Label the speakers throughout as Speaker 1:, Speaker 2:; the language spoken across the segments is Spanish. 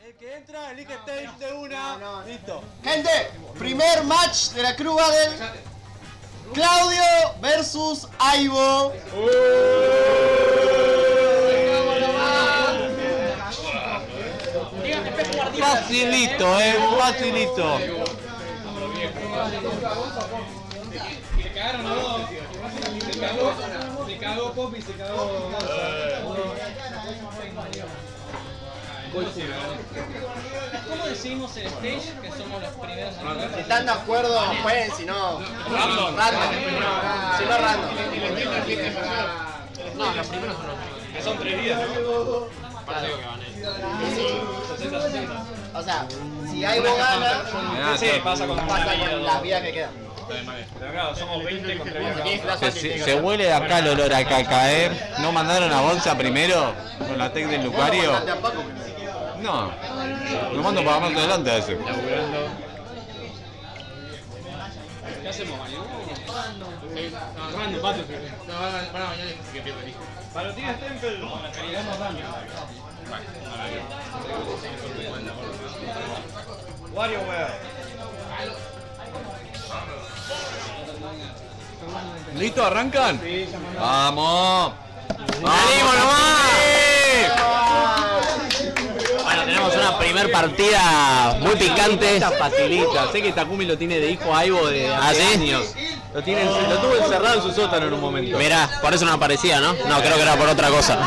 Speaker 1: El que entra, elige stage de una. Listo.
Speaker 2: Gente, primer match de la Crew Battle. Claudio versus Aibo.
Speaker 1: Facilito, facilito.
Speaker 3: Se cagaron los dos. Se cagó Poppy, se cagó. ¿Cómo decidimos el stage que somos los primeros?
Speaker 2: Si están de acuerdo, pueden, si no. Random. Si no, random.
Speaker 4: No, los primeros son los
Speaker 3: Que son 3 días, ¿no?
Speaker 4: partidos que gané.
Speaker 3: 60-60.
Speaker 2: O sea, si Aibo gana,
Speaker 3: Sí, pasa con
Speaker 2: las vidas que quedan.
Speaker 3: Pero claro, somos 20 contra 20.
Speaker 1: Se huele de acá el olor a caca, ¿No mandaron a Bonza primero? Con la tech del Lucario. No. Lo mando para más adelante a ese.
Speaker 3: ¿Qué hacemos, Mario? Random Battlefield.
Speaker 4: No, van a mañana y que pierdo el hijo.
Speaker 3: Para los Tigres Temple. Queríamos random. WarioWare.
Speaker 1: ¿Listo? ¿Arrancan? ¡Vamos!
Speaker 4: ¡Salimos nomás! Bueno, tenemos una primer partida muy picante.
Speaker 1: Esta facilita. Sé que Takumi lo tiene de hijo a Aibo de hace años. Lo tuvo encerrado en su sótano en un momento.
Speaker 4: Mirá, por eso no aparecía, ¿no? No, creo que era por otra cosa.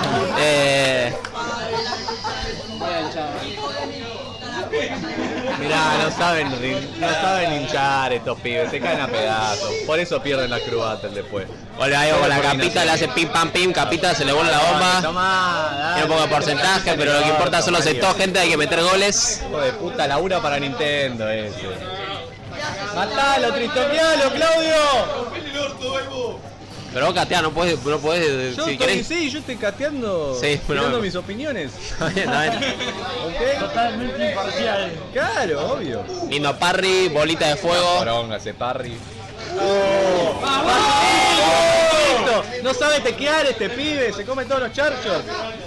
Speaker 1: Mirá, no saben hinchar estos pibes, se caen a pedazos. Por eso pierden la Crew Battle después.
Speaker 4: Vuelve ahí con la capita, le hace pim pam pim, capita, se le vuelve la bomba.
Speaker 1: Tomá,
Speaker 4: Tiene un poco de porcentaje, pero lo que importa son los sectores, gente, hay que meter goles.
Speaker 1: Hijo de puta, labura para Nintendo ese. ¡Matalo, tristoquealo, Claudio!
Speaker 4: Pero vos cateá, no podés si querés.
Speaker 1: Sí, yo estoy cateando,
Speaker 4: Sí,
Speaker 1: tirando mis opiniones.
Speaker 4: Está bien.
Speaker 1: ¿Ok? Totalmente imparcial. Claro, obvio.
Speaker 4: Lindo parry, bolita de fuego.
Speaker 1: Poronga, ese parry. No sabe tequear este pibe, se come todos los chargers.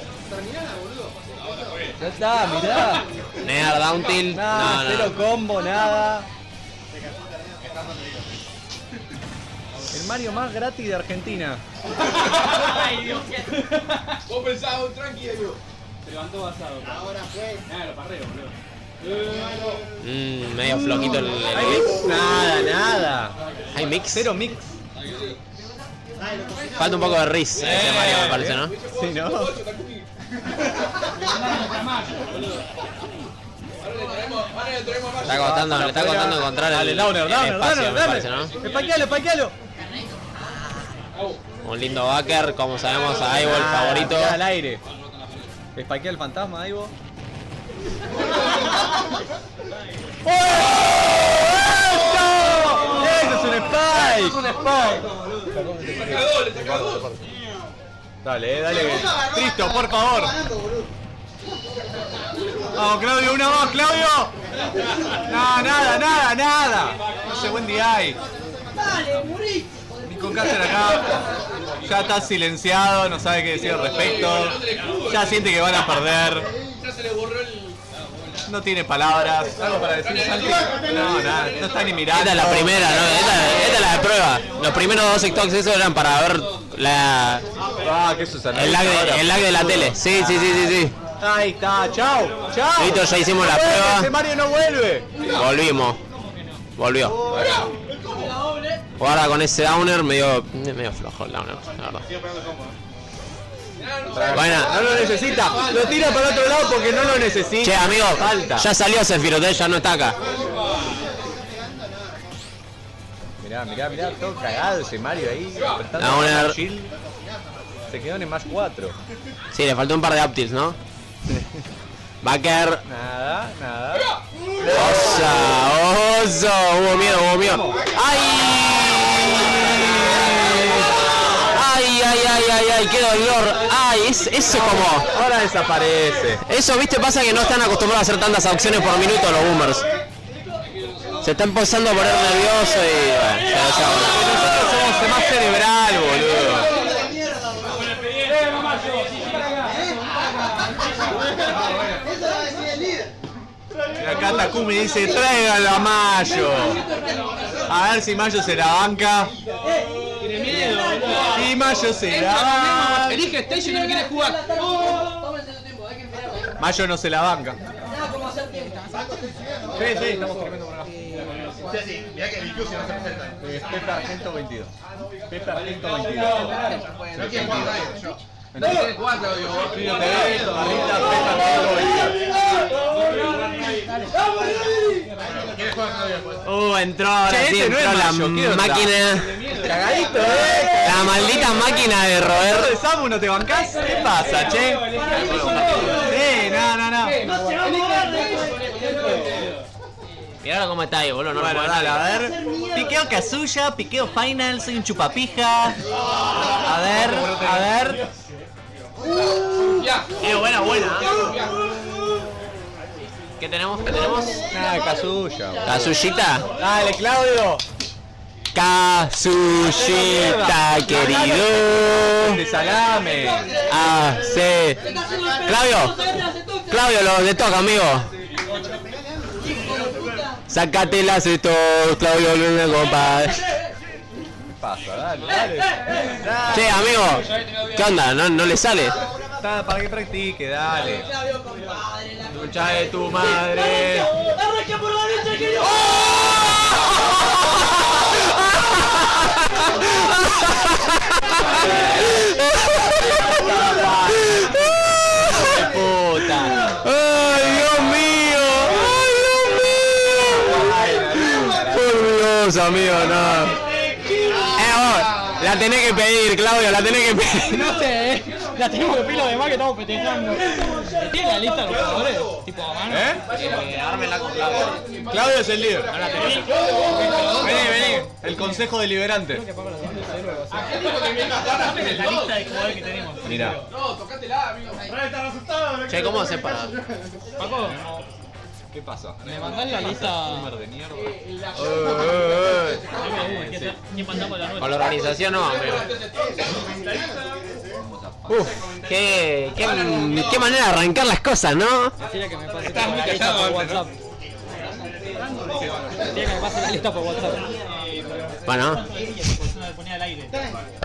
Speaker 1: Ya está, mirá.
Speaker 4: Near, down tilt.
Speaker 1: Nada, cero combo, nada. El Mario más gratis de Argentina.
Speaker 3: Ay, Dios. Vos pensabas un tranqui, Dios. Se levantó basado. Ahora fue. Nada, lo parreo, boludo.
Speaker 4: Medio floquito el
Speaker 1: ¿Hay mix? Nada.
Speaker 4: ¿Hay mix?
Speaker 1: Cero mix.
Speaker 4: Falta un poco de Riz ese Mario, me parece, ¿no?
Speaker 1: Sí, ¿no?
Speaker 4: Le está costando encontrar el espacio, me parece, ¿no?
Speaker 1: Espaquealo.
Speaker 4: Un lindo backer, como sabemos a Aibo el favorito.
Speaker 1: Al aire. Espaquea el fantasma, Aibo. ¡Eso es un spike! ¡Es un spike! Dale. Cristo, por favor. Vamos, Claudio, una más, Claudio. No, nada. No sé, buen día hay.
Speaker 5: Dale, morí.
Speaker 1: Nico Cáceres acá ya está silenciado, no sabe qué decir al respecto. Ya siente que van a perder.
Speaker 3: Ya se le borró el.
Speaker 1: No tiene palabras. ¿Algo para decir, Santi? No, nada, no está ni mirando.
Speaker 4: Esta es la primera, ¿no? Esta es la de prueba. Los primeros dos TikToks esos eran para ver
Speaker 1: que eso es
Speaker 4: el lag de la tele. Sí.
Speaker 1: Ahí está, chao.
Speaker 4: Listo, ya hicimos la prueba.
Speaker 1: Ese Mario no vuelve.
Speaker 4: Volvió. Guarda con ese downer, medio flojo el downer, la verdad. Bueno,
Speaker 1: no lo necesita. Lo tira para otro lado porque no lo necesita.
Speaker 4: Che, amigo,
Speaker 1: falta.
Speaker 4: Ya salió Sephiroth, ya no está acá.
Speaker 1: Mirá, todo cagado ese Mario ahí.
Speaker 4: Downer.
Speaker 1: Se quedó en el más 4.
Speaker 4: Sí, le faltó un par de up tilts, ¿no? Backer.
Speaker 1: Nada.
Speaker 4: Oso. Hubo miedo. ¡Ay, qué dolor! ¡Ay, eso como!
Speaker 1: Ahora desaparece.
Speaker 4: Eso, viste, pasa que no están acostumbrados a hacer tantas acciones por minuto los boomers. Se está empezando a poner nervioso y... Bueno,
Speaker 1: nosotros somos más cerebral, boludo. Y acá Takumi dice, tráiganlo a Mayo. A ver si Mayo se la banca.
Speaker 3: Tiene miedo, boludo.
Speaker 1: Y Mayo se la banca.
Speaker 3: Elige Station y no quiere jugar.
Speaker 5: Tómense su tiempo, hay que esperar.
Speaker 1: Mayo no se la banca.
Speaker 5: Nada como hacer tiempo.
Speaker 1: Sí, estamos tremendo por acá.
Speaker 2: Sí, mirá que el Q se no se presenta.
Speaker 1: Pepe Argento 22. Pepe Argento 22.
Speaker 2: No quiere jugar nadie, yo.
Speaker 3: No quiere jugar, Claudio.
Speaker 1: Río TV, barrita, Pepe Argento 22.
Speaker 2: ¿Quieres jugar nadie después?
Speaker 4: Entró ahora
Speaker 1: Che,
Speaker 4: sí,
Speaker 1: este no es
Speaker 4: entró la
Speaker 1: Mayo, ¿qué onda?
Speaker 4: máquina.
Speaker 1: Cagadito,
Speaker 4: La maldita máquina de
Speaker 1: ¿Lo
Speaker 4: roer.
Speaker 1: de Samu no te bancás? ¿Qué pasa, che? No.
Speaker 5: No se va a mover.
Speaker 4: Mirá cómo está ahí, boludo. No
Speaker 1: Bueno,
Speaker 4: lo
Speaker 1: dale,
Speaker 4: puedo
Speaker 1: a ver. Piqueo Kazuya, piqueo Final, soy un chupapija. A ver.
Speaker 3: Ya.
Speaker 4: Buena. ¿Qué tenemos?
Speaker 1: Nada, Kazuya.
Speaker 4: Casuyita.
Speaker 1: Dale, Claudio.
Speaker 4: Casuyita, querido.
Speaker 1: De salame.
Speaker 4: Sí. Claudio, lo de toca, amigo. Sácate las estos, Claudio, Luna, compadre.
Speaker 1: ¿Qué pasa? Dale.
Speaker 4: Che, amigo, ¿qué onda? ¿No le sale?
Speaker 1: Para que practique, dale.
Speaker 5: Claudio, compadre, la
Speaker 1: Concha de tu madre.
Speaker 5: arranca por la derecha, querido.
Speaker 1: Puta.
Speaker 4: ¡Ay, Dios mío! Por Dios, amigo, no. Vos, la tenés que pedir, Claudio, la tenés que pedir.
Speaker 6: No sé, la tenemos que pedir los demás que estamos festejando. ¿Tiene la lista de los jugadores? Tipo a mano.
Speaker 4: Ármenla con Claudio.
Speaker 1: Claudio es el líder. Vení. El consejo deliberante.
Speaker 6: La lista de jugadores que tenemos.
Speaker 1: Mira.
Speaker 3: No, tocátela, amigo.
Speaker 4: Che, ¿cómo se para?
Speaker 6: Paco,
Speaker 1: ¿Qué pasa?
Speaker 6: ¿me mandás la lista?
Speaker 1: De mierda.
Speaker 6: ¿Quién mandamos la
Speaker 4: Con
Speaker 6: nuestra?
Speaker 4: la organización no, amigo. Uf, qué manera de arrancar las cosas, ¿no?
Speaker 6: Decirle que me pase la lista por WhatsApp. Decirle que me pase la lista por WhatsApp.
Speaker 4: Bueno,
Speaker 6: No me ponía al aire.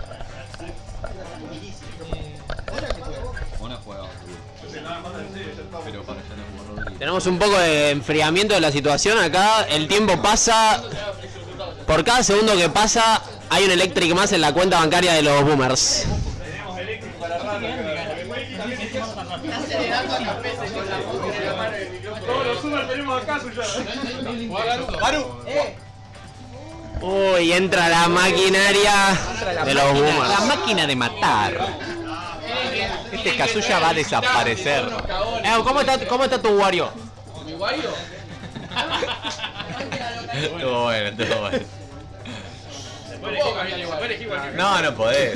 Speaker 1: Buena jugada. Pero para allá no.
Speaker 4: tenemos un poco de enfriamiento de la situación acá. El tiempo pasa. Por cada segundo que pasa, hay un electric más en la cuenta bancaria de los boomers. Uy, entra la maquinaria de los boomers.
Speaker 1: La máquina de matar. Este Kazuya va a desaparecer.
Speaker 4: ¿Cómo está tu Wario?
Speaker 3: ¿Mi Wario?
Speaker 1: Todo bueno.
Speaker 3: No puedo cambiar igual.
Speaker 1: No podés.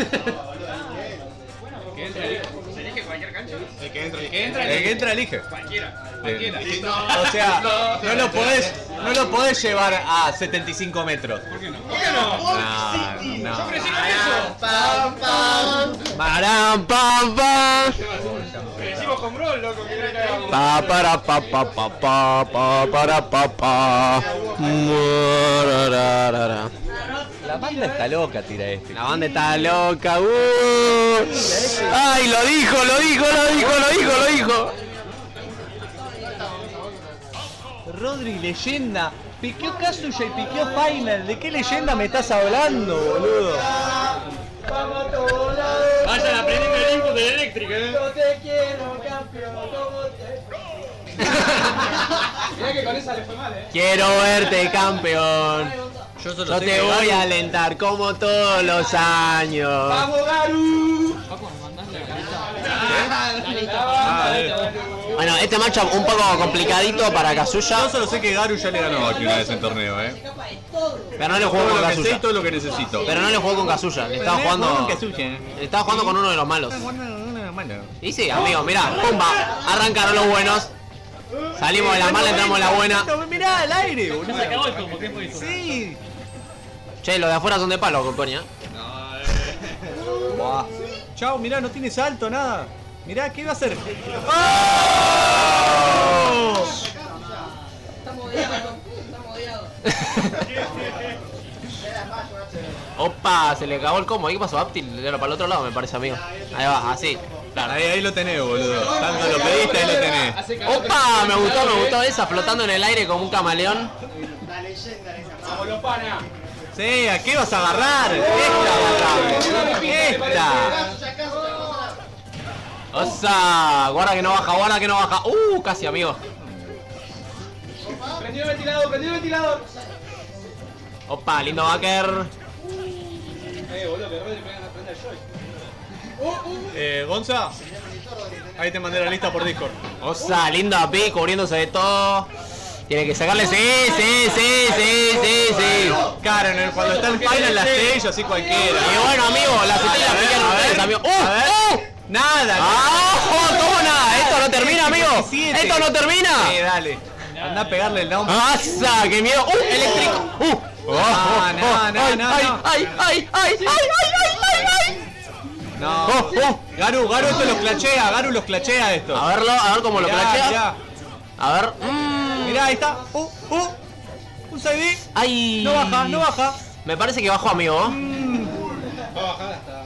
Speaker 3: Que entre elige. ¿Se elige cualquier cancha?
Speaker 1: El que entra elige.
Speaker 3: Cualquiera.
Speaker 1: O sea, no lo podés llevar a 75 metros.
Speaker 3: ¿Por qué no?
Speaker 1: No.
Speaker 2: Pam, pam.
Speaker 4: Param, pam, pam.
Speaker 3: Decimos con Bro, loco, que no hay nada.
Speaker 4: Pa para pa pa pa pa pa para pa pa. Murararara.
Speaker 1: La banda está loca, tira este.
Speaker 4: La banda está loca. Ay, lo dijo.
Speaker 1: Rodri, leyenda. Piqueó Kazuya y piqueó Final. ¿De qué leyenda me estás hablando, boludo?
Speaker 3: Vayan aprendiendo el input del eléctrico,
Speaker 5: Yo te quiero, campeón, como te...
Speaker 3: Mirá que con esa le fue mal,
Speaker 4: Quiero verte campeón.
Speaker 1: Yo
Speaker 4: Yo te voy a alentar como todos los años.
Speaker 3: Garu!
Speaker 6: Paco, ¿me mandás la lista?
Speaker 4: Bueno, este matchup un poco complicadito para Kazuya,
Speaker 1: Yo solo sé que Garu ya le ganó aquí una vez en torneo,
Speaker 5: Capa de todo.
Speaker 4: pero no le jugó
Speaker 1: Todo
Speaker 4: con
Speaker 1: lo que sé y
Speaker 4: Kazuya.
Speaker 1: todo lo que necesito.
Speaker 4: Pero no le jugó con Kazuya, le estaba jugando con uno de los malos. Y sí, amigo, mirá, pumba, arrancaron los buenos. Salimos de la mala, entramos en la buena.
Speaker 1: Mirá al aire, boludo.
Speaker 6: Se acabó el combo, ¿qué fue eso?
Speaker 1: Sí.
Speaker 4: Che, los de afuera son de palo, Coña.
Speaker 1: Buah. Chao, mirá, no tiene salto, nada. Mirá, ¿qué iba a hacer? ¡Oh!
Speaker 4: Opa, se le acabó el combo. ¿Qué pasó? Aptil, era para el otro lado, me parece, amigo. Ahí va, así.
Speaker 1: Claro, ahí lo tenés, boludo. Tanto lo pediste, ahí lo tenés.
Speaker 4: Opa, me gustó esa, flotando en el aire como un camaleón.
Speaker 3: Vamos los pana.
Speaker 1: Sí, ¿a qué vas a agarrar? Esta.
Speaker 4: ¡Osa! Guarda que no baja, casi, amigo.
Speaker 3: Prendió el ventilador.
Speaker 4: Opa, lindo backer.
Speaker 3: Boludo, que de repente pegan a prender el joy.
Speaker 1: Gonza, ahí te mandé la lista por Discord.
Speaker 4: Osa, lindo AP, cubriéndose de todo. Tiene que sacarle, sí.
Speaker 1: Claro, cuando está el final la stage, así cualquiera.
Speaker 4: Y bueno, amigo, la CT la pican ustedes, amigo.
Speaker 1: Nada.
Speaker 4: ¿Cómo nada? ¿Esto no termina, amigo? ¿Esto no termina?
Speaker 1: Sí, dale. Anda a pegarle el down.
Speaker 4: ¡Asa! ¡Qué miedo! ¡Eléctrico!
Speaker 1: No.
Speaker 4: ¡Ay!
Speaker 1: No. Garu esto los clachea esto.
Speaker 4: A ver cómo lo plachea.
Speaker 1: Mirá.
Speaker 4: A ver.
Speaker 1: Mirá, ahí está. Un side.
Speaker 4: ¡Ay!
Speaker 1: No baja.
Speaker 4: Me parece que bajó, amigo.
Speaker 3: Va a bajar hasta.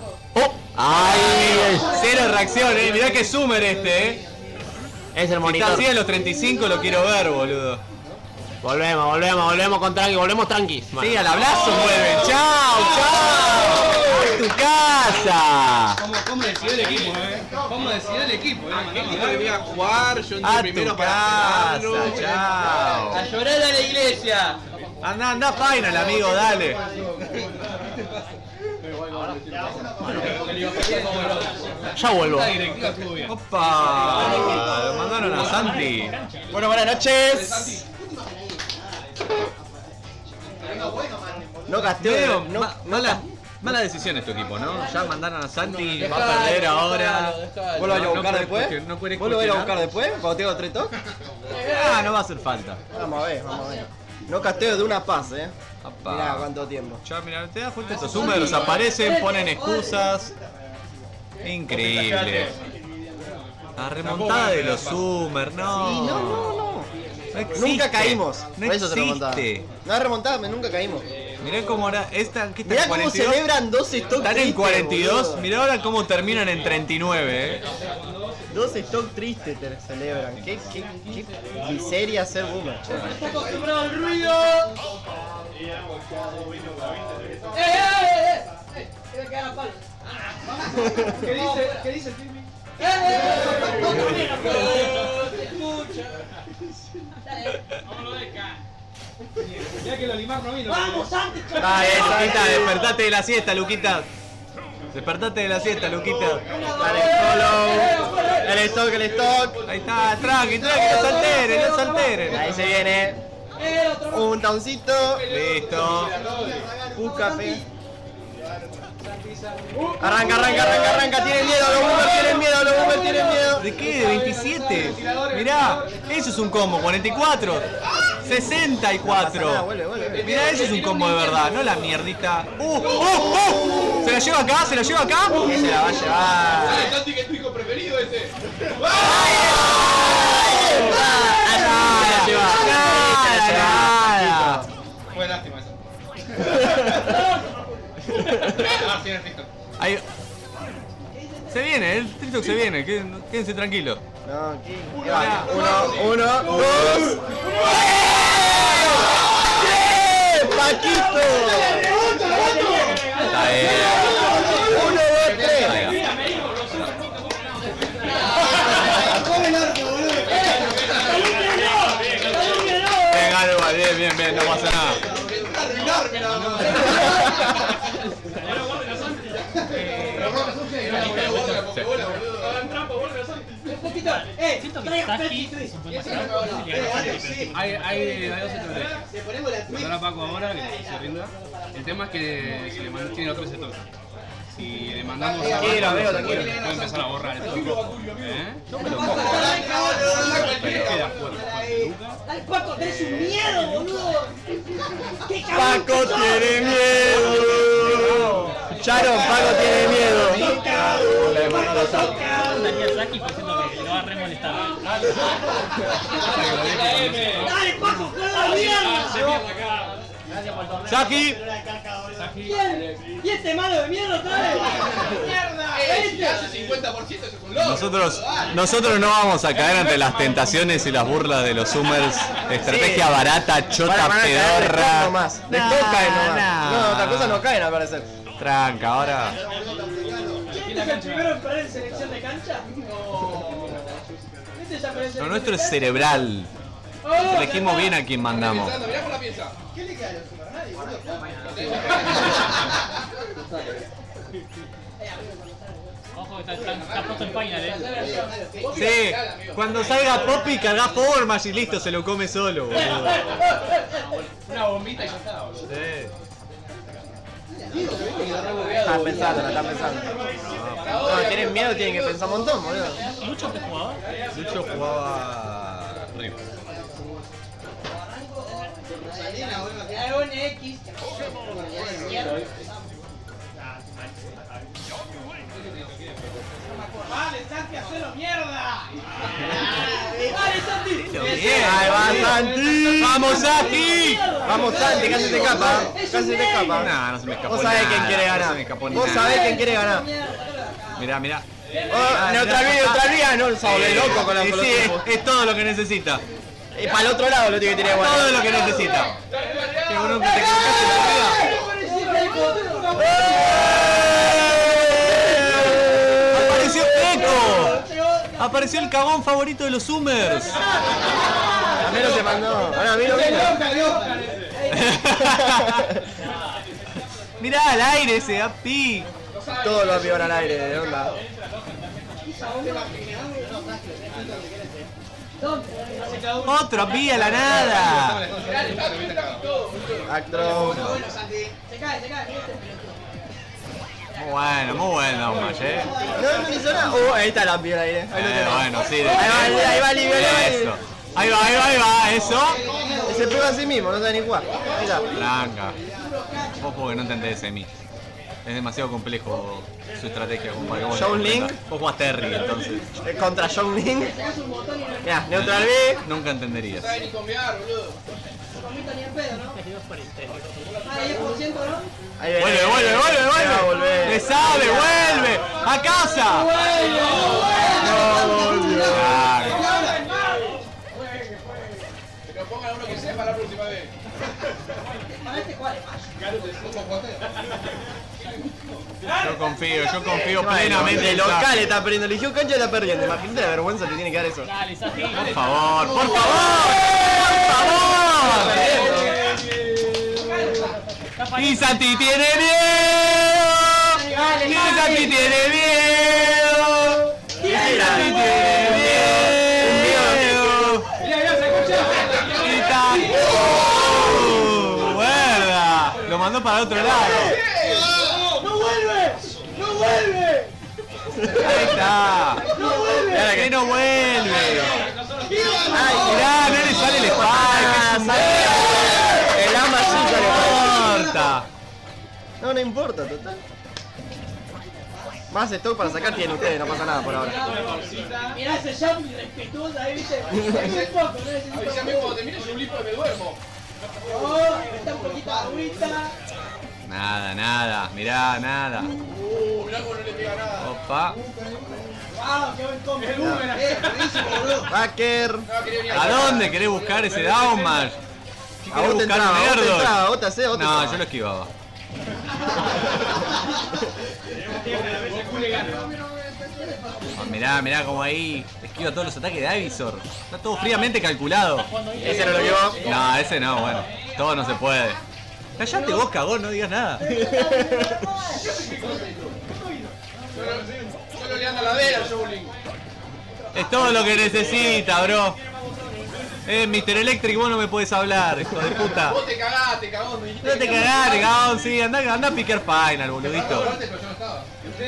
Speaker 4: ¡Ay!
Speaker 1: Cero reacción, mirá que zoomer este,
Speaker 4: Es el
Speaker 1: Si
Speaker 4: monitor.
Speaker 1: está así en los 35 lo quiero ver, boludo.
Speaker 4: Volvemos con tranqui, volvemos tranqui.
Speaker 1: Sí, al abrazo vuelven. ¡Chao! ¡A tu casa!
Speaker 3: ¿Cómo decidió el equipo, ¿Cómo decidió el equipo,
Speaker 7: Que voy a jugar, yo entré
Speaker 1: ¡A tu
Speaker 7: primero para
Speaker 1: casa!
Speaker 7: pegarlo.
Speaker 1: ¡Chao!
Speaker 5: A llorar a la iglesia.
Speaker 1: Anda final, amigo, dale.
Speaker 4: Ya vuelvo.
Speaker 1: ¡Opa! Lo mandaron a Santi.
Speaker 2: Bueno, buenas noches. No gasteo.
Speaker 1: Mala decisión este equipo, ¿no? Ya mandaron a Santi, va a perder ahora.
Speaker 2: ¿Vos lo vas a buscar después?
Speaker 1: No querés
Speaker 2: ¿Vos lo vas a ir a
Speaker 1: cuestionar.
Speaker 2: buscar después? Cuando tengo 3 toques.
Speaker 1: No va a hacer falta.
Speaker 2: Vamos a ver. No casteo de una paz,
Speaker 1: Opa.
Speaker 2: Mirá cuánto tiempo.
Speaker 1: Ya, mira, te das cuenta, estos números aparecen, ponen excusas. Increíble. La remontada de los Summer, no.
Speaker 2: No.
Speaker 1: existe.
Speaker 2: Nunca caímos.
Speaker 1: No
Speaker 2: Por eso se remontaba.
Speaker 1: existe.
Speaker 2: No es remontada, nunca caímos.
Speaker 1: Mirá cómo ahora. Esta, ¿qué está
Speaker 2: Mirá
Speaker 1: en
Speaker 2: cómo
Speaker 1: 42?
Speaker 2: celebran 12 stock
Speaker 1: Están en
Speaker 2: tristes,
Speaker 1: 42.
Speaker 2: boludo.
Speaker 1: Mirá ahora cómo terminan en 39,
Speaker 2: 12 stock tristes te celebran. Qué miseria ser boomer, che.
Speaker 5: Está acostumbrado al ruido. Voy a quedar a palo.
Speaker 3: ¿Qué dice el Timmy?
Speaker 5: Se escucha. Vámonos de acá.
Speaker 3: Ya que lo limar no vino.
Speaker 5: Vamos, antes,
Speaker 1: Dale, Luquita, despertate de la siesta, Luquita. Despertate de la siesta, Luquita.
Speaker 2: Dale, follow. El stock.
Speaker 1: Ahí está, tranqui, no se alteren.
Speaker 2: Ahí se viene. Un towncito.
Speaker 1: Listo.
Speaker 2: Un café. Arranca. Tienen miedo, los boomers tienen miedo.
Speaker 1: ¿De qué? ¿De 27? Mirá, eso es un combo, 44. 64.
Speaker 2: Vuelve.
Speaker 1: Mirá, eso es un combo de verdad, no la mierdita. ¿Se la lleva acá?
Speaker 2: Se la va a llevar.
Speaker 7: ¿Sabes, Santi, que es tu hijo preferido ese?
Speaker 1: Nada.
Speaker 3: Fue lástima eso.
Speaker 1: Ahí. Se viene, el TikTok se viene, quédense tranquilos.
Speaker 2: No, ¿qué va? Uno, dos. ¡Bien! ¡Paquito!
Speaker 1: Está bien.
Speaker 2: 1, 2, 3.
Speaker 1: Venga, bien, no pasa nada.
Speaker 5: Siento que está aquí.
Speaker 3: Hay dos estrategias. Mandar a Paco ahora, que se rinda. El tema es que si le mantiene otro se toca. Si le mandamos a
Speaker 2: Tranquilo, amigo,
Speaker 3: puede
Speaker 2: tranquilo.
Speaker 3: empezar a borrar el toque. Pero queda fuera.
Speaker 5: Dale, Paco, tenés un miedo, boludo. ¡Qué
Speaker 2: Paco tiene miedo. Charon, Paco tiene miedo.
Speaker 6: Daniel Saki por diciendo que lo va a remolestar.
Speaker 5: Dale, Paco, con la mierda.
Speaker 1: Saki.
Speaker 5: ¿Quién? ¿Y este malo de mierda otra vez? ¡Mierda!
Speaker 7: Si hace 50% eso es un logro.
Speaker 1: Nosotros no vamos a caer ante las tentaciones y las burlas de los Summers. Estrategia barata, chota, pedorra.
Speaker 2: De todo caen nomás. No, otra cosa no caen al parecer.
Speaker 1: Tranca, ahora.
Speaker 5: ¿Este es el primero en perder en selección de cancha? Este ya perdió en
Speaker 1: Lo nuestro es cerebral. Elegimos bien a quien mandamos.
Speaker 7: Mirá por la pieza.
Speaker 5: ¿Qué le queda a los Super nadie, boludo?
Speaker 6: Ojo, está pronto el final,
Speaker 1: Sí, cuando salga Poppy carga formas y listo, se lo come solo, boludo.
Speaker 3: Una bombita y ya está, boludo.
Speaker 1: Sí.
Speaker 2: Están pensando. No, tienen miedo, tienen que pensar un montón, boludo.
Speaker 6: ¿Lucho que jugaba?
Speaker 1: Lucho jugaba Rip.
Speaker 5: Dragón X. ¡Vale, Santi, hacelo mierda! ¡Vale, Santi!
Speaker 1: Bien.
Speaker 2: ¡Ahí va Santi!
Speaker 1: ¡Vamos, Santi!
Speaker 2: Vamos Santi, casi te escapa. Casi te escapa.
Speaker 1: Nah, no se me escapó.
Speaker 2: Vos sabés quién quiere
Speaker 1: No
Speaker 2: ganar.
Speaker 1: se me escapó
Speaker 2: Vos
Speaker 1: nada.
Speaker 2: sabés quién quiere ganar.
Speaker 1: Mirá.
Speaker 2: Oh, neutralidad, no, se volvió loco con los
Speaker 1: Sí,
Speaker 2: tiempos.
Speaker 1: es todo lo que necesita.
Speaker 2: Y para el otro lado lo tiene que tirar igual.
Speaker 1: Todo lo que necesita. Qué bueno que te equivocaste en la vida. ¡Apareció Eco! Apareció el cagón favorito de los Summers.
Speaker 2: A mí no se mandó. Ahora a mí no vino.
Speaker 1: Mirá al aire ese API.
Speaker 2: Todo lo apió al aire, de onda.
Speaker 1: Otro API a la nada.
Speaker 2: Actro.
Speaker 5: Se cae.
Speaker 1: Muy bueno, Match,
Speaker 2: No hizo nada. Ahí está la apió al aire. Ahí lo tenés.
Speaker 1: Bueno, sí.
Speaker 2: Ahí va Livio.
Speaker 1: Eso. Ahí va, eso.
Speaker 2: Se pega a sí mismo, no sabe ni jugar. Ahí está.
Speaker 1: Blanca. Vos porque no entendés de mí. Es demasiado complejo su estrategia como para que vos
Speaker 2: Shaun
Speaker 1: lo
Speaker 2: Link.
Speaker 1: comprendas. Vos jugás Terry, entonces.
Speaker 2: Contra Shaun Link. Mirá, neutral B.
Speaker 1: Nunca entenderías.
Speaker 7: No sabe ni combiar, boludo.
Speaker 5: Comito ni en pedo, ¿no? Ah, 10%, ¿no?
Speaker 2: Ahí viene.
Speaker 1: Vuelve.
Speaker 2: Va a volver.
Speaker 1: ¡Le sabe! ¡Vuelve! ¡A casa!
Speaker 2: No, volvió.
Speaker 7: Pero pongan a uno que sepa la próxima vez.
Speaker 5: Para este cuál es
Speaker 1: Yo confío plenamente
Speaker 2: El
Speaker 1: en
Speaker 2: local
Speaker 1: Saki.
Speaker 2: está perdiendo. Eligió cancha y está perdiendo. Imagínate la vergüenza que tiene que dar eso.
Speaker 6: Dale, Santi.
Speaker 1: Por favor. Y Santi tiene miedo. Y Santi tiene miedo. Y Santi tiene miedo. Y Santi. ¡Muerda! Lo mandó para el otro lado.
Speaker 5: ¡No vuelve!
Speaker 1: Ahí está. Mirá que no vuelve. Ay, mirá, no le sale el spike.
Speaker 2: El ama sí
Speaker 1: No
Speaker 2: sale.
Speaker 1: importa.
Speaker 2: No importa, total. Más stock para sacar tienen ustedes, no pasa nada por ahora.
Speaker 5: Mirá ese jump irrespetuoso ahí, viste. Muy poco, no necesito.
Speaker 7: Avisa a mí cuando termine yo un lipo y me duermo.
Speaker 5: Oh, está un poquito agüita.
Speaker 1: Nada. Mirá, nada.
Speaker 7: Mirá cómo no le pega nada.
Speaker 1: Opa.
Speaker 5: Wow, qué buen combo. Buenísimo, boludo.
Speaker 2: Backer.
Speaker 7: No, quería venir
Speaker 1: ¿A dónde querés buscar ese down match? ¿Qué
Speaker 2: A
Speaker 1: querés
Speaker 2: vos te
Speaker 1: buscar
Speaker 2: entraba,
Speaker 1: un
Speaker 2: a vos te
Speaker 1: nerdo?
Speaker 2: entraba, a vos te hacés, a vos te
Speaker 1: No,
Speaker 2: entraba.
Speaker 1: yo lo esquivaba. Mirá como ahí esquiva todos los ataques de Ivysaur. Está todo fríamente calculado.
Speaker 2: Ese no lo llevó.
Speaker 1: No, ese no, bueno. Todo no se puede. Callate vos, cagón, no digas nada.
Speaker 7: Solo le anda la vela al Shaolin.
Speaker 1: Es todo lo que necesita, bro. Mr. Electric, vos no me podés hablar, hijo de puta.
Speaker 7: Vos te cagaste, cagón. Me dijiste
Speaker 1: No te
Speaker 7: que
Speaker 1: cagaste, cagón, sí, anda a picar final, boludito.
Speaker 7: Aparte, pero yo no estaba.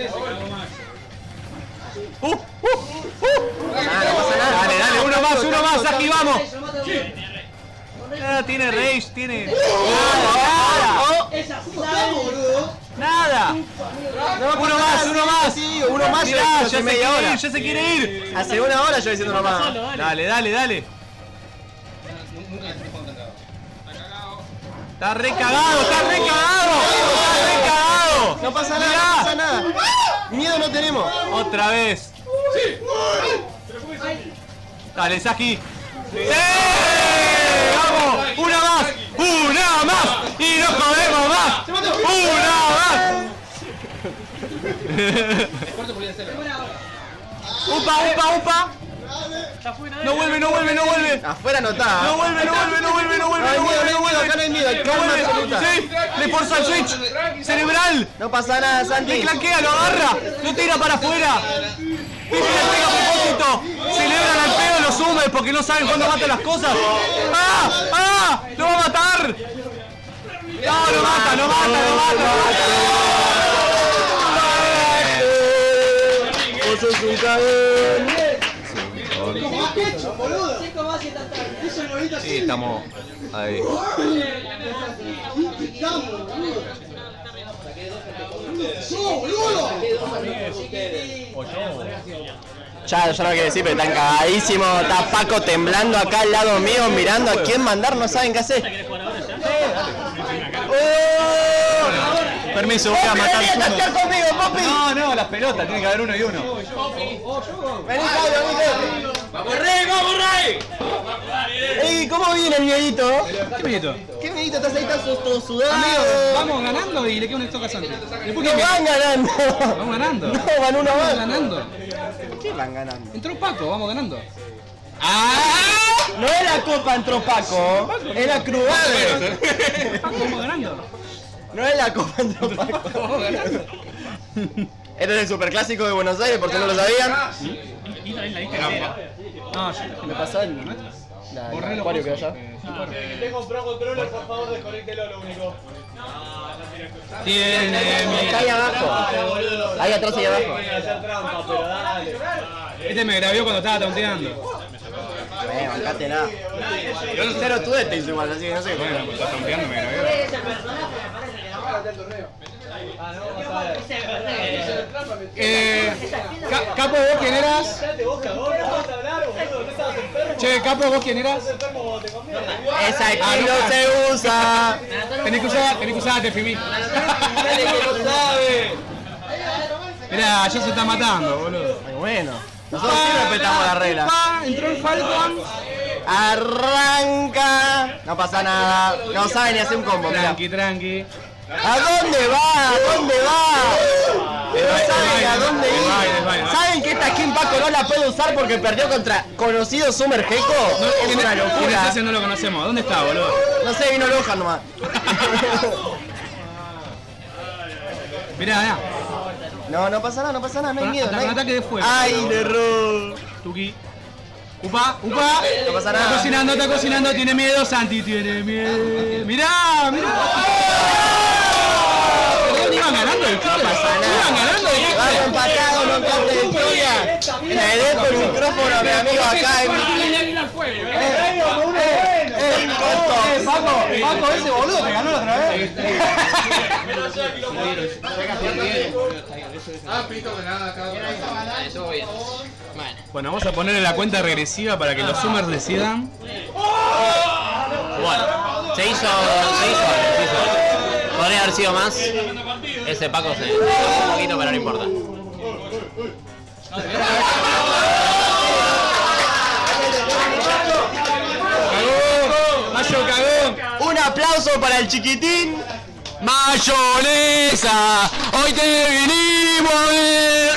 Speaker 2: No pasa nada.
Speaker 1: Dale, uno más, aquí vamos.
Speaker 5: Nada,
Speaker 1: Tiene rage, tiene.
Speaker 5: esa sabe, boludo.
Speaker 1: Nada. Uno más.
Speaker 2: Sí, uno más.
Speaker 1: Mirá,
Speaker 2: Hace media hora.
Speaker 1: ya se quiere ir.
Speaker 2: Hace una hora yo diciendo uno más.
Speaker 1: Dale. Está re cagado, está re cagado. Está re cagado.
Speaker 2: No pasa nada, no pasa nada. Miedo no tenemos.
Speaker 1: Otra vez. Dale, Saki. ¡Sí! ¡Vamos! ¡Una más! ¡Una más! ¡Y no jodemos más! ¡Una más! ¡Upa, upa, upa! No vuelve, no vuelve, no vuelve.
Speaker 2: Afuera no está.
Speaker 1: No vuelve, no vuelve, no vuelve, no vuelve.
Speaker 2: No hay miedo, no hay miedo, acá no hay miedo, hay calma absoluta.
Speaker 1: Sí, le forza el switch. Cerebral.
Speaker 2: No pasa nada,
Speaker 1: Le
Speaker 2: Santi.
Speaker 1: claquea, lo agarra. Lo tira para afuera. Dice que pega a propósito. Celebran al pedo los Summers porque no saben cuándo matan las cosas. ¡Ah! ¡Ah! ¡Lo va a matar! No, lo mata, lo mata, lo mata.
Speaker 2: Vos sos un cagón.
Speaker 1: Sí, estamos ahí.
Speaker 2: Ya no quiero decir, pero están cagadísimos. Está Paco temblando acá al lado mío, mirando a quién mandar, no saben qué hacer.
Speaker 1: Permiso, voy a matar
Speaker 2: ¡Vení a tantear conmigo, papi!
Speaker 1: No, no, las pelotas, tiene que haber uno y uno.
Speaker 2: Vení, Claudio, vení.
Speaker 7: ¡Vamos, Rey! ¡Vamos, Rey!
Speaker 2: Ey, ¿cómo viene el miedito?
Speaker 6: ¿Qué miedito?
Speaker 2: ¿Qué miedito? Estás ahí, estás todo sudado.
Speaker 6: Amigo, vamos ganando y le queda un stock a Santi. Después
Speaker 2: No
Speaker 6: que
Speaker 2: van ganando.
Speaker 6: vamos ganando.
Speaker 2: No, van uno
Speaker 6: Vamos
Speaker 2: más.
Speaker 6: ganando.
Speaker 2: ¿Qué van ganando?
Speaker 6: Entró Paco, vamos ganando.
Speaker 2: No es la copa entró Paco, es la cruzada.
Speaker 6: Paco, vamos ganando.
Speaker 2: No es la copa entró Paco. Este es el superclásico de Buenos Aires, por si no lo sabían.
Speaker 6: No, yo
Speaker 2: ¿Me pasa el acuario que hay allá?
Speaker 6: tiene
Speaker 2: Está ahí abajo. Ahí atrás y abajo.
Speaker 6: Este me grabió cuando estaba tonteando.
Speaker 2: Bancátela. Yo no cero tú este igual, así que no sé.
Speaker 6: Bueno, pues está tonteando, me grabió. Capo, ¿vos quién eras? Che, Capo, ¿vos quién eras?
Speaker 2: Esa aquí no se usa.
Speaker 6: Tenés que usar a Tefimí.
Speaker 2: Dale que lo sabe.
Speaker 6: Mirá, ya se está matando, boludo.
Speaker 2: Ay, bueno, nosotros sí respetamos la regla.
Speaker 6: Entró el Falcon.
Speaker 2: Arranca. No pasa nada. No sabe ni hacer un combo. Mirá.
Speaker 6: Tranqui, tranqui.
Speaker 2: ¿A dónde va? ¿A dónde va? No saben a dónde ir. ¿Saben que esta skin Paco no la puede usar porque perdió contra conocido Summer Gecko? Es una locura.
Speaker 6: Ese no lo conocemos. ¿Dónde está, boludo?
Speaker 2: No sé, vino Loja nomás.
Speaker 6: Mirá, mirá.
Speaker 2: No, no pasa nada, no pasa nada, no hay miedo.
Speaker 6: Con ataque de fuego.
Speaker 2: ¡Ay, le erró!
Speaker 6: Tuki. Upa, upa.
Speaker 2: No pasa nada.
Speaker 6: Está cocinando, tiene miedo. Santi tiene miedo. Mirá, mirá. Iban ganando el
Speaker 2: No pasa nada. Vamos empatados, no cante de historia. Le dejo el micrófono a mi amigo acá.
Speaker 6: Paco, ese boludo te ganó la otra vez. Bueno, vamos a ponerle la cuenta regresiva para que los Summers decidan.
Speaker 4: Bueno, se hizo. Podría haber sido más. Ese Paco se un poquito, pero no importa.
Speaker 6: Mayo cagón.
Speaker 2: Un aplauso para el chiquitín.
Speaker 1: ¡Mayonesa! ¡Hoy te vinimos a ver!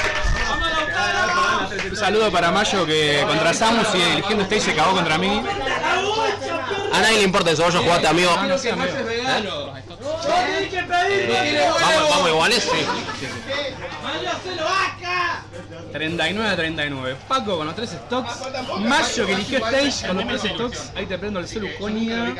Speaker 6: Un saludo para Mayo que contra Samus y eligiendo Stage se cagó contra mí.
Speaker 4: A nadie le importa eso, vos jugaste, amigo. Vamos iguales, sí.
Speaker 6: 39-39. Paco con los 3 stocks. Mayo que eligió Stage con los 3 stocks. Ahí te prendo el celu Conia.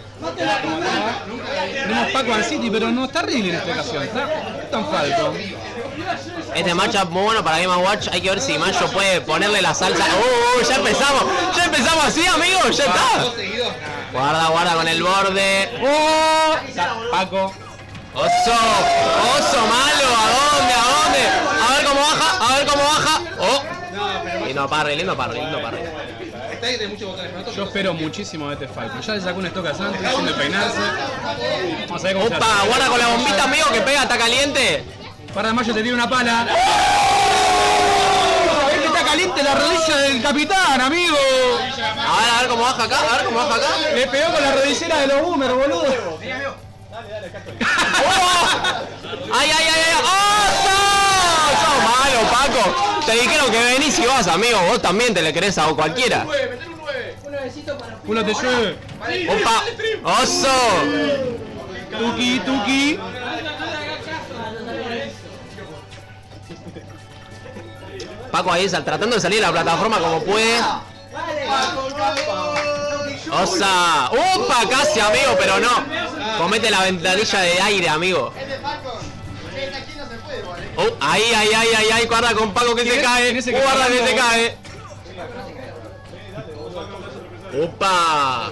Speaker 6: Tenemos Paco and City, pero no está Ridley en esta ocasión. Está en Falcon.
Speaker 4: Este matchup muy bueno para Game & Watch. Hay que ver si Mayo puede ponerle la salsa. Ya empezamos. Ya empezamos así, amigos. Ya está. Guarda con el borde.
Speaker 6: Paco.
Speaker 4: Oso malo. ¿A dónde? A ver cómo baja. Lindo parry.
Speaker 7: Está de muchos botones.
Speaker 3: Yo espero muchísimo de este fight. Pero ya le sacó un stock a Santos sin de peinarse. Vamos a ver cómo se hace.
Speaker 4: Opa, guarda con la bombita, amigo, que pega, está caliente.
Speaker 3: Para de Mayo te tira una pala.
Speaker 1: Está caliente la rodilla del capitán, amigo.
Speaker 4: A ver cómo baja acá, a ver cómo baja acá.
Speaker 1: Le pegó con la rodillera de los boomers, boludo.
Speaker 4: ¡Ay, ay, ay, ay! ¡Oh, sos malo, Paco! Te dijeron que venís y vas, amigo. Vos también te le querés a cualquiera.
Speaker 3: Culo te llueve.
Speaker 4: ¡Opa! ¡Oso!
Speaker 1: Tuki, tuki.
Speaker 4: Paco ahí tratando de salir de la plataforma como puede. ¡Osa! ¡Opa! Casi, amigo, pero no. Comete la ventanilla de aire, amigo. Ahí, ahí, ahí, ahí, ahí. Guarda con Paco que se cae. Guarda que se cae. ¡Opa!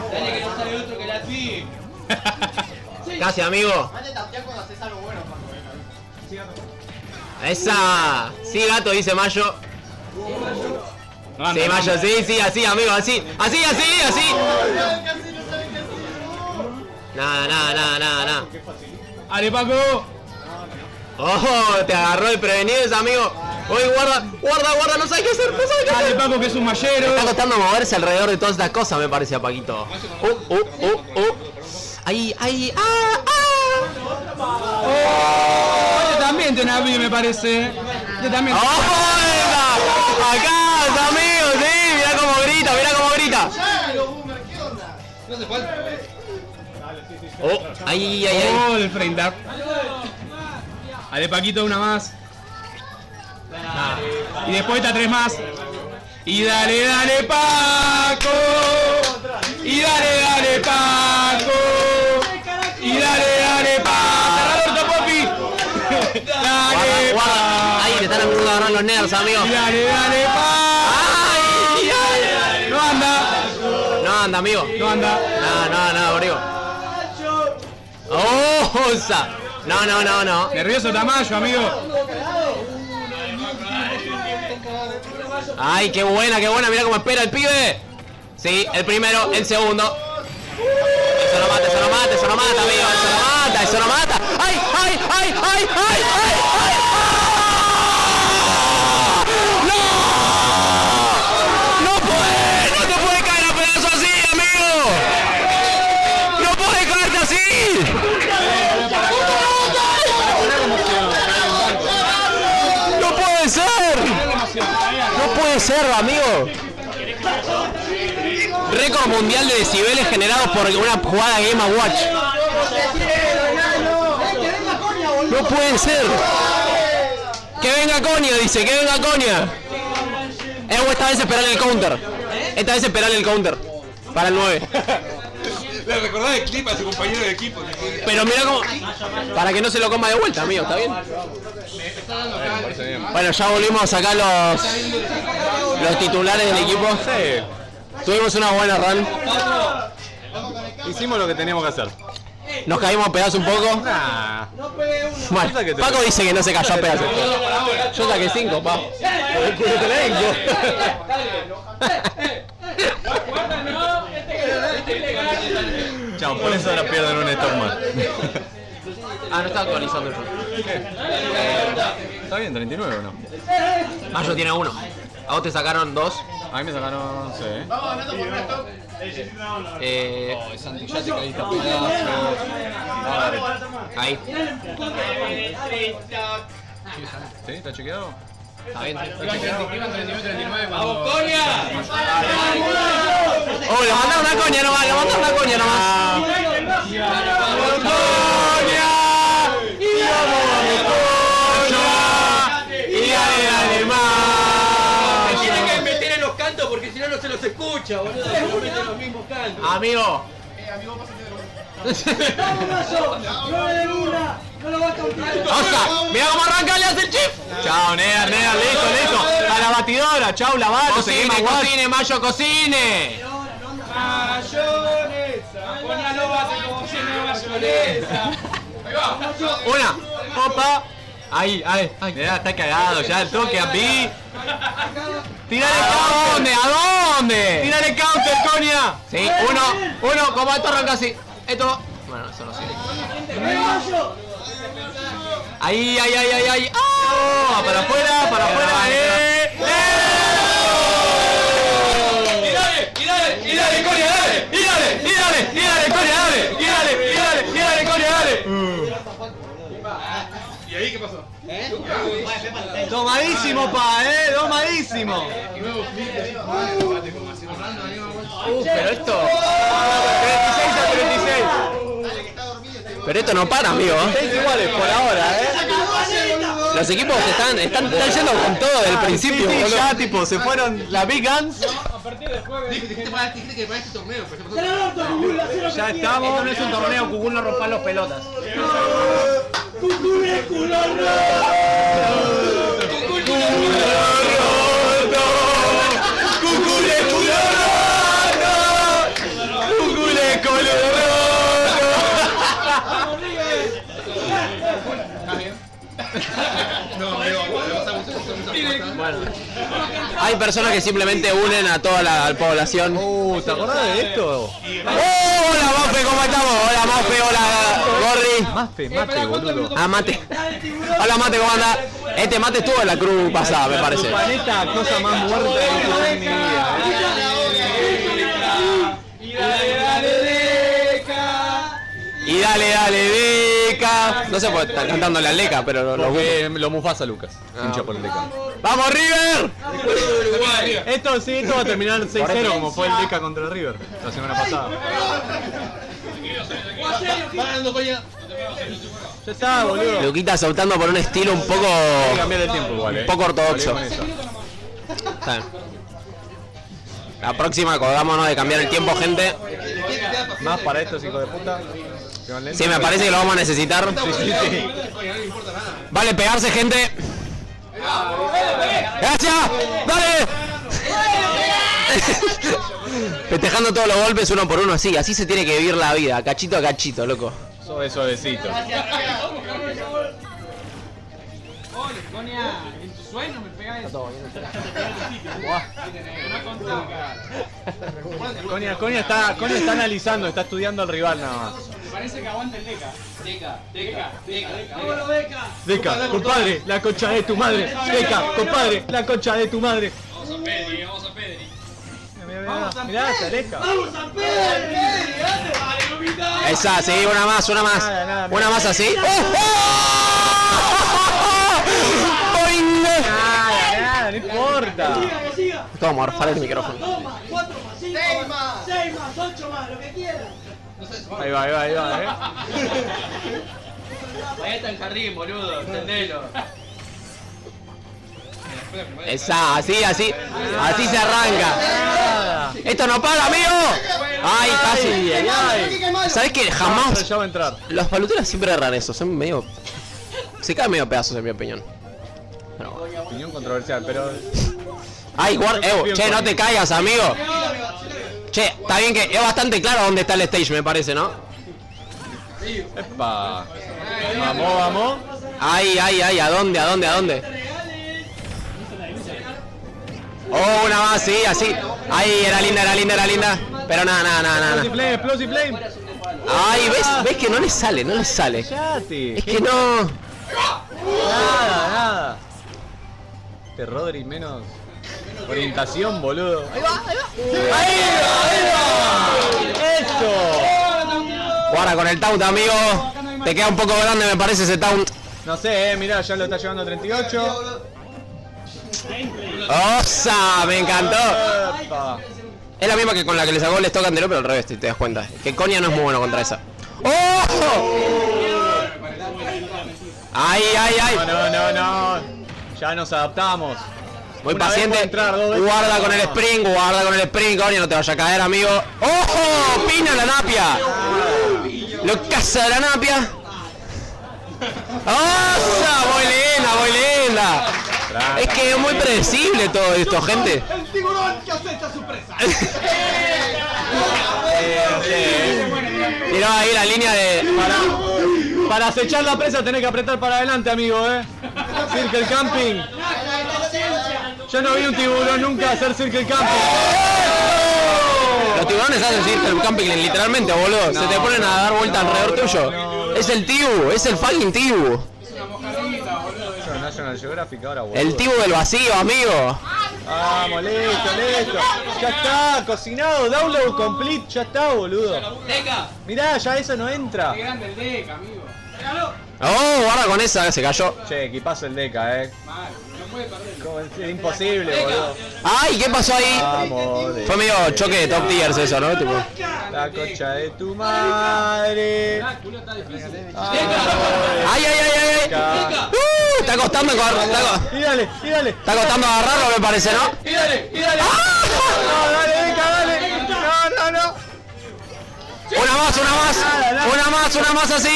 Speaker 4: Casi, amigo. ¡Esa! Sí, gato, dice Mayo. Sí, Mayo, sí, sí, así, amigo, así. Así, así, así. Nada, nada, nada, nada, nada.
Speaker 3: ¡Ale, Paco!
Speaker 4: ¡Oh! Te agarró el prevenido ese amigo. ¡Uy, guarda, guarda, guarda! No sabe qué hacer, no sabe qué hacer.
Speaker 3: ¡Ale, Paco, que es un mallero!
Speaker 4: Está costando moverse alrededor de todas estas cosas, me parece a Paquito. Ahí, ahí, ah, ah.
Speaker 3: Yo también te naví, me parece. Yo también.
Speaker 4: ¡Oh! Acá, amigo, sí, mirá cómo grita, mirá cómo grita.
Speaker 7: No hace falta.
Speaker 4: Oh, ahí, ahí, ahí.
Speaker 3: Oh, el frame tap. Ale, Paquito, una más. Y después está 3 más. Y dale, dale, Paco. Y dale, dale, Paco. Y dale, dale, Paco. Popi. Dale,
Speaker 4: Guarda, ahí le están empezando a agarrar los nerds, amigo.
Speaker 3: Y dale, dale, Paco.
Speaker 4: Ay, ay.
Speaker 3: No anda.
Speaker 4: No anda, amigo.
Speaker 3: No anda.
Speaker 4: No, amigo. ¡Oh! No, no, no, no.
Speaker 3: Nervioso Tamayo, amigo.
Speaker 4: Ay, qué buena, mira cómo espera el pibe. Sí, el primero, el segundo. Eso no mata, eso no mata, eso no mata, amigo, eso no mata, eso no mata. ¡Ay, ay, ay, ay, ay, ay, ay! ¡No! ¡No te puede caer a pedazos así, amigo! ¡No puede caerte así! ¡No puede ser! ¡No puede ser, amigo! Récord mundial de decibeles generados por una jugada Game & Watch. ¡No puede ser! ¡Que venga Coña! Dice, que venga Coña. Esta vez esperar el counter. Esta vez esperar el counter. Para el 9.
Speaker 7: Le recordás el clip a su compañero de equipo.
Speaker 4: Pero mira cómo... Para que no se lo coma de vuelta, amigo, ¿está bien? Bueno, ya volvimos a sacar los titulares del equipo. Sí. Tuvimos una buena run.
Speaker 1: Hicimos lo que teníamos que hacer.
Speaker 4: Nos caímos a pedazos un poco. Bueno, Paco dice que no se cayó a pedazos. Yo saqué 5, pa.
Speaker 1: Chao, por eso ahora pierden un stock más.
Speaker 4: Ah, no está actualizando yo.
Speaker 1: ¿Está bien, 39 o no?
Speaker 4: Mayo tiene 1. A vos te sacaron 2.
Speaker 1: A mí me sacaron 6.
Speaker 7: Vamos ganando por un stock.
Speaker 3: Santi, ya te caíste a pedazos.
Speaker 4: Ahí.
Speaker 1: ¿Sí? ¿Está chequeado?
Speaker 4: Está bien.
Speaker 3: Iban 39 cuando...
Speaker 4: ¡Oh, le mandaron una coña nomás! ¡Le mandaron una coña nomás! ¡Coña! ¡Y vamos a mi coña! ¡Y dale, dale más!
Speaker 6: Tienen que meter en los cantos porque si no, no se los escucha, boludo. Se meten los mismos cantos.
Speaker 4: Amigo.
Speaker 5: ¡Vamos, Mayo! ¡No le den una! ¡No lo va a cambiar!
Speaker 4: ¡Oscar! ¡Mira cómo arranca, le hace el chip!
Speaker 1: Chao, Nea, listo, listo. A la batidora, chao, lavado,
Speaker 4: ¡Cocine, cocine, Mayo, cocine!
Speaker 3: Mayonesa, ponalo base como siempre mayonesa.
Speaker 4: Una. Opa.
Speaker 1: Ahí. Mirá, está cagado ya el toque a Pi. ¡Tírale
Speaker 4: ¿A dónde? ¿A dónde?
Speaker 1: ¡Tírale counter, Konya!
Speaker 4: Sí, uno, como esto arranca así. Esto. Bueno, eso no sirve.
Speaker 1: Ahí. ¡Ah! Para afuera, Y dale, Konya, dale.
Speaker 3: ¿Y ahí qué pasó?
Speaker 1: Domadísimo, domadísimo.
Speaker 4: Pero esto.
Speaker 1: 36-36.
Speaker 4: Pero esto no para, amigo.
Speaker 1: 6 iguales por ahora,
Speaker 4: Los equipos están yendo con todo desde el principio.
Speaker 1: Sí, ya tipo se fueron la Big Guns.
Speaker 3: Dijiste para este torneo, pero
Speaker 1: Ya estamos.
Speaker 6: Esto no es un torneo, Kugul, no rompan los pelotas.
Speaker 4: Bueno, hay personas que simplemente unen a toda la población.
Speaker 1: ¿Te acordás de esto?
Speaker 4: Hola Mafe, ¿cómo estamos? Hola Mafe, hola Gorri.
Speaker 1: Mate, boludo.
Speaker 4: Ah, Mate. Hola Mate, ¿cómo anda? Este Mate estuvo en la cruz pasada, me parece.
Speaker 1: Paneta, cosa más muerta que he visto en mi vida.
Speaker 4: Y dale, Deca. No sé por qué están cantando la Leca, pero
Speaker 1: Lo Mufasa Lucas. Hincha por el Deca.
Speaker 4: ¡Vamos, River!
Speaker 1: Esto va a terminar 6-0 como fue el Deca contra el River la semana pasada. Ya está, boludo.
Speaker 4: Luquitas optando por un estilo un poco.
Speaker 1: Hay que cambiar el tiempo igual,
Speaker 4: Un poco ortodoxo.
Speaker 1: Vale, con eso.
Speaker 4: Está bien. La próxima acordámonos de cambiar el tiempo, gente.
Speaker 1: Más para estos hijos de puta. Que van lento.
Speaker 4: Sí, me parece que lo vamos a necesitar.
Speaker 1: Sí.
Speaker 4: Vale, pegarse, gente. ¡Gracias! ¡Dale! Festejando todos los golpes uno por uno, así se tiene que vivir la vida, cachito a cachito, loco.
Speaker 1: Suavecito.
Speaker 6: En tu sueño me pega eso.
Speaker 1: Konya está analizando, está estudiando al rival nada más.
Speaker 6: Me parece que aguanta el Deca.
Speaker 1: Deca, compadre, la concha de tu madre. Deca, compadre, la concha de tu madre.
Speaker 3: Vamos a Pedri.
Speaker 1: Mirá, esa Deca.
Speaker 4: Esa, sí, una más.
Speaker 1: Nada.
Speaker 4: Una más así. ¡Boing!
Speaker 1: Nada, no importa.
Speaker 4: Vamos a morfar el micrófono.
Speaker 5: 4 más, 5 más, 6 más, 8 más, lo que quieras.
Speaker 1: Ahí va,
Speaker 6: Ahí está el jardín, boludo, entendelo.
Speaker 4: Esa, así se arranca. Esto no para, amigo. Ay, casi. ¿Sabes qué? Jamás.
Speaker 1: Ya va a entrar.
Speaker 4: Los paluteros siempre erran eso, son medio. Se caen medio pedazos en mi opinión. Pero bueno.
Speaker 1: Opinión controversial, pero.
Speaker 4: Ay, che, no te caigas, amigo. Che, está bien que es bastante claro dónde está el stage, me parece, ¿no?
Speaker 1: Epa. Vamos.
Speaker 4: Ay, ¿a dónde? Oh, una más, sí, así. Ay, era linda. Pero nada.
Speaker 1: Explosive flame.
Speaker 4: Ay, ¿ves que no le sale?
Speaker 1: Cállate.
Speaker 4: Es que no.
Speaker 1: Nada. Este Rodri menos orientación, boludo. Ahí va. Eso.
Speaker 4: Guarda con el taunt, amigo. Te queda un poco grande, me parece, ese taunt.
Speaker 1: No sé, mirá, ya lo está llevando a 38.
Speaker 4: ¡Osa! Me encantó.
Speaker 1: Epa.
Speaker 4: Es la misma que con la que le sacó el stock anterior, pero al revés, te das cuenta. Que Konya no es muy bueno contra esa. ¡Oh! ¡Ay!
Speaker 1: No. Ya nos adaptamos.
Speaker 4: Muy
Speaker 1: Una vez
Speaker 4: paciente.
Speaker 1: puede entrar, 2 veces.
Speaker 4: Guarda con el sprint, Konya, no te vaya a caer, amigo. ¡Ojo! ¡Pina la napia! Lo caza de la napia. ¡Osa! Muy linda. Es que es muy predecible todo esto, gente.
Speaker 5: El tiburón que acepta su presa.
Speaker 4: Tiró ahí la línea de.
Speaker 1: Para acechar la presa tenés que apretar para adelante, amigo, Circle Camping. Yo no vi un tiburón nunca hacer Circle Camping.
Speaker 4: Los tiburones hacen Circle Camping literalmente, boludo. Se te ponen a dar vuelta alrededor tuyo. Es el tibu, es el fucking tibu.
Speaker 1: National Geographic ahora, boludo.
Speaker 4: El tibu del vacío, amigo.
Speaker 1: Vamos, listo. Ya está, cocinado, download complete, ya está, boludo. Mirá, ya eso no entra.
Speaker 3: Qué grande el deck, amigo.
Speaker 4: Oh, guarda con esa, se cayó.
Speaker 1: Che, equipazo el Deca,
Speaker 3: Mal, no puede perder.
Speaker 1: Es imposible, boludo.
Speaker 4: Ay, ¿qué pasó ahí?
Speaker 1: Vamos,
Speaker 4: Fue medio choque de top tiers eso, ¿no? Tipo.
Speaker 1: la concha de tu madre.
Speaker 4: Ay. Está costando
Speaker 1: Tírale.
Speaker 4: Está costando agarrarlo, me parece, ¿no?
Speaker 1: Dale. No, dale, Deca, dale. No.
Speaker 4: Una más así.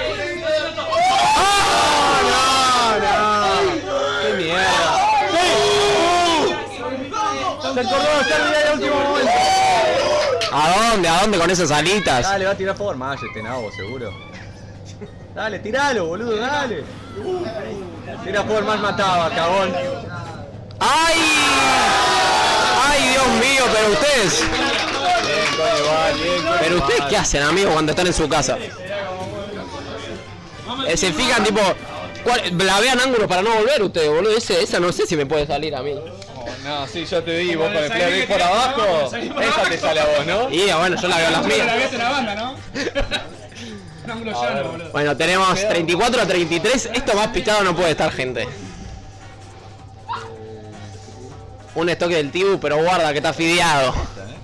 Speaker 1: No. Qué mierda. Se acordó de hacer vida en el último momento.
Speaker 4: ¿A dónde con esas alitas?
Speaker 1: Dale, va a tirar por más este nabo, seguro. Dale, tiralo, boludo, dale. Tira por más mataba, cagón.
Speaker 4: ¡Ay, Dios mío! Pero ustedes. Pero ustedes, ¿qué hacen, amigos, cuando están en su casa? Se fijan, tipo, blavean ángulos para no volver ustedes, boludo. Esa no sé si me puede salir a mí.
Speaker 1: No, sí, yo te vi, vos con el play por abajo, esa te sale a vos, ¿no?
Speaker 4: Y bueno, yo la veo las mías.
Speaker 3: La ves en la banda, ¿no? Un ángulo llano, boludo.
Speaker 4: Bueno, tenemos 34 a 33. Esto más picado no puede estar, gente. Un estoque del Tibu, pero guarda que está fideado.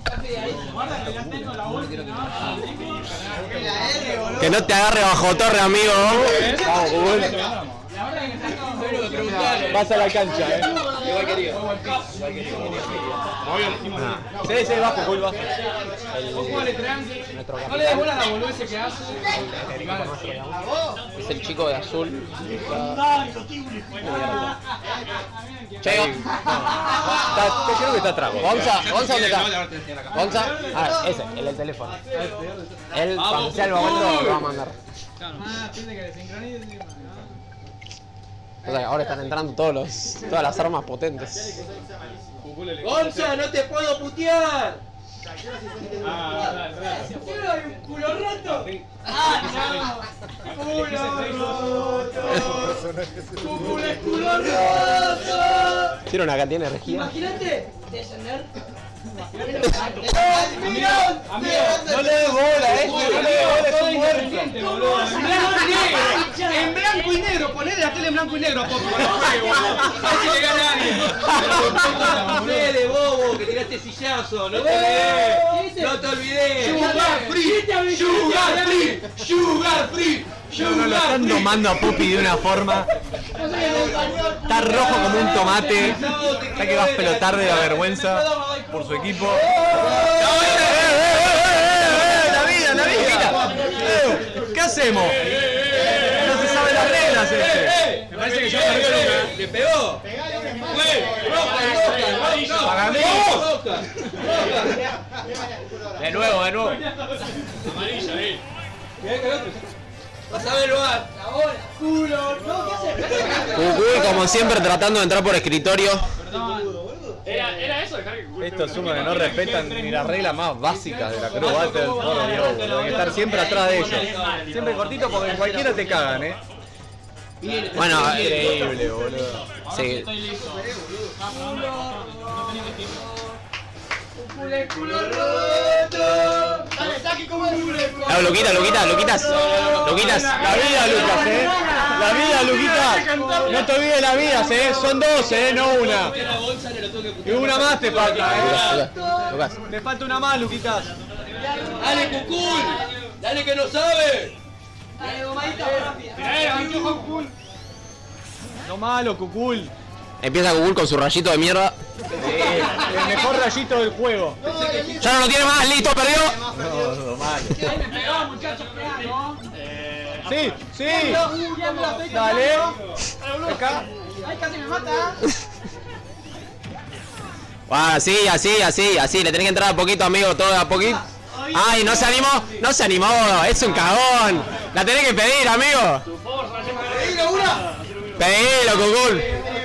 Speaker 4: Que no te agarre bajo torre, amigo.
Speaker 1: Vamos, vas a la cancha, Igual querido. Sí, bajo, Cool, bajo.
Speaker 3: No le des bola a la boludez que hace.
Speaker 4: Es el chico de azul. Che,
Speaker 1: Creo que está atrás.
Speaker 4: Gonza, ¿dónde está? Gonza, ese, el del teléfono. Él, cuando sea el momento, lo va a mandar. O sea, ahora están entrando todas las armas potentes.
Speaker 2: ¡Gonza, no te puedo putear!
Speaker 5: ¡Culo roto! ¡Culo roto!
Speaker 4: ¿Tiene una cantidad de energía?
Speaker 5: Imagínate descender.
Speaker 1: No le des bola, no le des bola, es un muerto.
Speaker 3: En blanco y negro, ponele la tele en blanco y negro, Popo. A ver si le gana a alguien.
Speaker 2: Fede, bobo, que tiraste sillazo, no te olvides. No te olvides.
Speaker 5: Sugar free.
Speaker 1: No lo están tomando a Pupi de una forma. Está rojo como un tomate. Está que va a pelotar de la vergüenza por su equipo. La vida. ¿Qué hacemos? No se saben las reglas
Speaker 3: Me parece que ya perdió Luca.
Speaker 2: ¿Le pegó?
Speaker 1: Para mí. De nuevo.
Speaker 2: Vas a ver, Luan.
Speaker 5: Ahora, culo. No, ¿qué haces?
Speaker 4: Cucuy, como siempre, tratando de entrar por escritorio.
Speaker 3: Era eso, dejar que...
Speaker 1: Estos sumas que no respetan ni las reglas más básicas de la Crew Battle, por Dios, boludo. Hay que estar siempre atrás de ellos. Siempre cortito porque en cualquiera te cagan,
Speaker 4: Bueno,
Speaker 1: Increíble, boludo.
Speaker 4: sí.
Speaker 5: Culo roto. Dale, saque como el culo.
Speaker 4: No, Luquitas.
Speaker 1: La vida, Lucas, La vida, Luquitas. No te olvides la vida, son dos, no una. Y una más te falta,
Speaker 4: Lucas.
Speaker 1: Te falta una más, Luquitas.
Speaker 2: Dale, Cucul. Dale que no sabe.
Speaker 5: Dale, gomadita rápida.
Speaker 1: No malo, Cucul.
Speaker 4: Empieza Cucuy con su rayito de mierda.
Speaker 1: El mejor rayito del juego.
Speaker 4: Ya no lo tiene más, listo, perdió.
Speaker 1: No, malo.
Speaker 5: Ahí me pegaba, muchachos, ¿no?
Speaker 1: Sí. Dale. Acá.
Speaker 5: Ay, casi me mata.
Speaker 4: Así, le tenés que entrar a poquito, amigo, todo a poquito. Ay, no se animó, no se animó, es un cagón. La tenés que pedir, amigo. Pedilo, Kukul.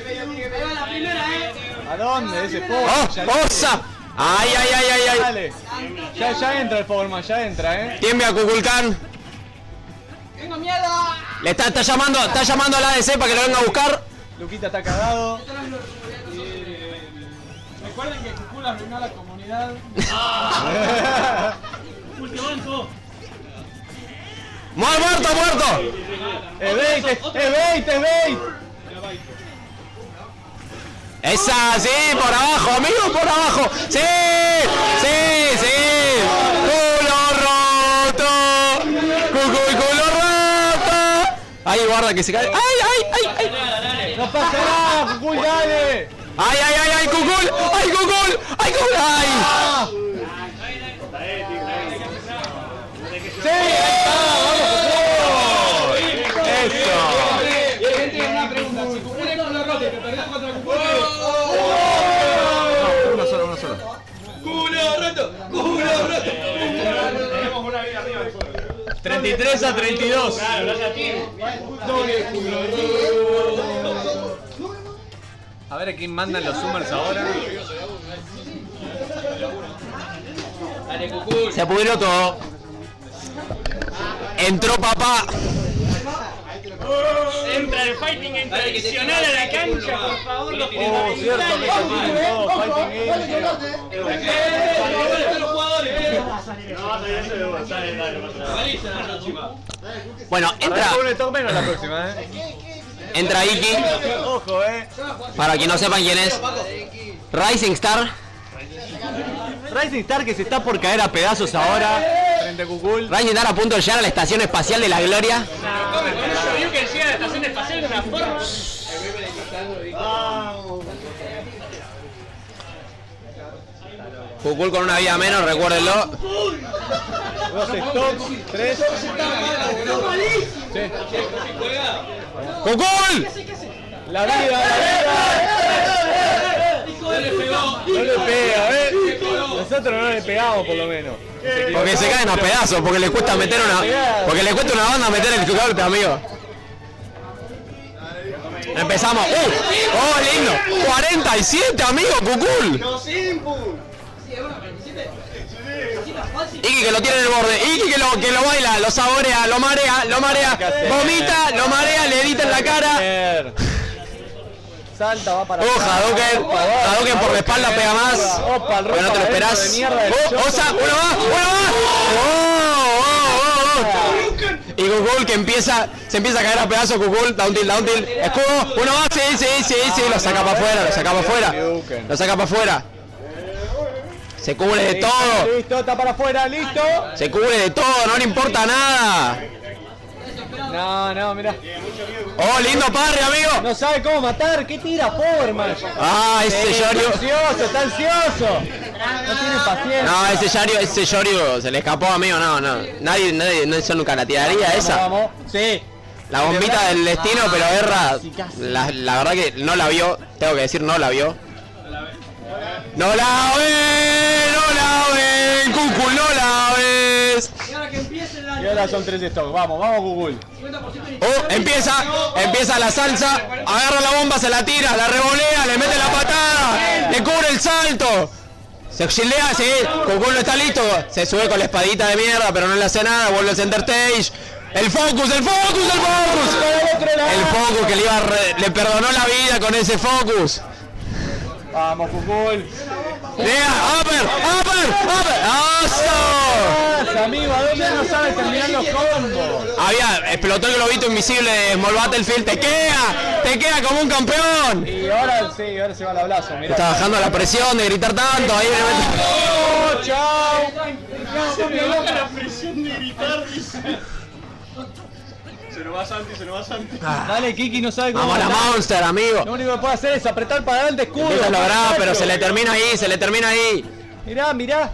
Speaker 6: ¿A dónde? Ese
Speaker 4: ¡Oh! ¡Osa! ¡Ay, ay, ay, ay, ay!
Speaker 6: Dale. Ya entra el Foreman, ya entra,
Speaker 4: Tiembe a Kukulkan.
Speaker 5: ¡Tengo miedo!
Speaker 4: Le está llamando a la ADC para que lo venga a buscar.
Speaker 6: Luquita está cagado. Recuerden que Kukul arruinó a la comunidad.
Speaker 4: ¡Muerto!
Speaker 6: ¡Es bait!
Speaker 4: Esa, sí, por abajo, amigo, por abajo. ¡Sí! ¡Culo roto! ¡Culo roto! Ahí, guarda que se cae. ¡Ay!
Speaker 6: ¡No pasa nada, Kukul, dale!
Speaker 4: ¡Ay, Kukul! ¡Ay!
Speaker 6: ¡Sí! ¡Ahí está! ¡Vamos, Kukul! ¡Eso!
Speaker 5: Una pregunta, si Kukul es culo roto y te perdés contra Kukul...
Speaker 1: Una sola.
Speaker 5: ¡Culo roto!
Speaker 1: 33-32. A ver a quién mandan los Summers ahora.
Speaker 4: Se pudrió todo. Entró papá.
Speaker 5: Entra el fighting tradicional a la cancha, por favor. Los
Speaker 6: Cierto que se tienen todos fighting
Speaker 4: Bueno, entra.
Speaker 6: la próxima,
Speaker 4: Entra Iki.
Speaker 6: Ojo,
Speaker 4: Para quien no sepan quién es. Rising Star.
Speaker 1: Rising Star que se está por caer a pedazos ahora.
Speaker 6: Frente a Kukul.
Speaker 4: Rising Star a punto de llegar a la Estación Espacial de la Gloria.
Speaker 5: Yo que llega a la estación espacial de una forma.
Speaker 4: Kukul con una vida menos, recuérdenlo.
Speaker 6: 2 stocks, 3.
Speaker 4: ¡Kukul!
Speaker 6: La vida. No le pega, Nosotros no le pegamos por lo menos.
Speaker 4: Porque se caen a pedazos, porque le cuesta meter una banda meter el golpe, amigo. Empezamos. ¡Oh, lindo! 47, amigo, Kukul. Iki que lo tiene en el borde, Iki que lo baila, lo saborea, lo marea, vomita, lo marea, le edita en la cara.
Speaker 6: Salta, va para
Speaker 4: Hadouken por la espalda pega más. Pero no te lo esperás. Osa, uno más. Y Kukul que se empieza a caer a pedazos. Kukul, down tilt. Escudo, uno más, sí. Lo saca para afuera. Se cubre de todo.
Speaker 6: Listo, está para afuera, listo.
Speaker 4: Se cubre de todo, no le importa nada.
Speaker 6: No, mirá.
Speaker 4: Oh, lindo parry, amigo.
Speaker 6: No sabe cómo matar, ¿qué tira Foreman?
Speaker 4: Ese Yorio.
Speaker 6: Está ansioso. No tiene paciencia.
Speaker 4: Ese Yorio se le escapó, amigo, no. Nadie, yo nunca la tiraría esa.
Speaker 6: Vamos. Sí.
Speaker 4: La bombita del destino, pero Erra, la verdad que no la vio, tengo que decir, no la vio. ¡No la ven! ¡Kukul, no la ves!
Speaker 5: Y ahora
Speaker 6: son 3 stocks, vamos Kukul.
Speaker 4: Empieza la salsa, agarra la bomba, se la tira, la revolea, le mete la patada, le cubre el salto. Se shieldea, sí, Kukul no está listo, se sube con la espadita de mierda, pero no le hace nada, vuelve al center stage. El focus. El focus que le perdonó la vida con ese focus.
Speaker 6: Vamos, Kukul.
Speaker 4: ¡Upper! ¡Oso!
Speaker 6: Amigo, ¿a dónde no sabes terminar los combos?
Speaker 4: Explotó el globito invisible de Small Battlefield. ¡Te queda como un campeón!
Speaker 6: Y ahora se va al ablazo, mirá.
Speaker 4: Está bajando la presión de gritar tanto. Ahí
Speaker 6: ¡Chao!
Speaker 5: la presión de gritar, dice. Se nos va Santi.
Speaker 6: Dale, Kiki no sabe cómo.
Speaker 4: Vamos a la Monster, amigo.
Speaker 6: Lo único que puede hacer es apretar para adelante escudo.
Speaker 4: Empieza a lograr, pero se le termina ahí.
Speaker 6: Mirá.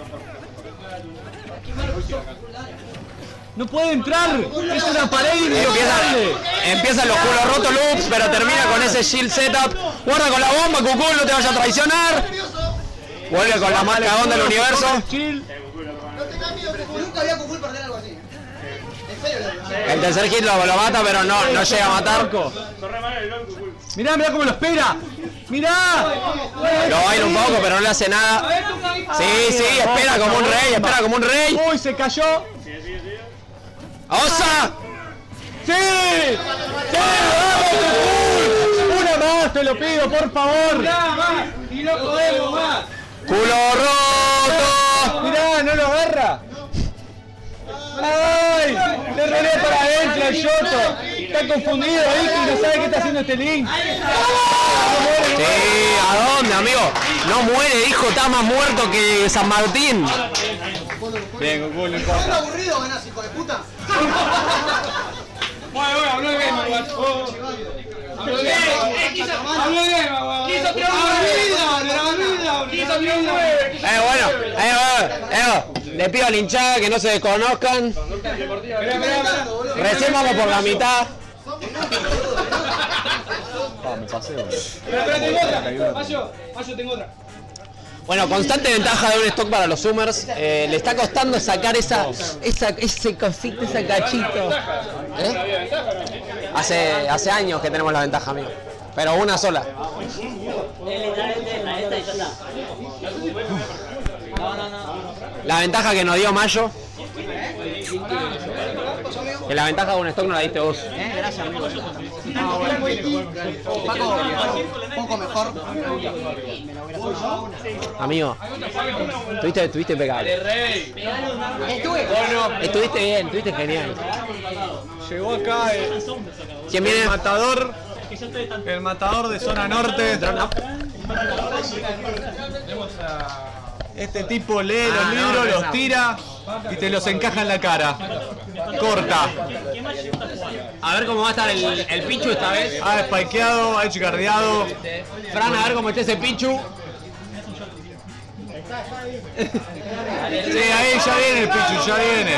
Speaker 6: No puede entrar. Es una pared inviolable.
Speaker 4: Empiezan los culos rotos loops, pero termina con ese shield setup. Guarda con la bomba, Kukul, no te vayas a traicionar. Vuelve con la más cagón del universo.
Speaker 5: Nunca había Kung Fu perder algo así. En serio,
Speaker 4: El tercer hit lo mata, pero no llega a matar.
Speaker 1: Mirá, mirá cómo lo espera. Mirá.
Speaker 4: Lo baila un poco, pero no le hace nada. Sí, sí, espera como un rey, espera como un rey.
Speaker 1: Uy, se cayó.
Speaker 4: ¡Osa!
Speaker 1: ¡Sí! ¡Sí! ¡Vamos, una más, te lo pido, por favor!
Speaker 5: más! ¡Y no podemos más!
Speaker 4: ¡Culo roto!
Speaker 1: Mirá, no lo agarra. ¡Ay! Le rolé para adentro el Yoto. Está confundido ahí y no sabe qué está haciendo este Link.
Speaker 4: Sí, ¿a dónde, amigo? No muere, hijo, está más muerto que San Martín.
Speaker 1: Bien, Goku, no
Speaker 5: ¿Estás
Speaker 1: importa.
Speaker 5: aburrido, ganás, hijo de puta?
Speaker 6: Bueno, habló de game, guacho. Habló de game. Quiso tirar
Speaker 4: Bueno, le pido a la hinchada que no se desconozcan. Recién vamos por la mitad.
Speaker 1: Me pasé,
Speaker 6: Pero tengo otra. Mayo, tengo otra.
Speaker 4: Bueno, constante ventaja de un stock para los Summers. Le está costando sacar ese cosito, ese cachito. ¿Eh? Hace años que tenemos la ventaja, amigo. Pero una sola. La ventaja que nos dio Mayo. Que la ventaja de un stock no la diste vos.
Speaker 5: Gracias, amigo. Paco, un poco mejor.
Speaker 4: Amigo, estuviste impecable. Estuviste bien, estuviste genial.
Speaker 1: Llegó acá
Speaker 4: ¿Quién viene?
Speaker 1: el matador de zona norte. Este tipo lee los libros, los tira y te los encaja en la cara. Corta.
Speaker 4: A ver cómo va a estar el Pichu esta vez.
Speaker 1: Ha spikeado, ha edgeguardeado.
Speaker 4: Fran, a ver cómo está ese Pichu.
Speaker 1: Sí, ahí ya viene el Pichu, ya viene.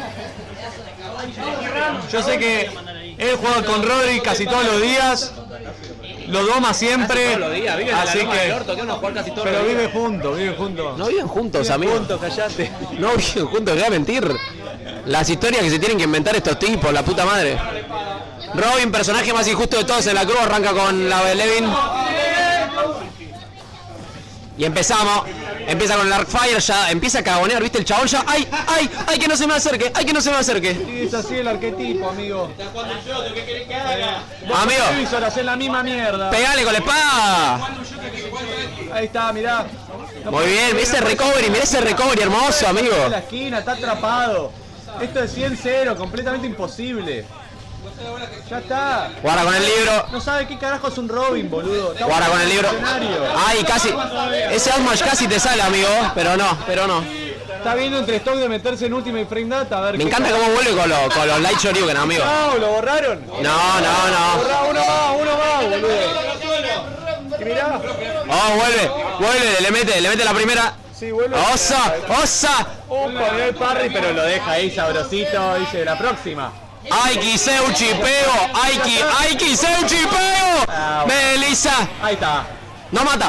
Speaker 1: Yo sé que él juega con Rodri casi todos los días. Lo doma siempre. Así que. Pero vive juntos.
Speaker 4: No viven juntos, amigo.
Speaker 1: Juntos, callate.
Speaker 4: No viven juntos, voy a mentir. Las historias que se tienen que inventar estos tipos, la puta madre. Robin, personaje más injusto de todos en la cruz, arranca con la de Levin. Y empezamos. Empieza con el Arcfire, ya empieza a cagonear, ¿viste? El chabón ya. ¡Ay, ay, ay, que no se me acerque! ¡Ay, que no se me acerque!
Speaker 1: Sí, es así el arquetipo, amigo.
Speaker 4: Amigo,
Speaker 1: Divisor, hacen la misma mierda.
Speaker 4: pegale con la espada.
Speaker 1: Ahí está, mirá.
Speaker 4: Muy bien, mirá ese recovery hermoso, amigo.
Speaker 1: En la esquina, está atrapado. Esto es 100-0, completamente imposible. Ya está.
Speaker 4: Guarda con el libro.
Speaker 1: No sabe qué carajo es un Robin, boludo. Está
Speaker 4: Guarda con el libro.
Speaker 1: funcionario.
Speaker 4: Ay, casi. Ese Outmatch casi te sale, amigo. Pero no.
Speaker 1: Está viendo entre stock de meterse en Ultimate Frame Data. A ver
Speaker 4: Me
Speaker 1: qué
Speaker 4: encanta
Speaker 1: tal.
Speaker 4: cómo vuelve con los Light Shoryuken, amigo.
Speaker 1: No, lo borraron.
Speaker 4: No.
Speaker 1: Borra uno más, boludo. Y mirá.
Speaker 4: Oh, vuelve, le mete la primera.
Speaker 1: Sí, vuelve.
Speaker 4: ¡Osa!
Speaker 1: Opa, mirá el parry, pero lo deja ahí sabrosito. Dice, la próxima.
Speaker 4: ¡Aiki, seu chipeo! ¡Aiki, seu chipeo! ¡Melissa!
Speaker 1: Ahí está.
Speaker 4: ¡No mata!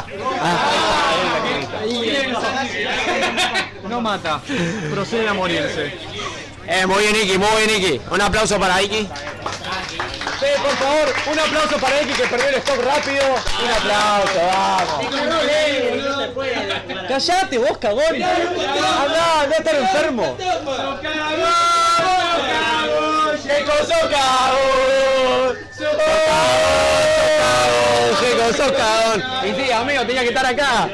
Speaker 1: No mata. Procede a morirse.
Speaker 4: Muy bien, Iki. Un aplauso para Iki.
Speaker 1: Sí, por favor, un aplauso para Iki que perdió el stock rápido. Un aplauso, vamos. Callate vos, cagón. Andá a estar enfermo.
Speaker 4: Socadón. Y sí, amigo, tenía que estar acá.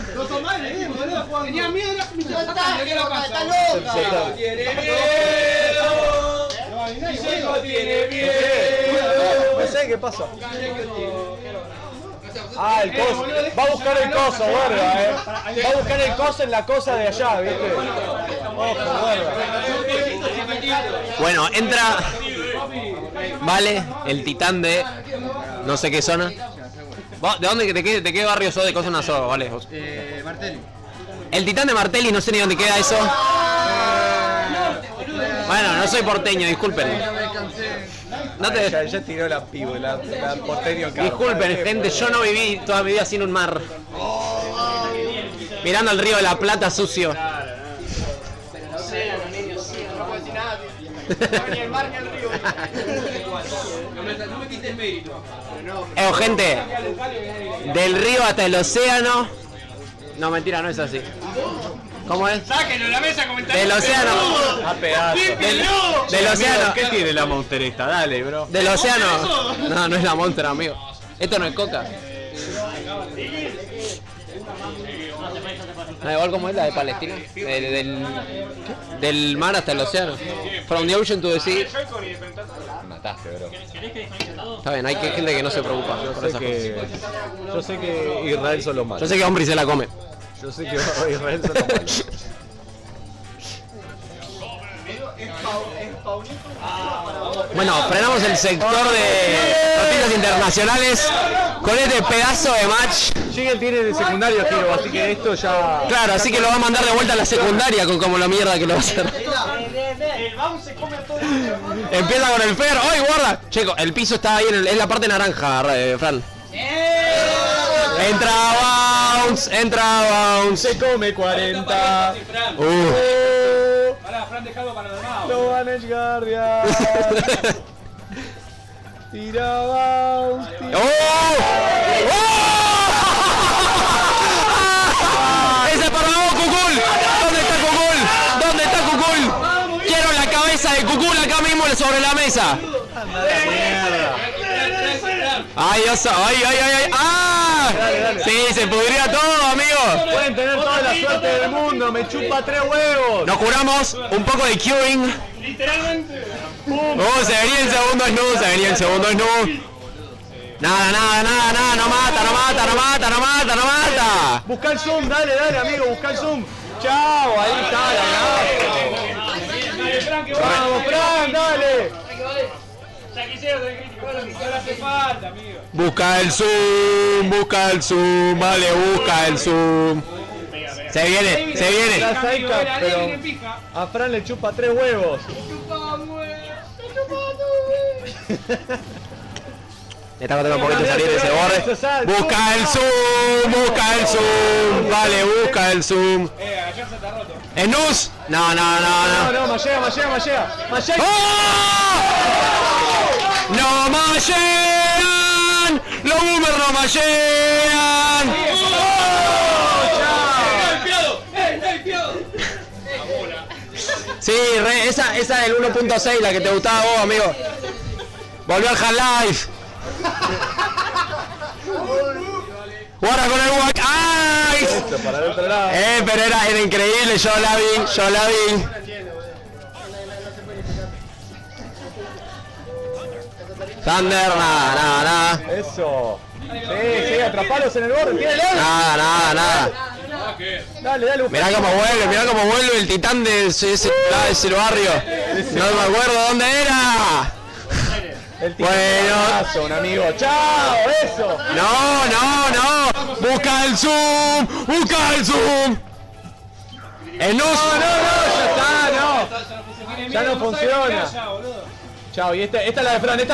Speaker 5: Tenía miedo, está
Speaker 1: No sé qué pasa. Ah, el coso. Va a buscar el coso, verga, Va a buscar el coso en la cosa de allá, ¿viste? Ojo, verga.
Speaker 4: Bueno, entra. Vale, el titán de. No sé qué zona. ¿Vos, ¿de dónde, de qué barrio sos de Cosa una sos, vale?
Speaker 5: Martelli.
Speaker 4: El titán de Martelli, no sé ni dónde queda eso. Bueno, no soy porteño, disculpen. No te...
Speaker 1: Ya tiró la pivo, la porteño acá.
Speaker 4: Disculpen, gente, yo no viví toda mi vida sin un mar. Mirando el río de la Plata sucio.
Speaker 2: océano, niño, océano. No puedo decir nada, tío. Ni el mar ni el río.
Speaker 3: No me quites mérito.
Speaker 4: Gente, del río hasta el océano. No, mentira, no es así. ¿Cómo es?
Speaker 6: Sáquenlo en la mesa, comentarios.
Speaker 4: Del océano.
Speaker 1: A pedazo.
Speaker 4: Del océano.
Speaker 1: ¿Qué tiene la Monster esta? Dale, bro.
Speaker 4: Del océano. No, no es la Monster, amigo. Esto no es coca. No, igual como es la de Palestina. Del mar hasta el océano. From the ocean to the sea.
Speaker 1: Mataste, bro.
Speaker 4: Está bien, hay gente que no se preocupa por esas cosas.
Speaker 1: Yo sé que Israel son los malos.
Speaker 4: Yo sé que hombre se la come.
Speaker 1: Yo sé que Israel son los malos.
Speaker 4: Bueno, frenamos el sector de noticias internacionales con este pedazo de match.
Speaker 1: Jiggle tiene de secundario, Giro, así que esto ya...
Speaker 4: Claro, así que lo va a mandar de vuelta a la secundaria con como la mierda que lo va a hacer.
Speaker 5: El Baum se come a todo el mundo.
Speaker 4: Empieza con el Fer. ¡Ay, guarda! Checo, el piso está ahí en la parte naranja, Fran. Entra Bounce.
Speaker 1: Se come 40.
Speaker 3: Pará, Fran, dejado para los demás.
Speaker 1: Lo van a Guardian. Tira Bounce.
Speaker 4: ¡Ese para vos, Cucul! ¿Dónde está Cucul? ¿Dónde está Cucul? Quiero la cabeza de Cucul acá mismo sobre la mesa. ¡Ay, Dios! ¡Ay! ¡Ah!
Speaker 1: Dale.
Speaker 4: Sí, se pudría todo, amigos.
Speaker 1: Pueden tener toda la suerte del mundo, me chupa 3 huevos.
Speaker 4: Nos curamos un poco de curing.
Speaker 6: Literalmente.
Speaker 4: Se venía el segundo snoo, Nada, no mata.
Speaker 1: Busca el zoom, dale, amigo, busca el zoom. Chao, ahí está la gracia. Vamos, Fran, dale.
Speaker 6: Ya quisiera tener crítico, ahora hace falta, amigo.
Speaker 4: Busca el zoom, vale, busca el zoom. Se viene.
Speaker 1: La Saika, pero a Fran le chupa 3 huevos.
Speaker 4: Está costando un poquito salir de ese borde. Busca el zoom, vale, busca el zoom.
Speaker 6: Acá se está roto.
Speaker 4: ¿Enus? No.
Speaker 1: No, mallea.
Speaker 4: ¡Oh! ¡No mallean! ¡Los boomers no mallean! Sí, esa del 1.6, la que te gustaba a vos, amigo. Volvió al Half-Life. Guarda con el Wack. ¡Ay!
Speaker 1: Para el otro lado.
Speaker 4: Pero era increíble, yo la vi. Thunder, nada.
Speaker 1: Eso. Sí, atrapalos en el borde, tiene el
Speaker 4: Nada.
Speaker 1: Dale,
Speaker 4: Mirá cómo vuelve el titán de ese barrio. No me acuerdo dónde era.
Speaker 1: El bueno, un amigo. ¡Chao! ¡Eso!
Speaker 4: No. Busca el zoom. El nus.
Speaker 1: Ya no funciona. Chao, y esta es la de Fran,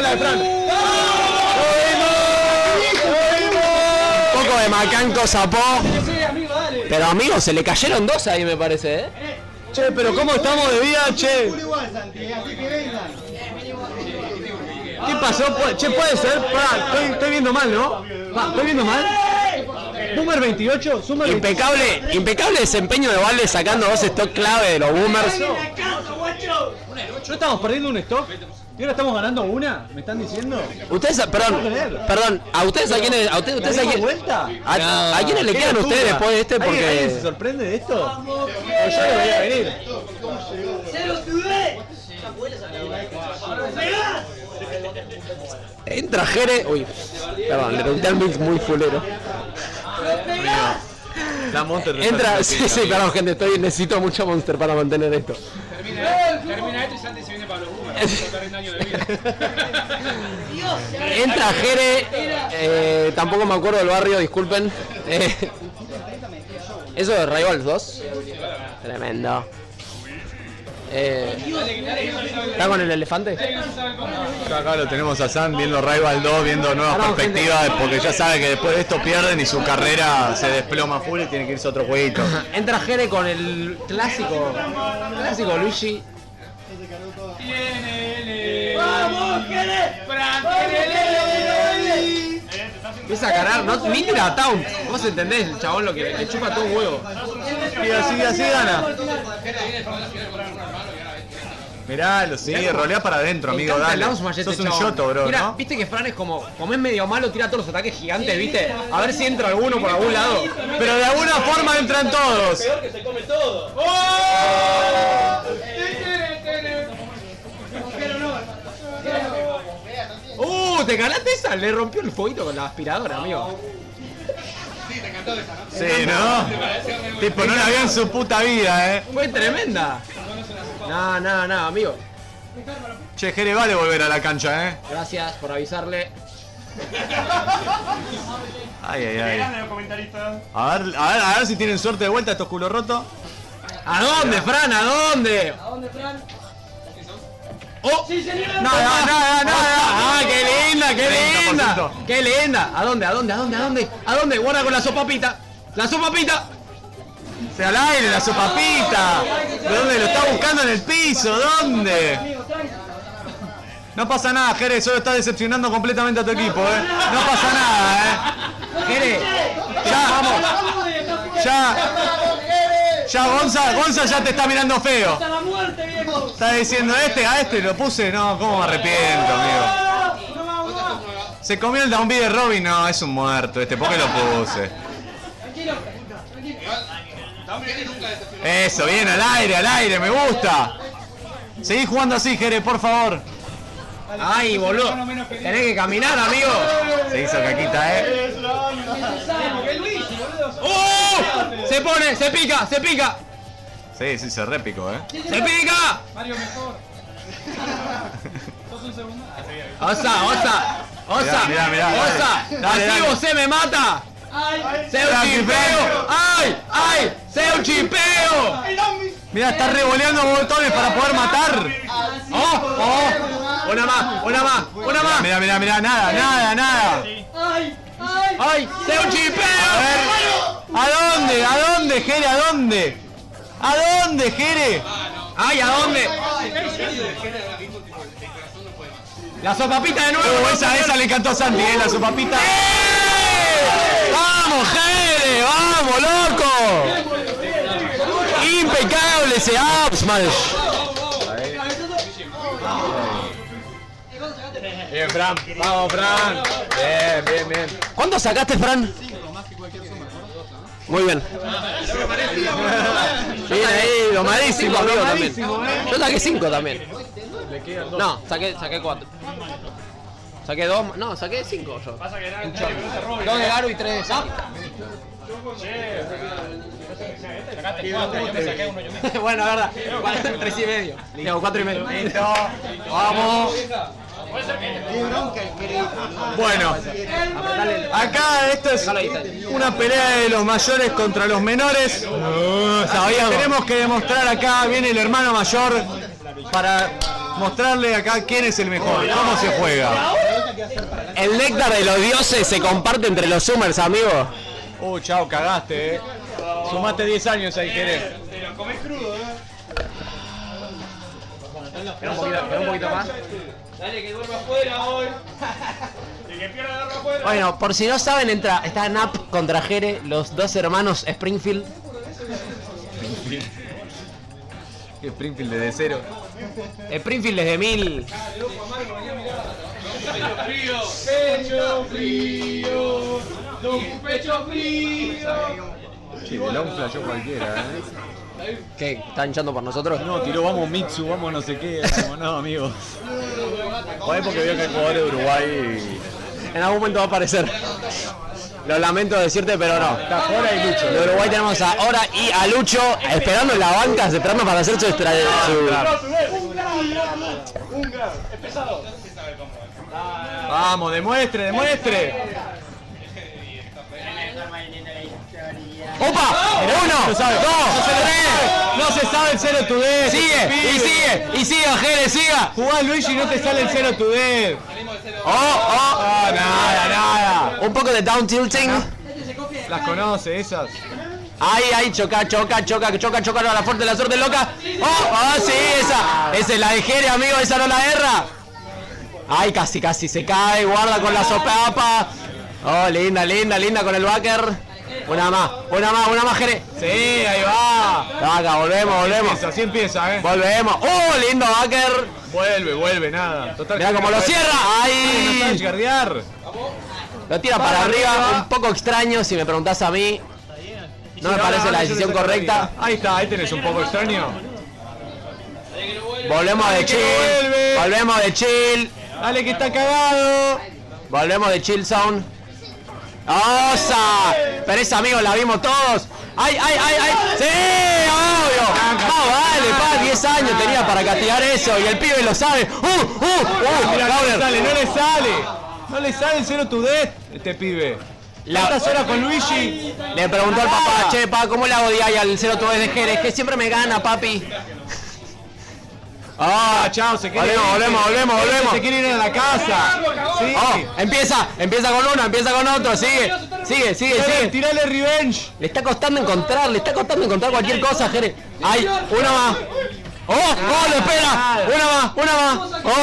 Speaker 4: Un poco de Macanco zapó. Pero amigo, se le cayeron 2 ahí me parece,
Speaker 1: Che, pero ¿cómo estamos de vida, che? ¿Qué pasó? Che, puede ser. Estoy viendo mal, ¿no? ¿Estoy viendo mal? Boomer 28, Summer
Speaker 4: impecable desempeño de Valve sacando 2 stock clave de los boomers.
Speaker 1: ¿No estamos perdiendo un stock? ¿Y ahora estamos ganando una? ¿Me están diciendo?
Speaker 4: Ustedes, perdón, ¿a ustedes a quiénes? ¿A quién?
Speaker 1: ¿Vuelta?
Speaker 4: ¿A quiénes le quedan ustedes después de este? Porque
Speaker 1: ¿Alguien se sorprende de esto? Pues yo lo veía venir.
Speaker 4: Entra Jere. Uy, perdón, le pregunté al mix muy fulero.
Speaker 1: La Monster.
Speaker 4: Entra, sí, perdón, gente, necesito mucho Monster para mantener esto.
Speaker 3: Termina esto y Santi se viene para los boomers.
Speaker 4: Entra Jere, tampoco me acuerdo del barrio, disculpen. Eso de Rivals 2. Tremendo. ¿Está con el elefante?
Speaker 1: Acá lo tenemos a Sam viendo Rival 2, viendo nuevas perspectivas, porque ya sabe que después de esto pierden y su carrera se desploma full y tiene que irse a otro jueguito.
Speaker 4: Entra Jere con el clásico Luigi.
Speaker 5: ¡Vamos, Jere!
Speaker 4: Empieza a cargar, no, ni tira taunt. Vos entendés, el chabón lo que le chupa todo un huevo.
Speaker 1: Y así gana. Mirá, lo sigue, rolea para adentro, amigo, dale. Sos un yoto, bro,
Speaker 4: mira,
Speaker 1: ¿no?
Speaker 4: viste que Fran es como es medio malo, tira todos los ataques gigantes, viste. A ver si entra alguno por algún lado.
Speaker 1: Pero de alguna forma entran todos.
Speaker 5: Peor que se come todo.
Speaker 4: ¿Te ganaste esa? Le rompió el fueguito con la aspiradora, amigo.
Speaker 1: Sí, ¿no? Tipo, no la vio en su puta vida,
Speaker 4: Fue tremenda. No, amigo.
Speaker 1: Che, Jere, vale volver a la cancha,
Speaker 4: Gracias por avisarle.
Speaker 1: Ay. A ver si tienen suerte de vuelta estos culos rotos.
Speaker 4: ¿A dónde, Fran? ¿A dónde?
Speaker 5: ¿A dónde, Fran?
Speaker 4: ¡Oh!
Speaker 5: Sí, señor.
Speaker 4: Nada. ¡Ah, qué linda, qué
Speaker 1: 30%.
Speaker 4: linda! ¡Qué linda! ¿A dónde? Guarda con la sopapita. ¡La sopapita!
Speaker 1: Se al aire, la sopapita. ¿De dónde? Lo está buscando en el piso. ¿Dónde? No pasa nada, Jere, solo está decepcionando completamente a tu equipo, No pasa nada,
Speaker 4: Jere,
Speaker 1: Ya, Gonza ya te está mirando feo.
Speaker 5: Hasta la muerte, viejo.
Speaker 1: Está diciendo, a este lo puse. No, ¿cómo me arrepiento, amigo? Se comió el downbeat de Robin. No, es un muerto ¿por qué lo puse?
Speaker 5: Tranquilo.
Speaker 1: Eso, bien, al aire, me gusta. Seguí jugando así, Jere, por favor.
Speaker 4: Ay, boludo. Tenés que caminar, amigo.
Speaker 1: Se hizo caquita,
Speaker 4: ¡Oh! Se pica.
Speaker 1: Sí, se repicó,
Speaker 4: ¡Se pica!
Speaker 5: Mario mejor. Sos un segundo.
Speaker 4: Osa.
Speaker 1: Mirá. Dale.
Speaker 4: Así vos se me mata. ¡Sé un chipeo! ¡Ay! ¡Sé un chipeo!
Speaker 1: Mirá, está revoleando botones para poder matar.
Speaker 4: ¡Oh! Una más.
Speaker 1: Mirá, nada.
Speaker 4: ¡Ay! ¡Sé un chipeo!
Speaker 1: ¿A dónde, Jere? ¿A dónde, Jere?
Speaker 4: ¡Ay! ¿A dónde? La sopapita de nuevo.
Speaker 1: Esa le encantó a Santi, la sopapita. ¡Vamos, Jere! ¡Vamos, loco! ¡Impecable ese up smash!
Speaker 4: Bien, Fran. Vamos, Fran. Bien. ¿Cuánto sacaste, Fran? Muy bien. Bien ahí, domadísimo, amigo, también. Yo saqué 5 también. No, saqué 4. Saqué 2, no, saqué 5 yo. 2 de Garu y 3 de Saki.
Speaker 6: Sacaste 4, yo me saqué uno yo mismo.
Speaker 4: Bueno, la verdad, 3 y medio. Digo, 4 y medio.
Speaker 1: Vamos. Bueno, acá esto es una pelea de los mayores contra los menores. Tenemos que demostrar acá, viene el hermano mayor para mostrarle acá quién es el mejor, cómo se juega.
Speaker 4: El néctar de los dioses se comparte entre los Summers, amigo.
Speaker 1: Chao, cagaste, Sumaste 10 años ahí, Jerez.
Speaker 6: Te lo comes crudo,
Speaker 4: Un poquito más.
Speaker 5: Dale, que duerma afuera hoy.
Speaker 6: Y que pierda agarra afuera.
Speaker 4: Bueno, por si no saben, está Nap contra Jere, los dos hermanos Springfield.
Speaker 1: Springfield desde cero.
Speaker 4: Springfield desde 1000.
Speaker 5: Pecho frío. Un pecho frío.
Speaker 1: Che, de long flashó cualquiera,
Speaker 4: ¿Qué? ¿Están hinchando por nosotros?
Speaker 1: No, tiró vamos Mitsu, vamos no sé qué. No, amigo. Joder, porque vio que hay jugadores de Uruguay.
Speaker 4: En algún momento va a aparecer. Lo lamento decirte, pero no.
Speaker 1: Está Jora y Lucho.
Speaker 4: De Uruguay tenemos a Hora y a Lucho esperando en la banca, esperando para hacer su
Speaker 6: Un grado, es pesado.
Speaker 1: Vamos, demuestre.
Speaker 4: ¡Opa! 1, 2, 3.
Speaker 1: No se sabe el 0 to death.
Speaker 4: Y sigue, Jere, siga.
Speaker 1: Jugás Luigi y no te sale el 0 to death.
Speaker 4: Nada. Un poco de down tilting.
Speaker 1: Las conoce esas.
Speaker 4: Ahí, choca, no, la fuerte, la suerte loca. Sí, esa es la de Jere, amigo, esa no la erra. Ay, casi se cae, guarda con la sopapa. Oh, linda con el backer. Una más, Jere.
Speaker 1: Sí, ahí va.
Speaker 4: Acá, volvemos.
Speaker 1: Así empieza,
Speaker 4: Volvemos. Lindo backer.
Speaker 1: Vuelve, nada. Total,
Speaker 4: Mirá cómo lo cierra.
Speaker 1: No sabes
Speaker 4: Ahí.
Speaker 1: guardiar.
Speaker 4: Lo tira para arriba, un poco extraño si me preguntás a mí. No me parece la decisión correcta.
Speaker 1: Ahí está, ahí tenés un poco extraño.
Speaker 4: Volvemos de chill.
Speaker 1: Dale que está cagado.
Speaker 4: Volvemos de chill zone. ¡Osa! Pero esa, amigo, la vimos todos. ¡Ay! ¡Sí! ¡Obvio! Vale, 10 años tenía para castigar eso y el pibe lo sabe.
Speaker 1: Mira, no le sale el 0 to death este pibe. ¿Cuántas horas con Luigi?
Speaker 4: Le preguntó al papá, che, pa, ¿cómo le hago de ahí al 0 to death de Jerez? Que siempre me gana, papi.
Speaker 1: Chao, se quiere
Speaker 4: volvemos.
Speaker 1: Se quiere ir a la casa. Sí.
Speaker 4: Empieza con uno, empieza con otro, sigue.
Speaker 1: Tirale revenge.
Speaker 4: Le está costando encontrar cualquier cosa, Jerez. Hay una más. Lo espera. Una más.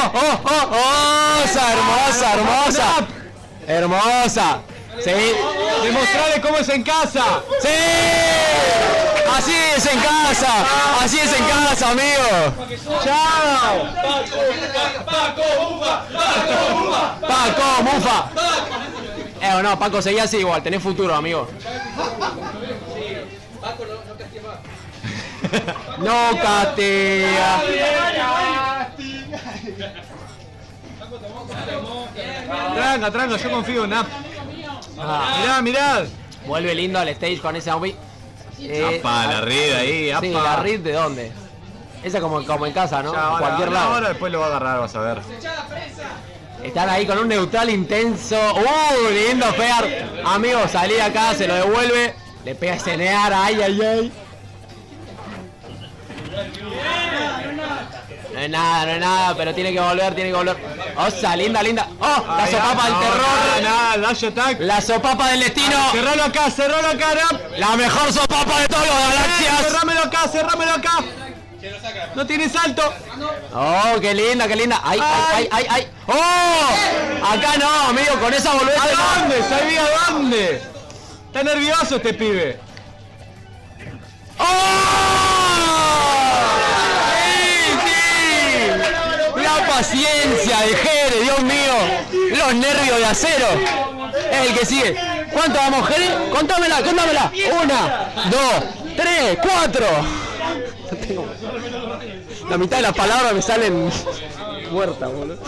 Speaker 4: Hermosa. Sí.
Speaker 1: Demostrale cómo es en casa.
Speaker 4: Sí. Así es en casa, amigo.
Speaker 1: Chao.
Speaker 4: Paco, mufa. No, Paco, seguía así igual, tenés futuro, amigo. No castiga.
Speaker 1: Tranca, yo confío en Nap. Mirá.
Speaker 4: Vuelve lindo al stage con ese zombie.
Speaker 1: La red ahí,
Speaker 4: Sí, la red de dónde. Esa como en casa, ¿no? En cualquier lado.
Speaker 1: Ahora después lo va a agarrar, vas a ver.
Speaker 4: Están ahí con un neutral intenso. Lindo Fear. Amigo, salí acá, se lo devuelve. Le pega ese near, ay. No es nada, pero tiene que volver. Osa, linda. La sopapa del terror.
Speaker 1: Dash attack.
Speaker 4: La sopapa del destino.
Speaker 1: Cerralo acá, Nap.
Speaker 4: La mejor sopapa de todos los galaxias.
Speaker 1: Cerrámelo acá. No tiene salto.
Speaker 4: Qué linda. Ay. Acá no, amigo, con esa boludez.
Speaker 1: ¿A dónde? ¿Sabía dónde? Está nervioso este pibe.
Speaker 4: La paciencia de Jere, Dios mío. Los nervios de acero. Es el que sigue. ¿Cuánto vamos, Jere? Contámela. 1, 2, 3, 4. La mitad de las palabras me salen muertas, boludo.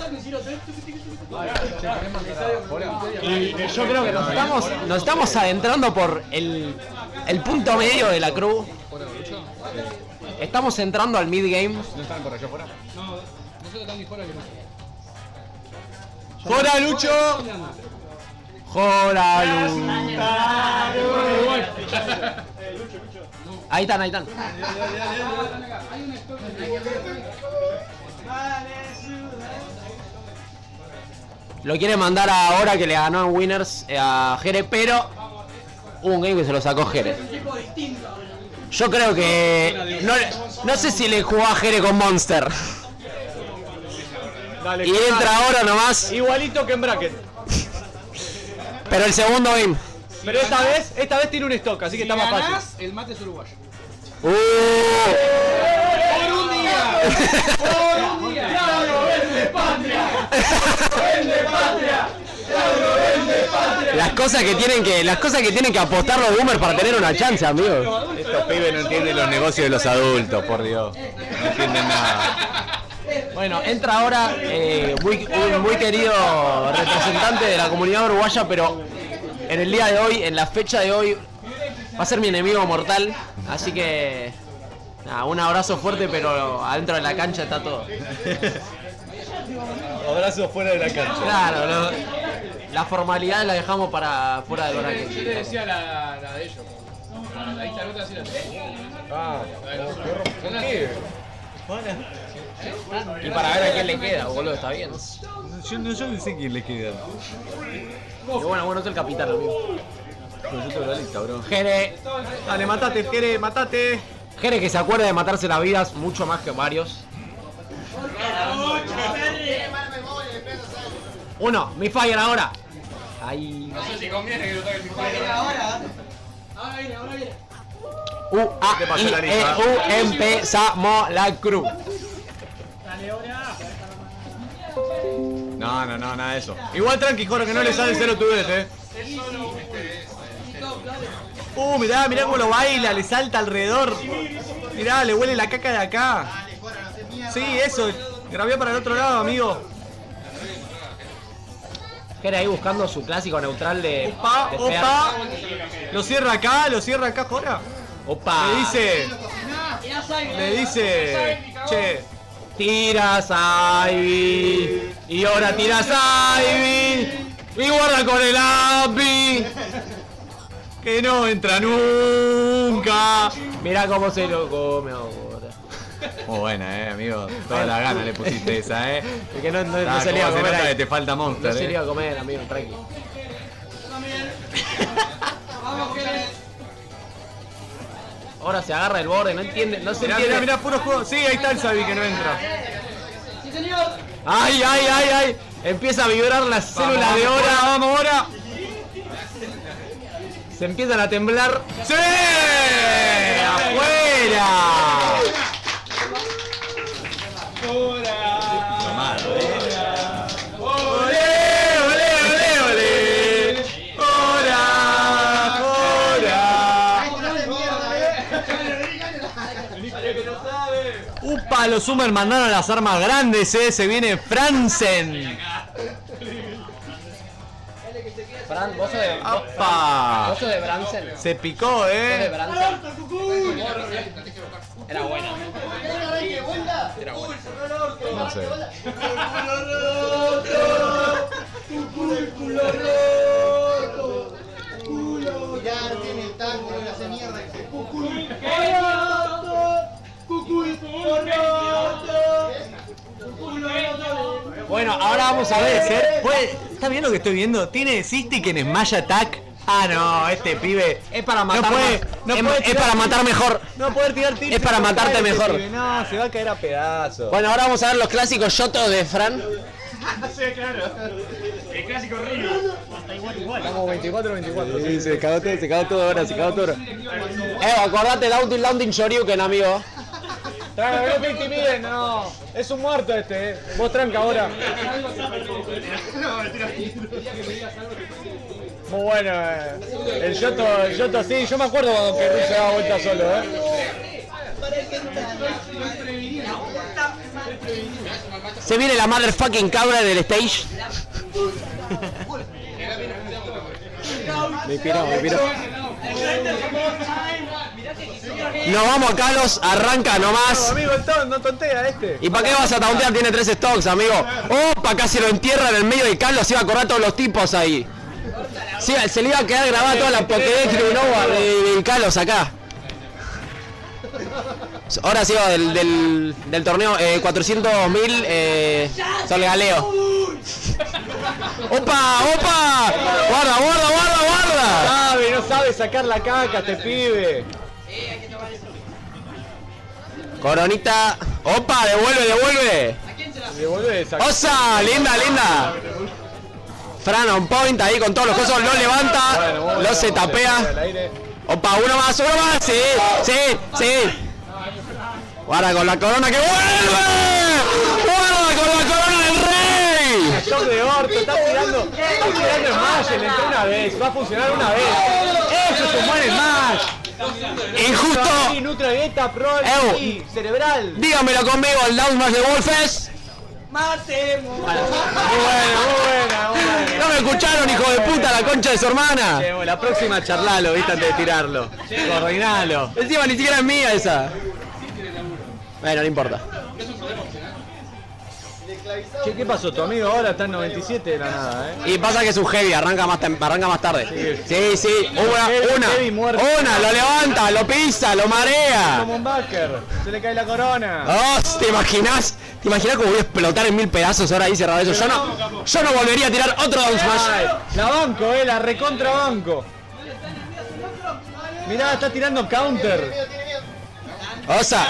Speaker 4: Y yo creo que nos estamos adentrando por el punto medio de la crew. Estamos entrando al mid game.
Speaker 3: ¿No están por allá afuera? No, nosotros estamos ni fuera que no.
Speaker 1: ¡Jora, Lucho!
Speaker 4: Ahí están. Lo quiere mandar ahora que le ganó en Winners a Jere, pero hubo un game que se lo sacó Jere. Yo creo que no sé si le jugó a Jere con Monster.
Speaker 1: Dale,
Speaker 4: y entra ahora nomás.
Speaker 1: Igualito que en bracket.
Speaker 4: Pero el segundo game.
Speaker 1: Pero esta vez tiene un stock, así que está más fácil.
Speaker 3: El mate es uruguayo.
Speaker 1: ¡Por un día! ¡Vende patria!
Speaker 4: Las cosas que tienen que apostar los boomers para tener una chance, amigo.
Speaker 1: Estos pibes no entienden los negocios de los adultos, por Dios. No entienden nada.
Speaker 4: Bueno, entra ahora un muy querido representante de la comunidad uruguaya, pero en el día de hoy, en la fecha de hoy, va a ser mi enemigo mortal. Así que nada, un abrazo fuerte, pero adentro de la cancha está todo.
Speaker 1: Abrazo fuera de la cancha.
Speaker 4: Claro, la formalidad la dejamos para fuera del bracket.
Speaker 3: Yo le decía la de ellos. Ahí está, no te así la
Speaker 2: Ah, y para ver a quién le queda, boludo, está bien.
Speaker 1: Yo no sé quién le queda.
Speaker 2: Y bueno, es el capitán, amigo.
Speaker 1: Pero yo tengo la lista, bro.
Speaker 2: Jere.
Speaker 1: Dale, matate, Jere, matate.
Speaker 2: Jere que se acuerda de matarse las vidas mucho más que varios. Uno, mi fire ahora. Ahí.
Speaker 3: No sé si conviene que lo toque el Fire.
Speaker 5: Ahora viene.
Speaker 1: Te pasó la lista.
Speaker 2: Empezamos la cruz.
Speaker 1: No, nada de eso. Igual tranqui, Joro, que no le sale cero tu vez, Mirá cómo lo baila, le salta alrededor. Mirá, le huele la caca de acá. Sí, eso. Grabé para el otro lado, amigo.
Speaker 2: Jere ahí buscando su clásico neutral de.
Speaker 1: Opa. Lo cierra acá, Jora.
Speaker 2: Opa.
Speaker 1: Le dice. Che.
Speaker 2: Tiras Ivy. Y ahora tiras Ivy. Y guarda con el API.
Speaker 1: Que no entra nunca.
Speaker 2: Mirá cómo se lo come ahora.
Speaker 1: Muy buena, amigo. Toda la gana le pusiste esa,
Speaker 2: Es que no se le iba a comer.
Speaker 1: Que te falta Monster,
Speaker 2: No se le iba a comer, amigo, tranqui. Ahora se agarra el borde, no entiende, no se entiende.
Speaker 1: Mirá, puro juego. Sí, ahí está el Sabi que no entra.
Speaker 5: Sí, señor.
Speaker 2: ¡Ay! Empieza a vibrar las células de hora.
Speaker 1: Vamos, ahora.
Speaker 2: Se empiezan a temblar.
Speaker 1: ¡Sí! ¡Afuera! Tomado, ¡Olé! ¡Upa! Los Summer mandaron las armas grandes, Se viene Franzen.
Speaker 2: Fran, vos sos de.
Speaker 1: ¡Apa!
Speaker 2: Vos sos de Bransen.
Speaker 1: Se picó,
Speaker 2: Sos de Bransen. Era buena.
Speaker 1: No sé.
Speaker 5: Mirá, tiene el tango, le hace mierda.
Speaker 2: Bueno, ahora vamos a ver.
Speaker 1: ¿Está bien lo que estoy viendo? ¿Tiene Cystic en Smash Attack? Ah, no, este pibe.
Speaker 2: Es para matar.
Speaker 1: Es para matar mejor.
Speaker 2: No poder tirar tiros.
Speaker 1: Es para matarte mejor.
Speaker 2: No, se va a caer a pedazos.
Speaker 4: Bueno, ahora vamos a ver los clásicos yotos de Fran.
Speaker 3: Sí, claro. El clásico río.
Speaker 2: Estamos 24-24.
Speaker 1: Sí, se cagó todo ahora,
Speaker 4: Acordate, Launting Shoryuken, amigo.
Speaker 2: Tranca, no te intimiden, no. Es un muerto este, Vos tranca ahora. Muy bueno, El Yoto sí, yo me acuerdo cuando Kerry se daba vuelta solo,
Speaker 4: Se viene la motherfucking cabra del stage.
Speaker 1: Me inspiró.
Speaker 4: Nos vamos a Kalos, arranca nomás.
Speaker 2: Amigo, no tontea este.
Speaker 4: ¿Y para qué vas a tauntear? Tiene 3 stocks, amigo. Opa, casi lo entierra en el medio de Kalos, se iba a correr todos los tipos ahí. Sí, se le iba a quedar grabada toda la Pokédex de Unova de Kalos acá. Ahora sí va del torneo 400.000 Solgaleo. ¡Opa! ¡Guarda!
Speaker 2: No sabe sacar la caca este pibe.
Speaker 4: Coronita. ¡Opa! ¡Devuelve!
Speaker 2: Devuelve esa.
Speaker 4: ¡Osa! ¡Linda! Fran on point ahí con todos los cosos, lo levanta, lo se tapea. ¡Opa! ¡Uno más! ¡Sí! ¡Guarda con la corona que vuelve! ¡Guarda con la corona del rey!
Speaker 2: Shock de orto, está tirando Smash, le entró una vez, va a funcionar una vez. ¡Eso es un buen Smash!
Speaker 4: ¡Injusto!
Speaker 2: Nutra Pro y cerebral.
Speaker 4: Dígamelo conmigo, el down smash de Wolfes.
Speaker 5: Matemos.
Speaker 2: Muy buena.
Speaker 4: No me escucharon, hijo de puta, la concha de su hermana.
Speaker 2: La próxima charlalo, viste, antes de tirarlo. Coordinalo.
Speaker 4: Encima ni siquiera es mía esa. Bueno, no importa.
Speaker 1: Che, ¿qué pasó? Tu amigo ahora está en 97 de la nada,
Speaker 4: Y pasa que es un heavy, arranca más tarde. Sí. Una, lo levanta, lo pisa, lo marea.
Speaker 1: Como un backer, se le cae la corona.
Speaker 4: Oh, ¿te imaginas? ¿Te imaginas cómo voy a explotar en 1000 pedazos ahora ahí cerrado eso? Yo no volvería a tirar otro down smash.
Speaker 1: La banco, la recontra banco. Mirá, está tirando counter.
Speaker 4: Osa.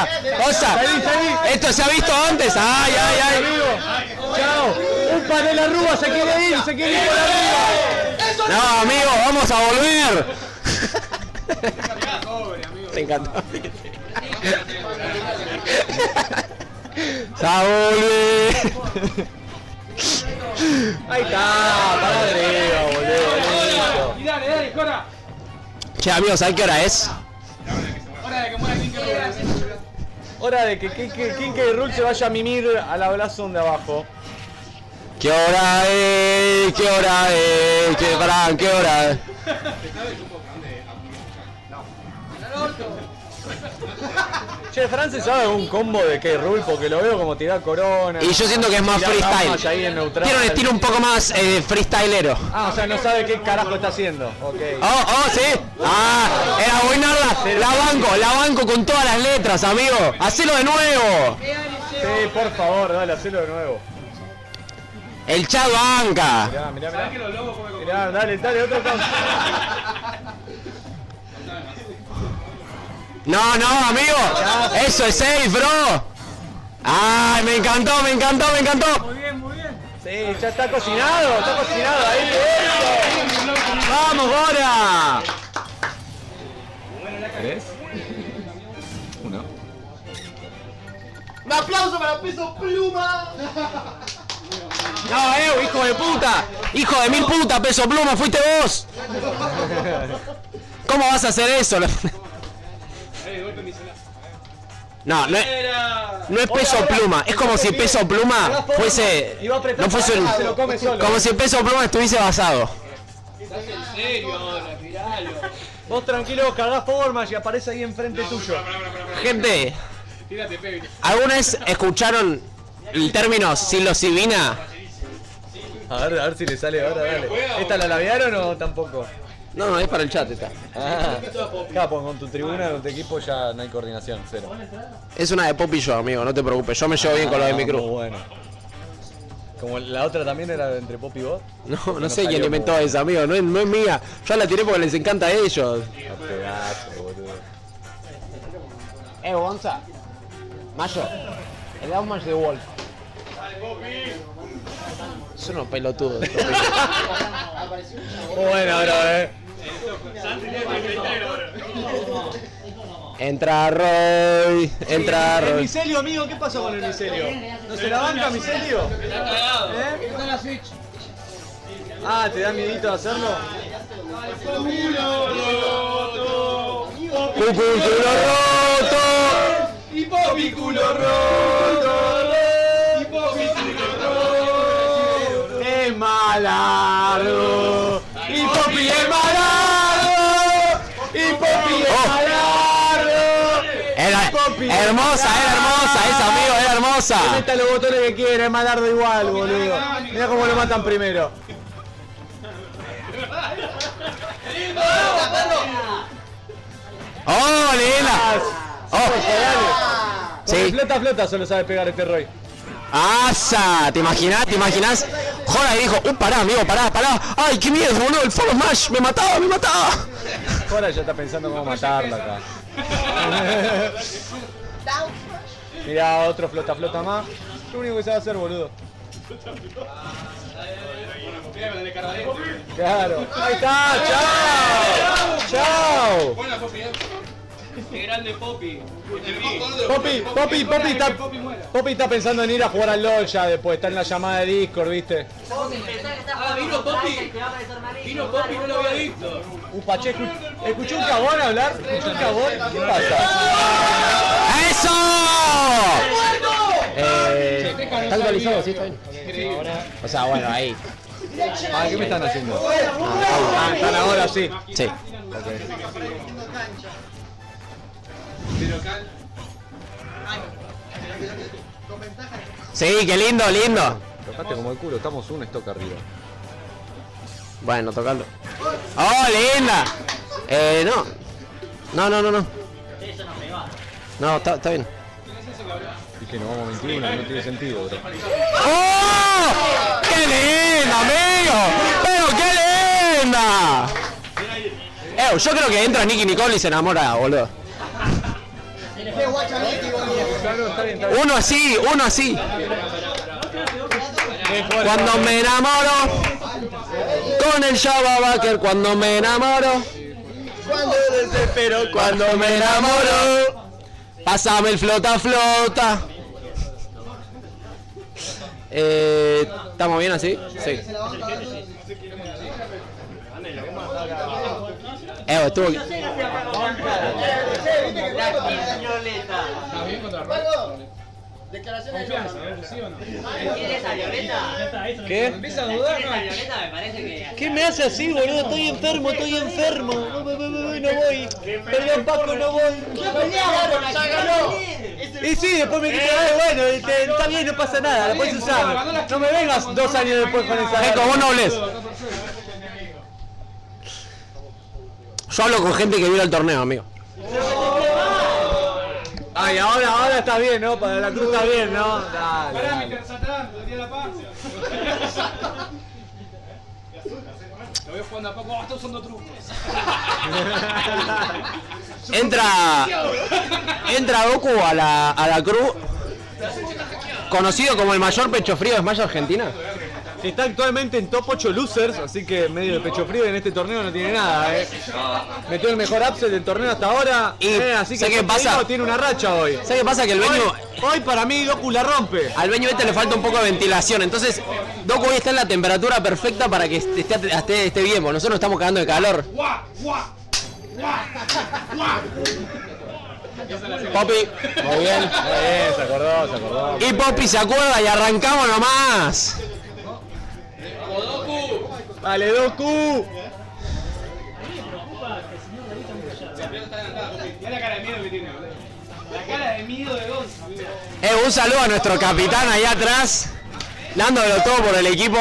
Speaker 4: Esto se ha visto antes. Ay.
Speaker 1: Chao. Un panel arruga, se quiere ir por arriba.
Speaker 4: No, amigo, vamos a volver. Te encantó. ¡Saúl!
Speaker 1: Ahí está, para arriba, boludo.
Speaker 7: Y dale, Cora.
Speaker 4: Che, amigos, ¿sabes qué hora es?
Speaker 7: Hora de que muera King K.
Speaker 1: Hora de que King K. Rool se vaya a mimir a la Blazon de abajo.
Speaker 4: ¿Qué hora es? ¿Qué hora es? ¿Qué hora es?
Speaker 1: Che, Fran se sabe un combo de K. Rool porque lo veo como tirar corona.
Speaker 4: Y yo siento que es más freestyle. Quiero un estilo un poco más freestylero.
Speaker 1: Ah, o sea, no sabe qué carajo está haciendo. Okay.
Speaker 4: Oh, sí. Ah, era buenarla. La banco con todas las letras, amigo. Hacelo de nuevo.
Speaker 1: Sí, por favor, dale, hacelo de nuevo.
Speaker 4: El chat banca.
Speaker 1: Mirá, dale, otro count.
Speaker 4: No, amigo. Eso es safe, bro. Ay, me encantó.
Speaker 5: Muy bien.
Speaker 1: Sí, ya está cocinado ahí.
Speaker 4: ¡Vamos, Bora!
Speaker 1: 3. 1.
Speaker 2: ¡Un aplauso para Peso Pluma!
Speaker 4: No, hijo de puta. Hijo de 1000 puta, Peso Pluma, fuiste vos. ¿Cómo vas a hacer eso? No es Peso Pluma, es como si Peso Pluma fuese. No fuese como si Peso Pluma estuviese basado.
Speaker 7: ¿Estás en serio ahora? Miralo.
Speaker 1: Vos tranquilo, cargás formas y aparece ahí enfrente tuyo.
Speaker 4: Gente,
Speaker 7: Tírate, Pepe.
Speaker 4: ¿alguna vez escucharon el término psilocibina?
Speaker 1: A ver si le sale ahora, dale. ¿Esta la labiaron o tampoco?
Speaker 4: No, es para el chat esta.
Speaker 1: Ah, capo, con tu tribuna, con tu equipo ya no hay coordinación, cero.
Speaker 4: Es una de Pop y yo, amigo, no te preocupes. Yo me llevo bien con lo de mi
Speaker 1: Muy
Speaker 4: crew.
Speaker 1: bueno. Como la otra también era entre Pop y vos.
Speaker 4: No sé quién inventó esa, amigo, no es mía. Yo la tiré porque les encanta a ellos.
Speaker 1: Pedazo, boludo.
Speaker 4: Gonza. Mayo. El Downmatch de Wolf. Son unos pelotudos.
Speaker 1: Bueno, bro,
Speaker 4: Entra Roy.
Speaker 1: El micelio, amigo, ¿qué pasó con el micelio? ¿No se la banca micelio?
Speaker 5: Está la Switch.
Speaker 1: Ah, ¿te da miedito de hacerlo?
Speaker 4: Culo roto.
Speaker 7: Y Poppy culo roto. Y Poppy culo roto.
Speaker 1: ¡Es malardo! ¡Y Poppy es malardo! ¡Y Poppy es malardo!
Speaker 4: Era hermosa esa, amigo, era hermosa.
Speaker 1: Meta los botones que quiera, es malardo igual, boludo. Mira cómo lo matan primero.
Speaker 4: ¡Oh, Lila! ¡Oh! Sí.
Speaker 1: Flota solo sabe pegar este Roy.
Speaker 4: ¡Asa! ¿Te imaginas? Jora dijo, pará, amigo, pará. ¡Ay, qué miedo, boludo! El Follow Smash, me mataba.
Speaker 1: Jora ya está pensando cómo matarla acá. Mirá, otro flota más. Lo único que sabe hacer, boludo. Claro. Ahí está, chao.
Speaker 7: Buena, Poppy.
Speaker 3: Qué grande Poppy.
Speaker 1: Poppy está pensando en ir a jugar al LOL ya después, está en la llamada de Discord, ¿viste?
Speaker 3: Vino Poppy. Vino Poppy, no lo había visto.
Speaker 1: Pache, ¿escuchó un cagón hablar? ¿Escuchó un cagón? ¿Qué pasa?
Speaker 4: ¡Eso!
Speaker 1: ¿Está actualizado? Sí, está bien.
Speaker 4: O sea, bueno, ahí.
Speaker 1: Ah, ¿qué me están haciendo? Ah, están ahora, sí.
Speaker 4: Sí.
Speaker 7: De local.
Speaker 2: Con ventaja.
Speaker 4: Sí, qué lindo, lindo.
Speaker 8: Tocaste como el culo, estamos un stock arriba.
Speaker 4: Bueno, tocando. ¡Oh, linda! No. No, está bien.
Speaker 8: Es que nos vamos 21, no tiene sentido, bro.
Speaker 4: ¡Oh! ¡Qué linda, amigo! ¡Pero qué linda! Yo creo que entra Nicky Nicole y se enamora, boludo. Uno así. Cuando me enamoro con el Java Baker, cuando me enamoro,
Speaker 2: Cuando desespero,
Speaker 4: cuando me enamoro, pásame el flota. ¿Estamos bien así? Sí. Estuvo aquí.
Speaker 5: Declaración de ¿quién es a Violeta?
Speaker 6: ¿Qué?
Speaker 5: Empieza a dudar. ¿Quién es a Violeta? Me parece que...
Speaker 6: ¿Qué me hace así, boludo? Estoy enfermo. No voy. Perdón, Paco, no voy. Y sí, después me quito, bueno, está bien, no pasa nada, la puedes usar. No me vengas 2 años después con esa.
Speaker 4: Eco, vos no hables. Yo hablo con gente que vio el torneo, amigo.
Speaker 6: Ay, ahora está bien, ¿no? Para la cruz está bien, ¿no? Dale.
Speaker 3: Pará, Mr. Satán, te la paz. Lo veo jugando a Paco, está usando trucos.
Speaker 4: Entra Goku a la cruz, conocido como el mayor pecho frío de Smash Argentina.
Speaker 8: Está actualmente en top 8 losers, así que medio de pecho frío y en este torneo no tiene nada, Metió el mejor upset del torneo hasta ahora, así que
Speaker 4: ¿qué pasa?
Speaker 8: Tiene una racha hoy.
Speaker 4: ¿Sabes qué pasa? Que el Beño...
Speaker 8: Hoy para mí Goku la rompe.
Speaker 4: Al Beño le falta un poco de ventilación, entonces Goku hoy está en la temperatura perfecta para que esté bien, porque nosotros estamos cagando de calor. Poppy, muy bien.
Speaker 8: Se acordó.
Speaker 4: Y Poppy se acuerda y arrancamos nomás.
Speaker 8: Vale, Goku.
Speaker 3: Mirá la cara de miedo que tiene, boludo. La cara de miedo de Gonzo.
Speaker 4: Un saludo a nuestro capitán ahí atrás, dándolo todo por el equipo.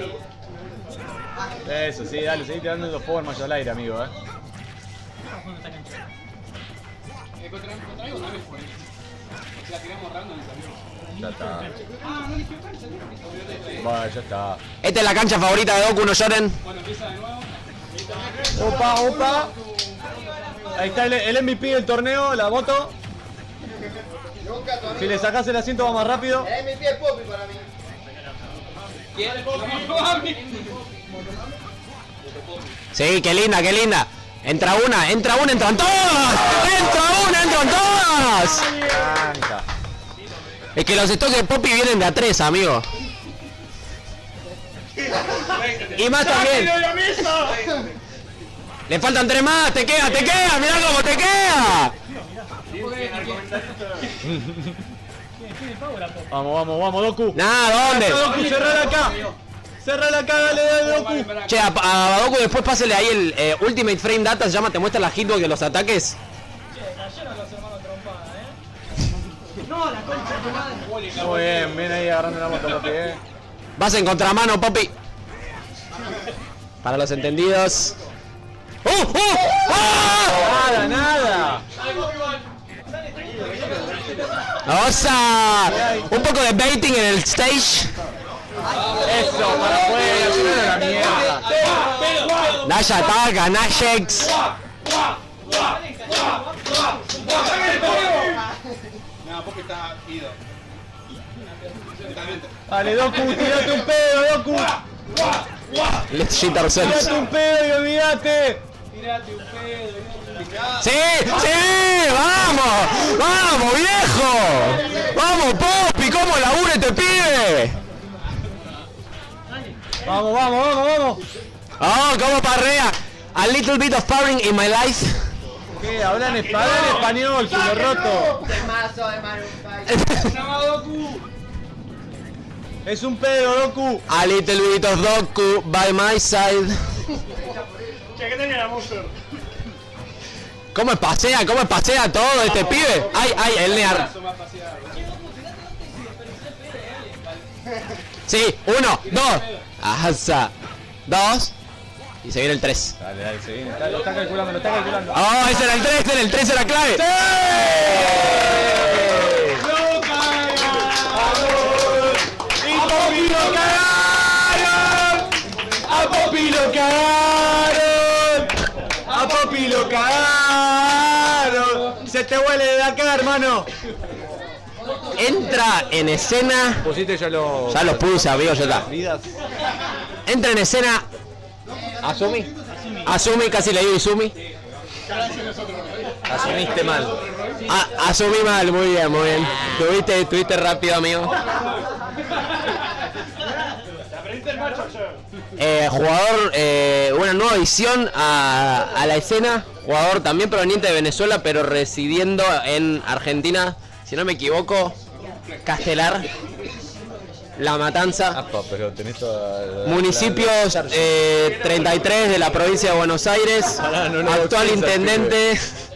Speaker 8: Eso, sí, dale, seguí tirando los fuegos más al aire, amigo,
Speaker 3: Contra algo no me fue. Si la tiramos random y salió.
Speaker 8: Ya está.
Speaker 3: Ah, no eligió cancha.
Speaker 8: Bueno, ya está.
Speaker 4: Esta es la cancha favorita de Goku, no lloren.
Speaker 3: Bueno, empieza de nuevo.
Speaker 8: Opa. Ahí está el MVP del torneo, la moto. Si le sacás el asiento va más rápido.
Speaker 2: El MVP es Poppy para mí.
Speaker 4: Sí, qué linda. Entra una, entran todas. Entran todas. Es que los stocks de Poppy vienen de A3, amigo. Y más también. Le faltan 3 más, te queda, mirá cómo te queda.
Speaker 8: Vamos, Goku.
Speaker 4: Nah, ¿dónde?
Speaker 8: Goku, cerrala acá, dale, Goku.
Speaker 4: Che, a Goku después pásale ahí el Ultimate Frame Data, se llama, te muestra la hitbox de los ataques.
Speaker 8: Muy bien ahí agarrando la moto, Poppy,
Speaker 4: Vas en contramano, Poppy. Para los entendidos.
Speaker 8: Nada.
Speaker 4: ¡Osa! Un poco de baiting en el stage.
Speaker 8: Eso, para afuera, la mierda.
Speaker 4: Naya ataca, Nashex.
Speaker 3: No, porque está ido.
Speaker 8: Dale, Goku, tirate un pedo, Goku.
Speaker 4: Let's shit ourselves.
Speaker 8: Tirate un pedo y olvídate.
Speaker 3: Tírate un pedo.
Speaker 4: ¡Sí! ¡Vamos, viejo! ¡Vamos, Poppy! ¿Cómo labura este pibe?
Speaker 8: Vamos.
Speaker 4: ¡Oh, cómo parrea! A little bit of powering in my life.
Speaker 8: ¿Qué? Hablan español, culo roto.
Speaker 2: Temazo de Maroon 5.
Speaker 8: Es un pedo, Goku.
Speaker 4: A little bit of Goku by my side.
Speaker 6: Che, ¿qué tenía la Monster?
Speaker 4: ¿Cómo pasea todo este pibe? ¡Ay, el Near! Sí, 1, 2. Asa. 2. Y se viene el 3.
Speaker 8: Dale, se viene. Lo está calculando.
Speaker 4: ¡Oh, ese era el 3! ¡El 3 era clave! ¡Sí!
Speaker 8: ¡A Popi lo cagaron! ¡A Popi lo cagaron! ¡Se te huele de acá, hermano!
Speaker 4: Entra en escena.
Speaker 8: Pusiste ya los
Speaker 4: puse, amigo, ya está.
Speaker 8: Vidas.
Speaker 4: Entra en escena. Asumi, casi le digo Izumi.
Speaker 8: Asumiste mal.
Speaker 4: Asumí mal, muy bien. Tuviste rápido, amigo. Jugador, una nueva adición a la escena. Jugador también proveniente de Venezuela, pero residiendo en Argentina. Si no me equivoco, Castelar. La Matanza.
Speaker 8: Pero tenés toda
Speaker 4: Municipios 33 de la provincia de Buenos Aires. Actual intendente.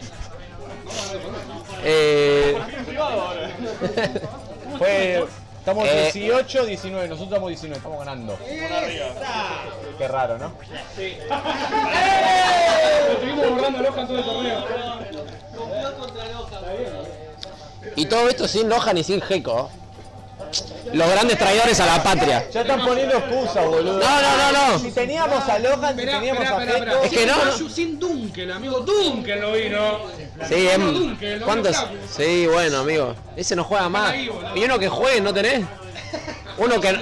Speaker 8: Estamos 18, 19, nosotros estamos 19, estamos ganando. Qué raro, ¿no? Sí.
Speaker 3: Estuvimos borrando Loja en todo el torneo.
Speaker 4: Y todo esto sin Loja ni sin Gecko. Los grandes traidores a la patria.
Speaker 8: Ya están poniendo excusas, boludo.
Speaker 4: No.
Speaker 8: Si teníamos a Lohan, si teníamos a Gecko.
Speaker 4: Es que no.
Speaker 3: Sin Dunkel, amigo. Dunkel no vino.
Speaker 4: Sí, ¿cuántos? Sí, bueno, amigo. Ese no juega más. Y uno que juegue, ¿no tenés? Uno que...
Speaker 8: No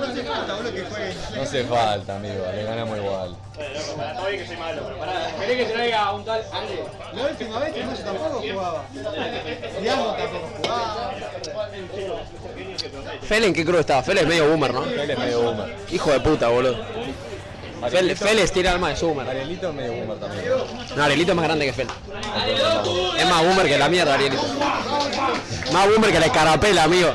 Speaker 8: hace falta, amigo. Le ganamos igual.
Speaker 3: Oye, que soy malo, pero pará. ¿Querés que traiga un tal Ale?
Speaker 6: La última vez que no tampoco jugaba. Diablo tampoco jugaba.
Speaker 4: Fele, ¿en qué cruz estaba? Fele es medio boomer, ¿no?
Speaker 8: Fele es medio boomer.
Speaker 4: Hijo de puta, boludo. Fele tira alma de boomer.
Speaker 8: Arielito es medio boomer también.
Speaker 4: No, Arielito es más grande que Fele. Es más boomer que la mierda, Arielito. Más boomer que la escarapela, amigo.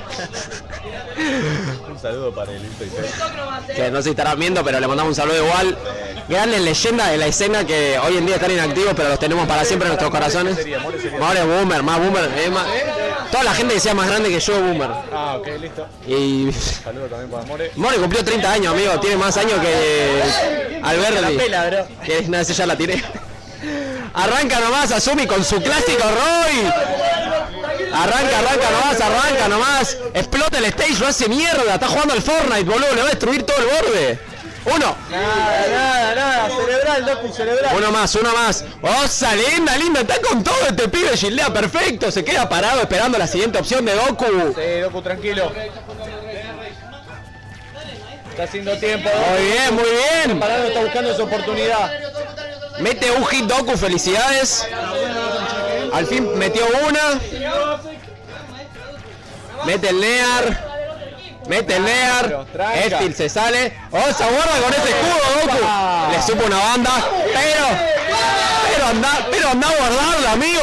Speaker 8: Un saludo para Arielito y Fele.
Speaker 4: Que no se estarán viendo, pero le mandamos un saludo igual. Grandes leyendas de la escena que hoy en día están inactivos, pero los tenemos para siempre en nuestros corazones. More es boomer, más boomer. Toda la gente que sea más grande que yo es boomer.
Speaker 8: Ah, ok, listo.
Speaker 4: Y...
Speaker 8: Saludo también para More.
Speaker 4: More cumplió 30 años, amigo. Tiene más años que Alberti.
Speaker 8: La pela, bro.
Speaker 4: Que nada, ya la tiré. Arranca nomás Asumi con su clásico Roy. Arranca nomás. Explota el stage, lo hace mierda. Está jugando al Fortnite, boludo. Le va a destruir todo el borde. Uno.
Speaker 8: Nada. Cerebral, Doku, cerebral.
Speaker 4: Uno más. Osa, linda. Está con todo este pibe. Gildea perfecto. Se queda parado esperando la siguiente opción de Doku.
Speaker 8: Sí, Doku, tranquilo. Está haciendo tiempo.
Speaker 4: Muy bien.
Speaker 8: Parado, está buscando su oportunidad.
Speaker 4: Mete un hit Doku, felicidades. Al fin metió una. Mete el Near. Estil se sale. Oh, se aguarda con ese escudo, Doku. Le supo una banda. Pero anda a guardarla, amigo.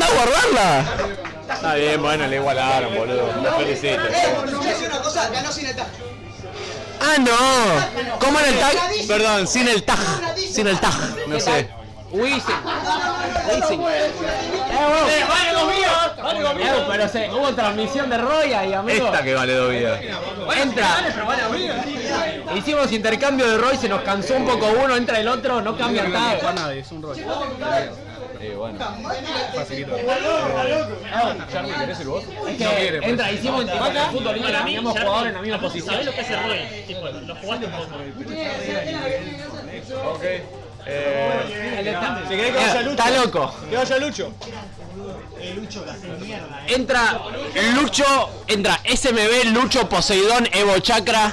Speaker 8: Está bien, bueno, le igualaron, boludo. Lo felicito.
Speaker 5: Una cosa, ganó sin el tag.
Speaker 4: Ah, no. ¿Cómo era el tag? Perdón, sin el tag. No sé.
Speaker 2: Pero hubo transmisión de Roy ahí, amigo.
Speaker 8: Esta que vale 2 vidas.
Speaker 2: Entra. Hicimos intercambio de Roy, se nos cansó un poco uno, entra el otro, no cambia el tag.
Speaker 3: Es un Roy.
Speaker 8: Bueno.
Speaker 3: Facilito.
Speaker 8: Charlie, ¿querés el vos?
Speaker 2: Es que entra, hicimos intercambio de fútbol, cambiamos jugadores en la misma posición.
Speaker 9: ¿Sabés lo que hace Roy? Tipo, lo jugaste un poco.
Speaker 8: Ok. Si querés que vaya Lucho.
Speaker 4: Está loco.
Speaker 8: Que vaya Lucho.
Speaker 4: Entra SMB, Lucho, Poseidón, Evo Chakra.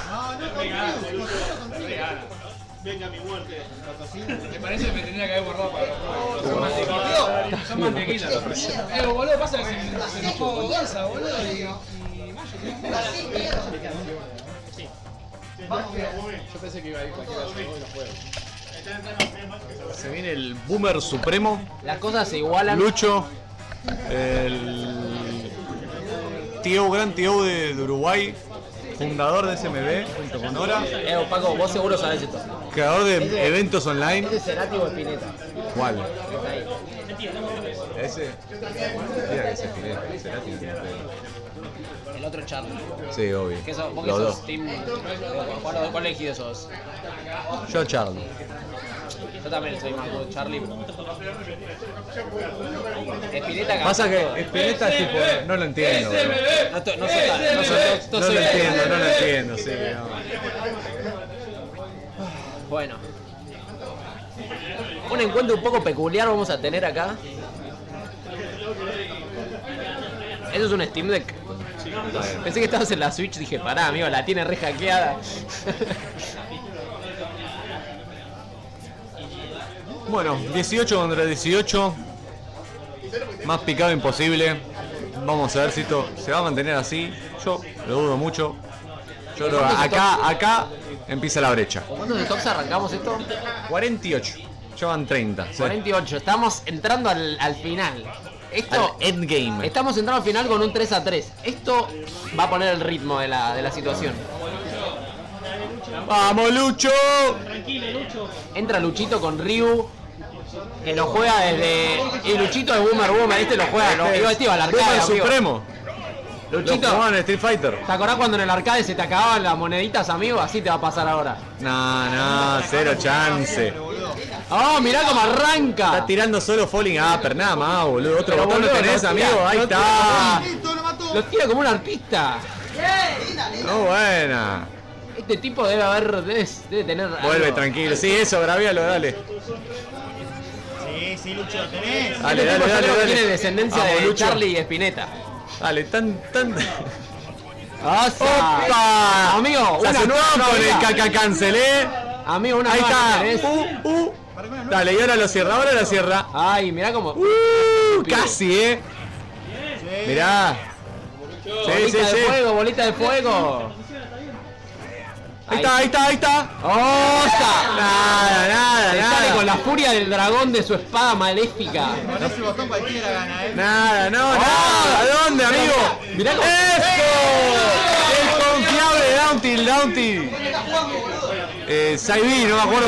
Speaker 7: Venga mi muerte.
Speaker 3: Me parece que me tendría que haber guardado para los Son mantequilas. Boludo, pasa que se enojó Gonza, boludo, y yo pensé que iba a ir cualquiera de los juegos.
Speaker 8: Se viene el Boomer Supremo.
Speaker 2: Las cosas se igualan.
Speaker 8: Lucho. El gran tío de Uruguay. Fundador de SMB junto con Nora.
Speaker 2: Paco, vos seguro sabés esto.
Speaker 8: Creador de eventos online.
Speaker 2: Ese es Cerati o Spinetta.
Speaker 8: ¿Cuál? Ese. Mira que es Spinetta. Cerati no tiene pelo.
Speaker 4: El otro Charlie.
Speaker 8: Sí, obvio.
Speaker 4: ¿Qué sos? ¿Vos que
Speaker 8: Los
Speaker 4: sos
Speaker 8: dos.
Speaker 4: team? ¿Cuál elegido sos?
Speaker 8: Yo Charlie.
Speaker 4: Yo también soy más de Charlie. Spinetta acá.
Speaker 8: Pasa que Spinetta es tipo, no lo entiendo. Bro.
Speaker 4: No soy tan.
Speaker 8: No lo entiendo, no lo entiendo, sí. No.
Speaker 4: Bueno. Un encuentro un poco peculiar vamos a tener acá. Eso es un Steam Deck. Pensé que estabas en la Switch, dije, pará, amigo, la tiene re hackeada.
Speaker 8: Bueno, 18 contra 18. Más picado imposible. Vamos a ver si esto se va a mantener así. Yo lo dudo mucho. Yo creo que acá empieza la brecha.
Speaker 4: ¿Cuántos de tops arrancamos esto?
Speaker 8: 48. Ya van 30. ¿sí?
Speaker 4: 48. Estamos entrando al final. Esto,
Speaker 8: Al endgame.
Speaker 4: estamos entrando al final con un 3-3. Esto va a poner el ritmo de la situación.
Speaker 8: ¡Vamos, Lucho!
Speaker 4: Entra Luchito con Ryu, que lo juega desde... Y Luchito es Boomer, este lo juega, este iba al arcade,
Speaker 8: Boomer
Speaker 4: amigo.
Speaker 8: Supremo.
Speaker 4: Luchito,
Speaker 8: Lo jugaban en Street Fighter.
Speaker 4: ¿te acordás cuando en el arcade se te acababan las moneditas, amigo? Así te va a pasar ahora.
Speaker 8: No, cero chance.
Speaker 4: ¡Oh, mirá cómo arranca!
Speaker 8: Está tirando solo Falling Upper, nada más, boludo. Otro
Speaker 4: Pero,
Speaker 8: botón lo
Speaker 4: boludo,
Speaker 8: tenés,
Speaker 4: lo tira,
Speaker 8: amigo. Ahí
Speaker 4: lo
Speaker 8: está.
Speaker 4: Lo tira como un artista.
Speaker 8: No, buena.
Speaker 4: Este tipo debe tener...
Speaker 8: Vuelve,
Speaker 4: algo.
Speaker 8: tranquilo. Sí, eso, gravíalo, dale.
Speaker 6: Sí, Lucho, lo tenés.
Speaker 8: Dale,
Speaker 4: Este tipo yo creo que tiene
Speaker 8: dale.
Speaker 4: descendencia
Speaker 8: Vamos,
Speaker 4: de
Speaker 8: Lucho.
Speaker 4: Charlie y Spinetta.
Speaker 8: Dale, tan.
Speaker 4: ¡Opa! Amigo,
Speaker 8: Se
Speaker 4: una
Speaker 8: asustó
Speaker 4: nueva
Speaker 8: con el
Speaker 4: vida.
Speaker 8: caca cancelé.
Speaker 4: Amigo, una
Speaker 8: Ahí
Speaker 4: nueva
Speaker 8: está.
Speaker 4: tenés.
Speaker 8: Dale, y ahora lo cierra, ahora lo cierra.
Speaker 4: Ay, mirá cómo...
Speaker 8: Casi, Mirá.
Speaker 4: Bolita de fuego, bolita de fuego.
Speaker 8: Ahí está.
Speaker 4: ¡Osa!
Speaker 8: Nada.
Speaker 4: Se sale con la furia del dragón de su espada maléfica.
Speaker 6: Con ese botón cualquiera gana,
Speaker 8: Nada. ¿A dónde, amigo?
Speaker 4: Mirá cómo...
Speaker 8: ¡Eso! El confiable Daunty. Saibi, no me acuerdo.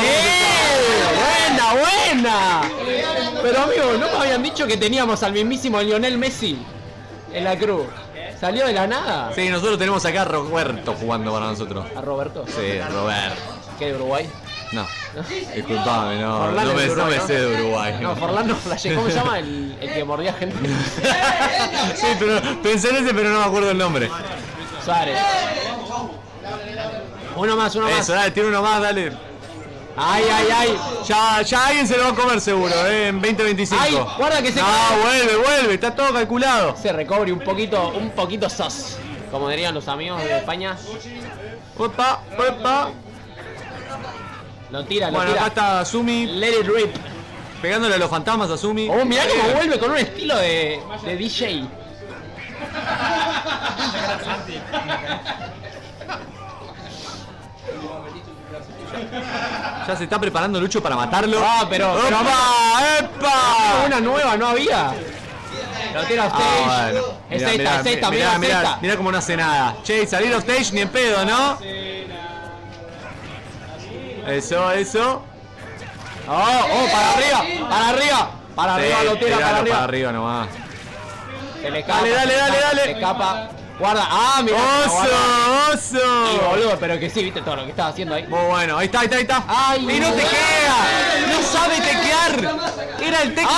Speaker 4: ¡Buena! Pero amigo, ¿no me habían dicho que teníamos al mismísimo Lionel Messi en la cruz? ¿Salió de la nada?
Speaker 8: Sí, nosotros tenemos acá a Roberto jugando para nosotros.
Speaker 4: ¿A Roberto?
Speaker 8: Sí, Roberto.
Speaker 4: ¿Qué, de Uruguay?
Speaker 8: No, disculpame, no
Speaker 4: Forlán es de
Speaker 8: me
Speaker 4: Uruguay, ¿no?
Speaker 8: sé de Uruguay.
Speaker 4: No, Forlán no flashé. ¿Cómo se llama el que mordía gente?
Speaker 8: Sí, pero pensé en ese, pero no me acuerdo el nombre.
Speaker 4: Suárez. Uno más.
Speaker 8: Eso, dale, tiene uno más, dale.
Speaker 4: Ay.
Speaker 8: Ya alguien se lo va a comer seguro, en 2025.
Speaker 4: Ay, guarda que se
Speaker 8: No,
Speaker 4: cae.
Speaker 8: vuelve, está todo calculado.
Speaker 4: Se recobre un poquito sos, como dirían los amigos de España.
Speaker 8: Opa.
Speaker 4: Lo tira.
Speaker 8: Bueno, acá está Sumi,
Speaker 4: Let it rip.
Speaker 8: pegándole a los fantasmas a Sumi.
Speaker 4: Oh, mirá cómo vuelve con un estilo de DJ.
Speaker 8: Ya se está preparando Lucho para matarlo.
Speaker 4: Pero
Speaker 8: ¡Epa!
Speaker 4: una nueva no había. Lo tira a stage.
Speaker 8: Bueno.
Speaker 4: Es esta,
Speaker 8: Mirá cómo no hace nada. Che, salir off stage ni en pedo, ¿no? Eso.
Speaker 4: Oh, para arriba lo tira, para arriba.
Speaker 8: Para arriba nomás.
Speaker 4: Se le escapa.
Speaker 8: Dale.
Speaker 4: Se escapa. Guarda. Mira.
Speaker 8: Oso.
Speaker 4: Sí, boludo, pero que sí, viste todo lo que estaba haciendo ahí.
Speaker 8: Muy bueno, ahí está.
Speaker 4: Ay,
Speaker 8: y no te queda. No sabe tequear. Era el teclado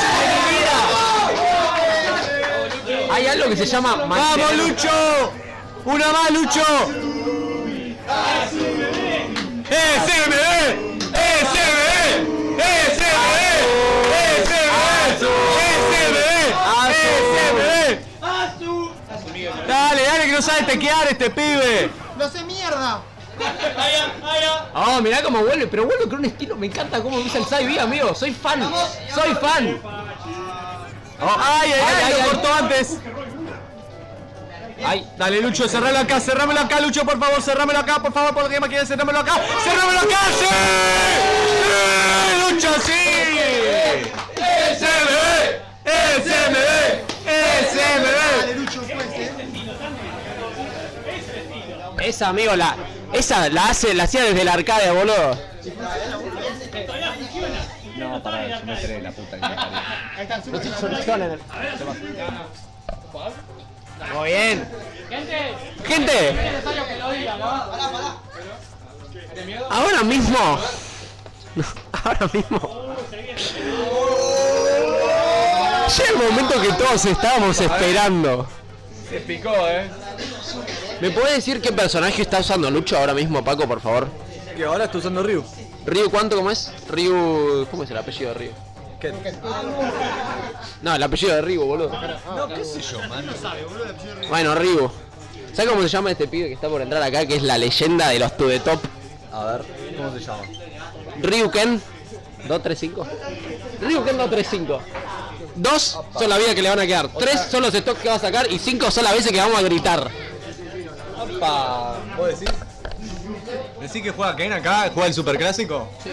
Speaker 4: Hay algo que se llama
Speaker 8: ¡Vamos, Lucho! ¡Una más, Lucho! ¡SME! Dale, que no sabe tequear este pibe.
Speaker 6: ¡Lo hace mierda!
Speaker 4: Oh, mirá cómo vuelve, pero vuelve con un estilo. Me encanta cómo usa el side amigo. Soy fan.
Speaker 8: Ay, lo cortó antes.
Speaker 4: Ay,
Speaker 8: dale, Lucho, cerrámelo acá, Lucho, por favor, cerrámelo acá, por favor, por lo que me quieres, cerrámelo acá, ¡sí! ¡Lucho, sí! ¡SMB!
Speaker 4: esa, amigo, la hacía desde el arcade, boludo.
Speaker 8: No, pará, yo me enteré de la puta que me parió.
Speaker 4: Muy bien. Gente, ahora mismo llega el momento que todos estábamos esperando.
Speaker 8: Se picó,
Speaker 4: ¿Me podés decir qué personaje está usando Lucho ahora mismo, Paco, por favor?
Speaker 8: Que ahora está usando Ryu.
Speaker 4: ¿Ryu cuánto? ¿Cómo es? Ryu... ¿Cómo es el apellido de Ryu?
Speaker 8: ¿Qué?
Speaker 4: No, el apellido de Ryu, boludo.
Speaker 8: No, qué sé yo, man.
Speaker 4: Bueno, Ryu. ¿Sabes cómo se llama este pibe que está por entrar acá? Que es la leyenda de los To The Top.
Speaker 8: A ver, ¿cómo se llama?
Speaker 4: Ryuken 235. Ryuken 235. 2 son las vidas que le van a quedar. 3 son los stocks que va a sacar. Y 5 son las veces que vamos a gritar.
Speaker 8: Opa. ¿Vos decís? ¿Decís que juega Ken acá? ¿Juega el superclásico?
Speaker 4: Sí.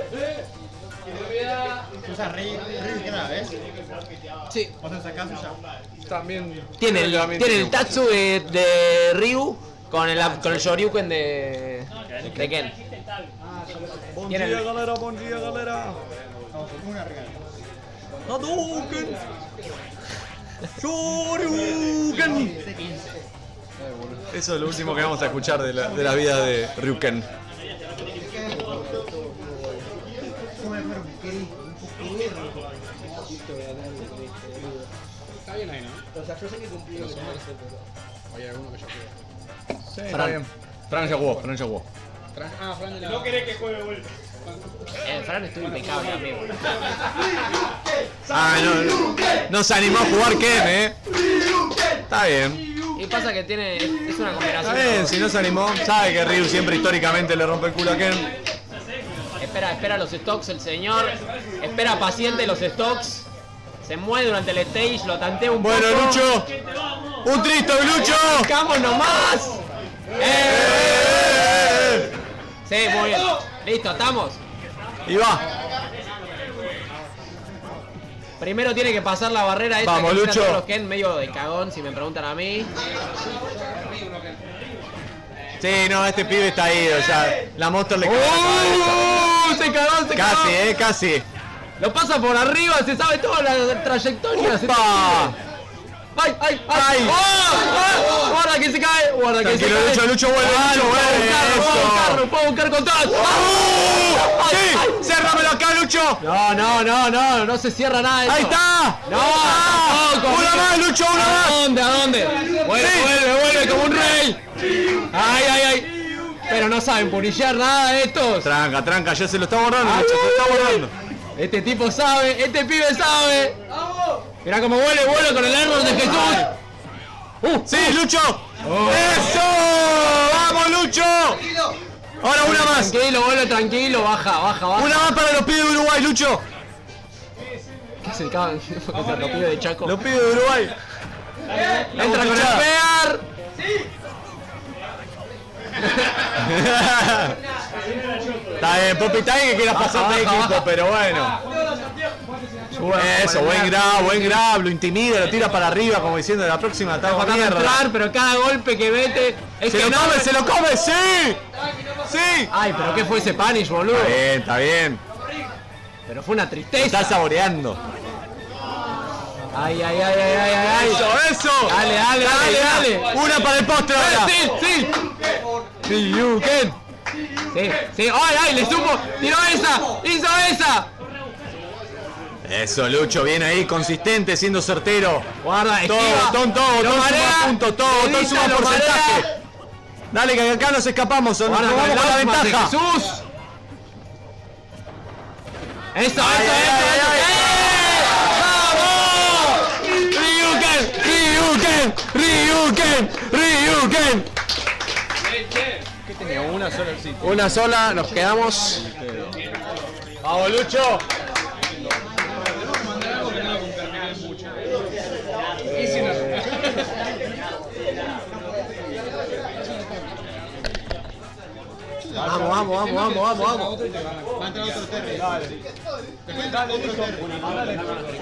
Speaker 10: ¿Usa Ryu cada vez?
Speaker 4: Sí.
Speaker 10: ¿Vos en sacás ya?
Speaker 8: También.
Speaker 4: Tiene el Tatsu de Ryu con el Shoryuken de Ken.
Speaker 8: Buen día, galera, buen día, galera.
Speaker 10: Una regala.
Speaker 8: Hadouken. Shoryuken. Eso es lo último que vamos a escuchar de la vida de Ryuken.
Speaker 3: Está bien ahí, ¿no?
Speaker 5: O sea, yo sé que cumplí los demás, pero...
Speaker 3: Hay alguno que ya juega.
Speaker 8: Sí, está bien. Fran ya jugó, Fran ya jugó.
Speaker 3: Fran de la...
Speaker 9: No querés que juegue vuelta.
Speaker 4: Fran estuvo impecable, amigo.
Speaker 8: Ah, no se animó a jugar Ken, Está bien.
Speaker 4: Y pasa que tiene... es una combinación.
Speaker 8: Está bien, si no se animó, sabe que Ryu siempre históricamente le rompe el culo a Ken.
Speaker 4: Espera los stocks el señor. Espera paciente los stocks. Se mueve durante el stage, lo tantea un poco.
Speaker 8: Bueno, Lucho. Un tristo, Lucho.
Speaker 4: ¡Vamos nomás! Sí, muy bien. Listo, estamos.
Speaker 8: Y va.
Speaker 4: Primero tiene que pasar la barrera esta.
Speaker 8: Vamos,
Speaker 4: que
Speaker 8: Lucho.
Speaker 4: todos los Ken medio de cagón, si me preguntan a mí.
Speaker 8: Sí, no, este pibe está ido ya. La Monster le cagó la cabeza.
Speaker 4: Se cagó,
Speaker 8: Casi, casi.
Speaker 4: Lo pasa por arriba, se sabe toda la trayectoria.
Speaker 8: ¡Opa!
Speaker 4: ¡Ay, ay, ay! ¡Oh! ¡Guarda que se cae! ¡Guarda que se
Speaker 8: Tranquilo,
Speaker 4: cae!
Speaker 8: Lucho, vuelve, Lucho, vuelve.
Speaker 4: ¡Puedo buscar con todas!
Speaker 8: ¡Sí! ¡Cérramelo acá, Lucho!
Speaker 4: No se cierra nada de
Speaker 8: ¡Ahí
Speaker 4: eso.
Speaker 8: está!
Speaker 4: ¡No!
Speaker 8: ¡Una más, Lucho, una más!
Speaker 4: ¿A dónde? Vuelve como un rey. ¡Ay! Pero no saben punillar nada de estos.
Speaker 8: Tranca, ya se lo está borrando, Lucho, se lo está borrando.
Speaker 4: Este tipo sabe, este pibe sabe. Mirá cómo vuelve con el error de Jesús.
Speaker 8: ¡Sí, Lucho! ¡Eso! ¡Vamos, Lucho! Ahora una más.
Speaker 4: Tranquilo, vuelve tranquilo, baja.
Speaker 8: Una más para los pibes de Uruguay, Lucho.
Speaker 4: ¿Qué se cagan? Los pibes de Chaco.
Speaker 8: Los pibes de Uruguay.
Speaker 4: Entra con el pear.
Speaker 8: Está bien, Popi, está bien que quieras pasar de equipo, pero bueno. Eso, buen grab, lo intimida, lo tira para arriba como diciendo la próxima etapa mierda.
Speaker 4: Entrar, pero cada golpe que mete es
Speaker 8: se
Speaker 4: que
Speaker 8: lo come, sí. Sí.
Speaker 4: Ay, pero ¿qué fue ese punish, boludo?
Speaker 8: Está bien.
Speaker 4: Pero fue una tristeza.
Speaker 8: Está saboreando.
Speaker 4: Ay.
Speaker 8: Eso.
Speaker 4: Dale.
Speaker 8: Una para el postre ahora.
Speaker 4: Sí. Ryuken. Sí. Ay, le supo. Tiró esa. Hizo esa.
Speaker 8: Eso, Lucho, viene ahí, consistente, siendo certero.
Speaker 4: Guarda,
Speaker 8: todo suma puntos, todo suma porcentaje. Dale, que acá nos escapamos, nos vamos con la ventaja.
Speaker 4: Jesús. Eso. ¡Ryuken!
Speaker 8: ¿Qué tenía? Una sola, sí.
Speaker 4: Una sola, nos quedamos.
Speaker 8: ¡Vamos, Lucho!
Speaker 4: Vamos.
Speaker 10: Va a entrar otro Terry. Dale, otro Terry.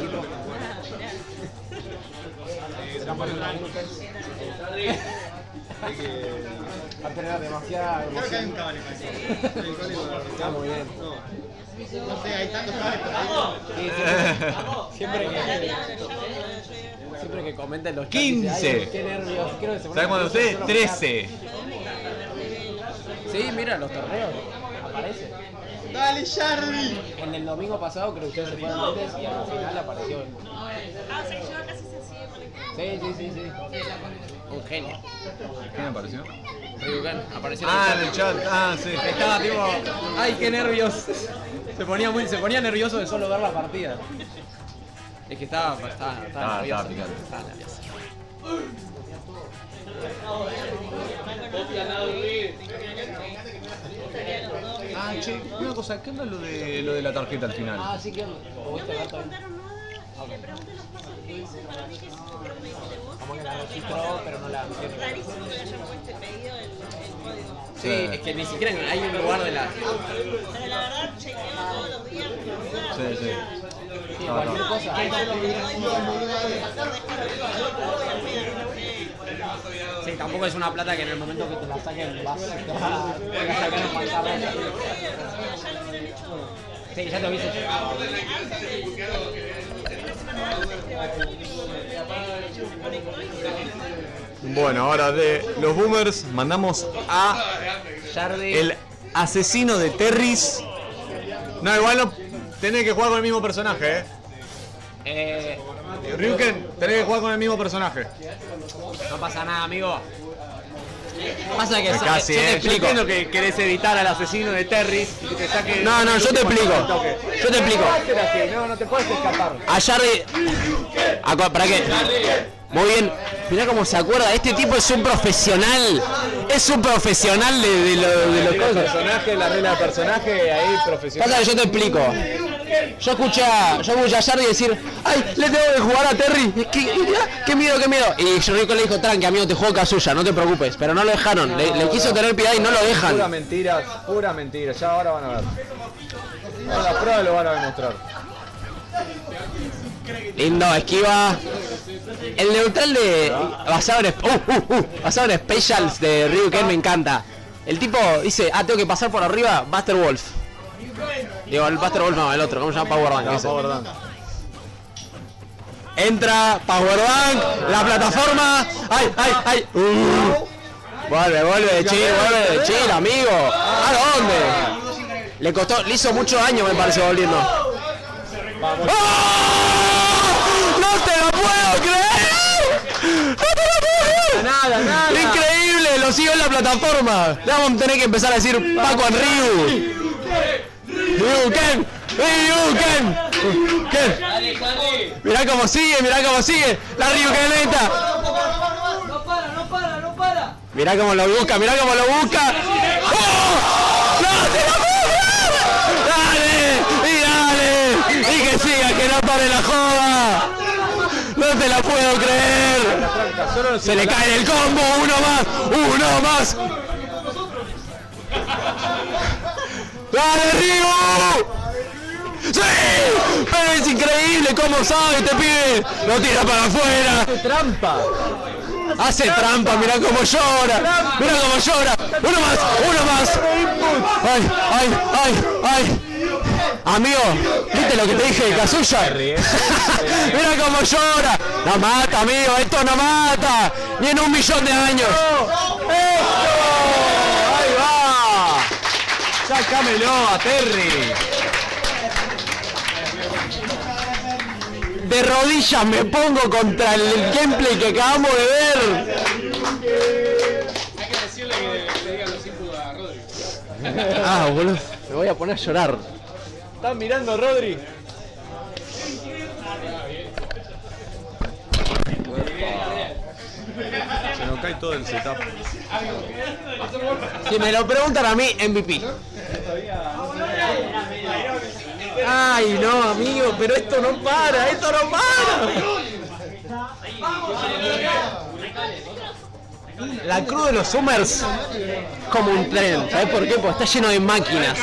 Speaker 2: Va a tener demasiada
Speaker 10: Creo que hay un cable.
Speaker 2: Está muy bien.
Speaker 10: No sé, hay tantos cables por ahí.
Speaker 2: Siempre Siempre que comenten los
Speaker 8: 15.
Speaker 2: Qué nervios.
Speaker 8: ¿Saben cuándo ustedes? 13.
Speaker 2: Sí, mira, los torneos. Aparece.
Speaker 10: ¡Dale, Jardy!
Speaker 2: En el domingo pasado creo que ustedes se fueron antes y al final apareció.
Speaker 11: Ah, o sea que yo casi se sigue conectando.
Speaker 2: Sí. Un genio.
Speaker 8: ¿Quién apareció?
Speaker 2: Ryuken apareció
Speaker 8: En el chat. Sí.
Speaker 2: Estaba tipo, ay, qué nervios. Se ponía nervioso de solo ver la partida. Es que estaba nervioso. Estaba nervioso.
Speaker 8: Che, una cosa, ¿qué onda lo de la tarjeta al final?
Speaker 2: Sí, ¿qué onda?
Speaker 11: No me contaron nada. Le pregunté las cosas que hice para mí que sí, pero me dijiste vos.
Speaker 2: Como que la registró, pero no la...
Speaker 11: Rarísimo que le hayan puesto pedido el código.
Speaker 2: Sí, es que ni siquiera hay un lugar de la...
Speaker 11: Pero la verdad, chequeo todos los días.
Speaker 8: Sí.
Speaker 2: Sí, cualquier cosa. Sí, tampoco es una plata que en el momento que te la saquen vas a sacar en pantalla. Sí, ya te hubiese hecho.
Speaker 8: Bueno, ahora de los boomers mandamos a el asesino de Terris. No, igual no tenés que jugar con el mismo personaje, Ryuken, tenés que jugar con el mismo personaje.
Speaker 2: No pasa nada, amigo. Pasa que
Speaker 8: casi,
Speaker 2: yo te explico.
Speaker 6: Yo entiendo que querés evitar al asesino de Terris y que te saque...
Speaker 2: No, yo te explico.
Speaker 6: No te puedes escapar.
Speaker 2: A Jardy... ¿Para qué? Muy bien. Mirá cómo se acuerda. Este tipo es un profesional. Es un profesional de los cosas.
Speaker 6: Personaje, la regla de personaje, ahí profesional.
Speaker 2: Pasa que yo te explico. Yo escuché a Jardy decir, ay, le tengo que jugar a Terry. ¿Qué miedo? Y Ryuken le dijo, tranqui, amigo, te juego Kazuya, no te preocupes. Pero no lo dejaron. Le quiso tener piedad y no lo dejan.
Speaker 6: Pura mentira. Ya ahora van a ver. Ahora la prueba lo van a demostrar.
Speaker 2: Lindo, esquiva. El neutral basado en specials de Ryuken me encanta. El tipo dice, tengo que pasar por arriba, Buster Wolf. Digo, el Buster Wolf no, el otro, ¿cómo se llama? Power Bank.
Speaker 6: Power Bank.
Speaker 2: Entra, Power Bank, la plataforma. ¡Ay! Vuelve de chill, amigo. ¿A dónde? Le hizo mucho daño, me parece, volviendo. ¡No te lo puedo creer! Nada. Increíble, lo sigo en la plataforma. Le vamos a tener que empezar a decir Paco en Ryu. Ryuken. Mirá cómo sigue. La Ryukeneta.
Speaker 5: No para.
Speaker 2: Mirá cómo lo busca. ¡Oh! ¡No te lo puedo! ¡Dale! Y que siga, que no pare la joda. No te la puedo creer. Se le cae el combo. Uno más. ¡Dale, Ryu! ¡Sí! Pero es increíble cómo sabe este pibe. Lo tira para afuera. Hace trampa, mirá cómo llora. Uno más. Ay. Amigo, ¿viste lo que te dije de Kazuya? Mira cómo llora. No mata, amigo, esto no mata. Ni en 1.000.000 de años.
Speaker 8: Ahí va. Sácamelo a Terry.
Speaker 2: De rodillas me pongo contra el gameplay que acabamos de ver.
Speaker 3: Hay que decirle que le digan los inputs a Rodri.
Speaker 2: Boludo, me voy a poner a llorar.
Speaker 6: ¿Están mirando, Rodri?
Speaker 8: Se nos cae todo el setup.
Speaker 2: Si me lo preguntan a mí, MVP. Ay, no, amigo, pero esto no para. La cruz de los Summers como un tren. ¿Sabes por qué? Porque está lleno de máquinas.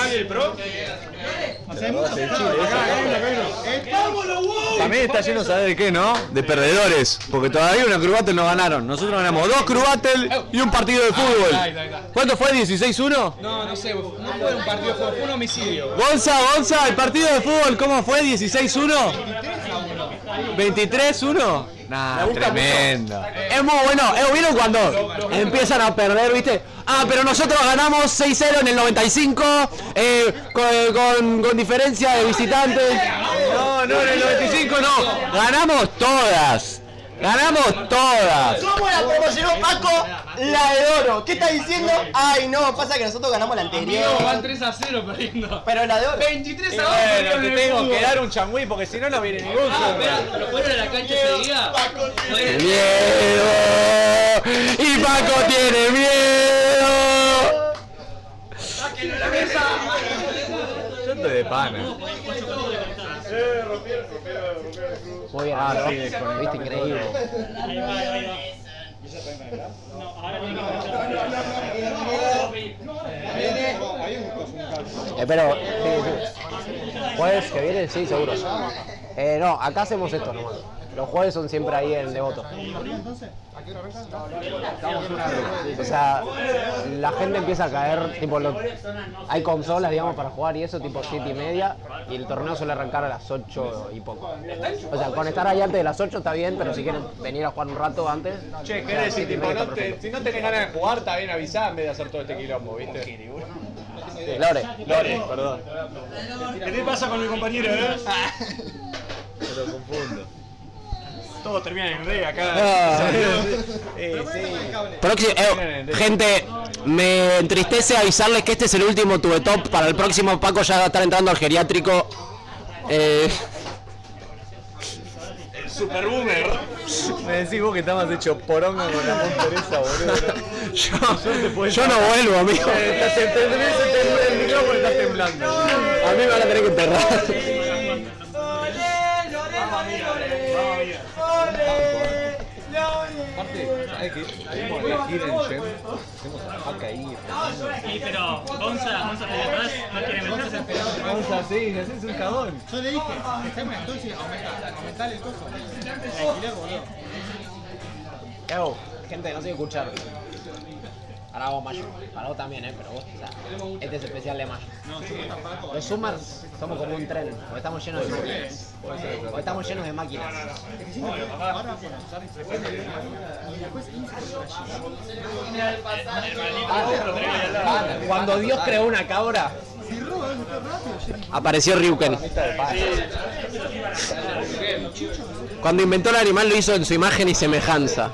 Speaker 8: También está lleno, ¿sabes de qué, no? De perdedores, porque todavía una Crew Battle no ganaron. Nosotros ganamos 2 Crew Battle y un partido de fútbol. ¿Cuánto fue? ¿16-1?
Speaker 3: No sé, no fue un partido, fue un homicidio.
Speaker 8: Gonza, el partido de fútbol, ¿cómo fue? ¿16-1? ¿23-1?
Speaker 2: Nah, tremendo. Es muy bueno. ¿Vieron cuando empiezan a perder, viste? Ah, pero nosotros ganamos 6-0 en el 95 con diferencia de visitantes.
Speaker 8: No, en el 95 no.
Speaker 2: Ganamos todas. Ganamos todas.
Speaker 12: ¿Cómo la promocionó Paco? La de oro. ¿Qué está diciendo? Ay, no, pasa que nosotros ganamos la anterior.
Speaker 3: No, van 3-0 perdiendo.
Speaker 12: Pero la de oro.
Speaker 3: 23-2.
Speaker 8: Bueno, te tengo que dar un changüí porque si no, no viene ningún.
Speaker 3: Pero fuera de la cancha seguía.
Speaker 2: ¡Miedo! ¡Y Paco tiene miedo!
Speaker 3: ¡Sáquenlo a la mesa!
Speaker 8: Yo estoy de pana.
Speaker 2: Muy bien, viste, increíble.
Speaker 9: Ahí va. No, ahora tiene que
Speaker 2: Pero, ¿jueves que viene? Sí, seguro. No, acá hacemos esto nomás. Los jueves son siempre ahí en Devoto. O sea, la gente empieza a caer, tipo, hay consolas, digamos, para jugar y eso, tipo 7:30, y el torneo suele arrancar a las 8 y poco. O sea, con estar ahí antes de las 8 está bien, pero si quieren venir a jugar un rato antes...
Speaker 8: Che, ¿querés decir, tipo, si no tenés ganas de jugar, está bien avisar en vez de hacer todo este quilombo, ¿viste?
Speaker 2: Lore,
Speaker 8: perdón.
Speaker 10: ¿Qué te pasa con mi compañero,
Speaker 8: Se lo confundo.
Speaker 10: Todo termina en D acá.
Speaker 2: Gente, me entristece avisarles que este es el último Tube Top. Para el próximo Paco ya va a estar entrando al geriátrico.
Speaker 8: Super boomer. Me decís vos que estás más hecho poronga con la Monteresa, boludo.
Speaker 2: Yo no vuelvo, amigo.
Speaker 8: El micrófono está temblando.
Speaker 2: A mí me van a tener que enterrar.
Speaker 8: Aparte, ¿sabes qué? Hacemos la gira en Gem, hacemos a Paca ahí.
Speaker 9: Sí, pero Gonza de atrás no quiere meterse.
Speaker 8: Gonza, sí, haces un cagón.
Speaker 10: Yo le dije, déjame entonces aumentar el costo. El alquiler, boludo.
Speaker 2: ¿Qué hago? Gente, no sé escuchar. Ahora vos Mayo. Para vos también, pero vos, o sea, este es especial de Mayo. Los Summers somos como un tren, porque estamos llenos de máquinas. Porque estamos llenos de máquinas. Cuando Dios creó una cabra, apareció Ryuken. Cuando inventó el animal lo hizo en su imagen y semejanza.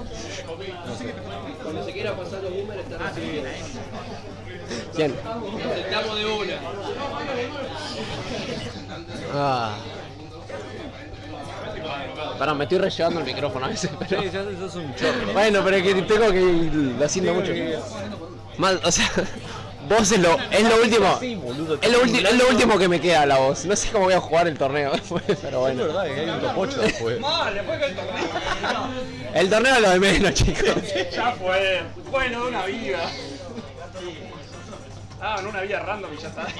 Speaker 3: Cuando se quiera pasar los boomers están así.
Speaker 2: ¿Quién?
Speaker 3: Estamos de una.
Speaker 2: Ah. Pará, me estoy rellenando el micrófono a veces. Pero...
Speaker 8: Sí, ya sos un chorro.
Speaker 2: Bueno, pero es que tengo que lo haciendo mucho. Mal, o sea, vos es lo último. Es lo último que me queda la voz. No sé cómo voy a jugar el torneo después, pero bueno.
Speaker 8: Es verdad que hay un topocho después.
Speaker 3: Después que el torneo.
Speaker 2: El torneo es lo de menos, chicos.
Speaker 10: Ya fue. Bueno, una vida. Ah, en una vida random y ya está.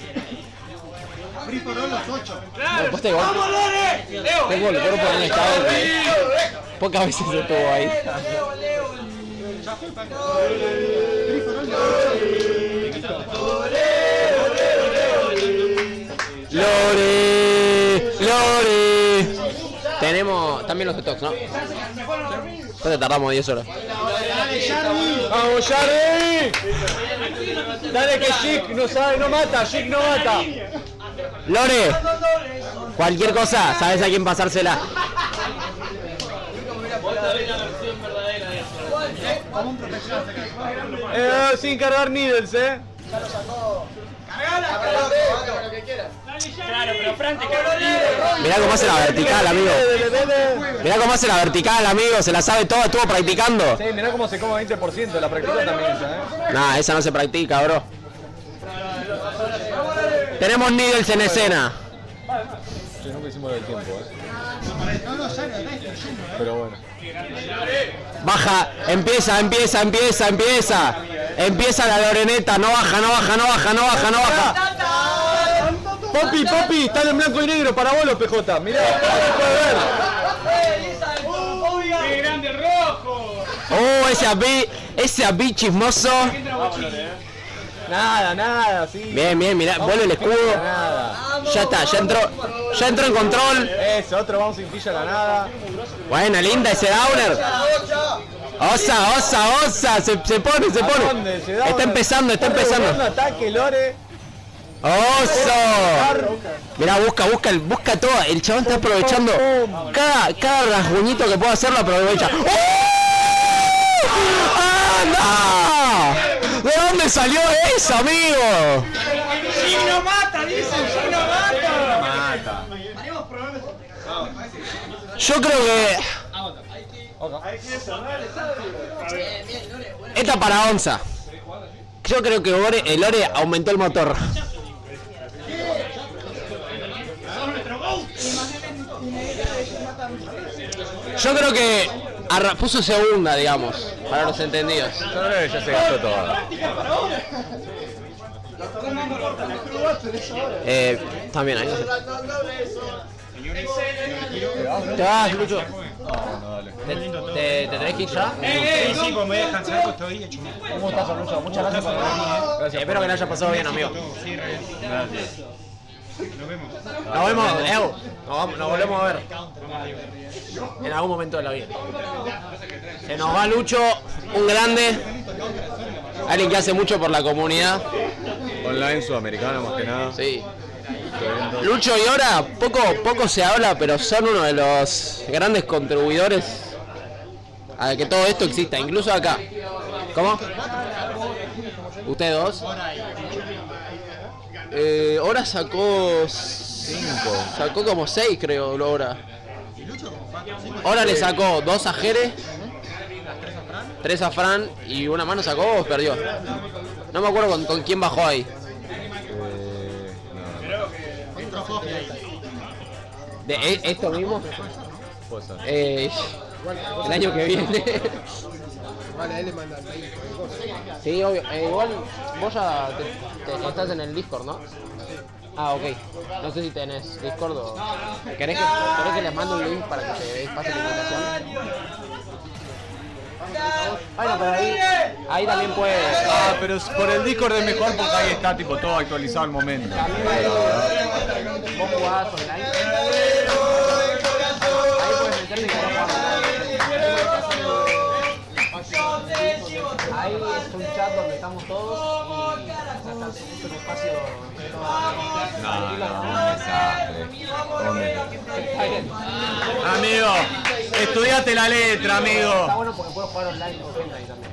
Speaker 10: Free for all los 8.
Speaker 2: Claro. ¡Vamos, Lore! Tengo el cuerpo en un estado que pocas veces estuvo ahí. Lore. Tenemos también los stocks, ¿no? ¿Cuánto tardamos? 10 horas.
Speaker 8: ¡Vamos, Jarry! Dale que Chic no sabe, no mata, Chic no mata.
Speaker 2: Lore, cualquier cosa, sabes a quién pasársela.
Speaker 8: Sin cargar needles,
Speaker 9: Claro, pero Fran te cagó.
Speaker 2: Mirá cómo hace la vertical, amigo. Mirá cómo hace la vertical, amigo. Se la sabe toda, estuvo practicando.
Speaker 8: Sí, mirá cómo se come 20%, la practica también esa,
Speaker 2: Nah, esa no se practica, bro. Tenemos needles en escena.
Speaker 8: Sí, nunca hicimos del tiempo, Pero bueno.
Speaker 2: Baja, empieza. Empieza la Loreneta, no baja.
Speaker 8: Popi, están en blanco y negro para vos los PJ. Mirá,
Speaker 3: ¡Qué grande rojo!
Speaker 2: Oh, ese abi chismoso.
Speaker 6: Nada, sí.
Speaker 4: Bien, mirá, vuelve el escudo. Ya está, ya entró en control.
Speaker 6: Eso, otro bounce inflige a la nada.
Speaker 4: Buena, linda ese downer. Osa, se pone. Está empezando.
Speaker 6: Ataque, Lore.
Speaker 4: ¡Oso! Mirá, busca todo. El chabón está aprovechando cada rasguñito que pueda hacer, lo aprovecha. ¡Anda! ¿De dónde salió eso, amigo?
Speaker 5: ¡Gino mata! Dicen, Gino mata.
Speaker 4: Yo creo que... Esta para Onza. Yo creo que el Lore aumentó el motor. Yo creo que puso segunda, digamos, para los entendidos.
Speaker 8: Yo creo que ya se gastó todo.
Speaker 4: También ahí. ¿Te vas, Lucho? ¿Te tenés que ir ya?
Speaker 10: Sí, como me voy a descansar, pues estoy hecho.
Speaker 6: ¿Cómo estás, Lucho? Muchas gracias por venir.
Speaker 4: Gracias, espero que le haya pasado bien, amigo.
Speaker 10: Sí, gracias. Nos vemos.
Speaker 4: Nos volvemos a ver. En algún momento de la vida. Se nos va Lucho, un grande. Alguien que hace mucho por la comunidad.
Speaker 8: Online sudamericana más que nada.
Speaker 4: Sí. Lucho y ahora poco se habla, pero son uno de los grandes contribuidores a que todo esto exista, incluso acá. ¿Cómo? ¿Ustedes dos? Hora sacó 5. Sacó como 6, creo, Hora. Hora le sacó 2 a Jere, 3 a Fran y una mano sacó o perdió. No me acuerdo con quién bajó ahí. ¿De esto mismo? El año que viene.
Speaker 12: Vale, ahí le mandan.
Speaker 4: Sí, obvio. Igual vos ya estás en el Discord, ¿no? Ah, ok. No sé si tenés Discord o... ¿Querés que les mande un link para que se pase la invitación? Bueno, pero ahí también puede...
Speaker 8: Ah, pero por el Discord es mejor porque ahí está tipo todo actualizado al momento.
Speaker 4: ¿Vos jugás online? Ahí puedes meterte y ahí es un chat donde estamos todos y es un espacio...
Speaker 8: Amigo, estudiate la letra, amigo.
Speaker 4: Está bueno porque puedo jugar online con gente ahí también.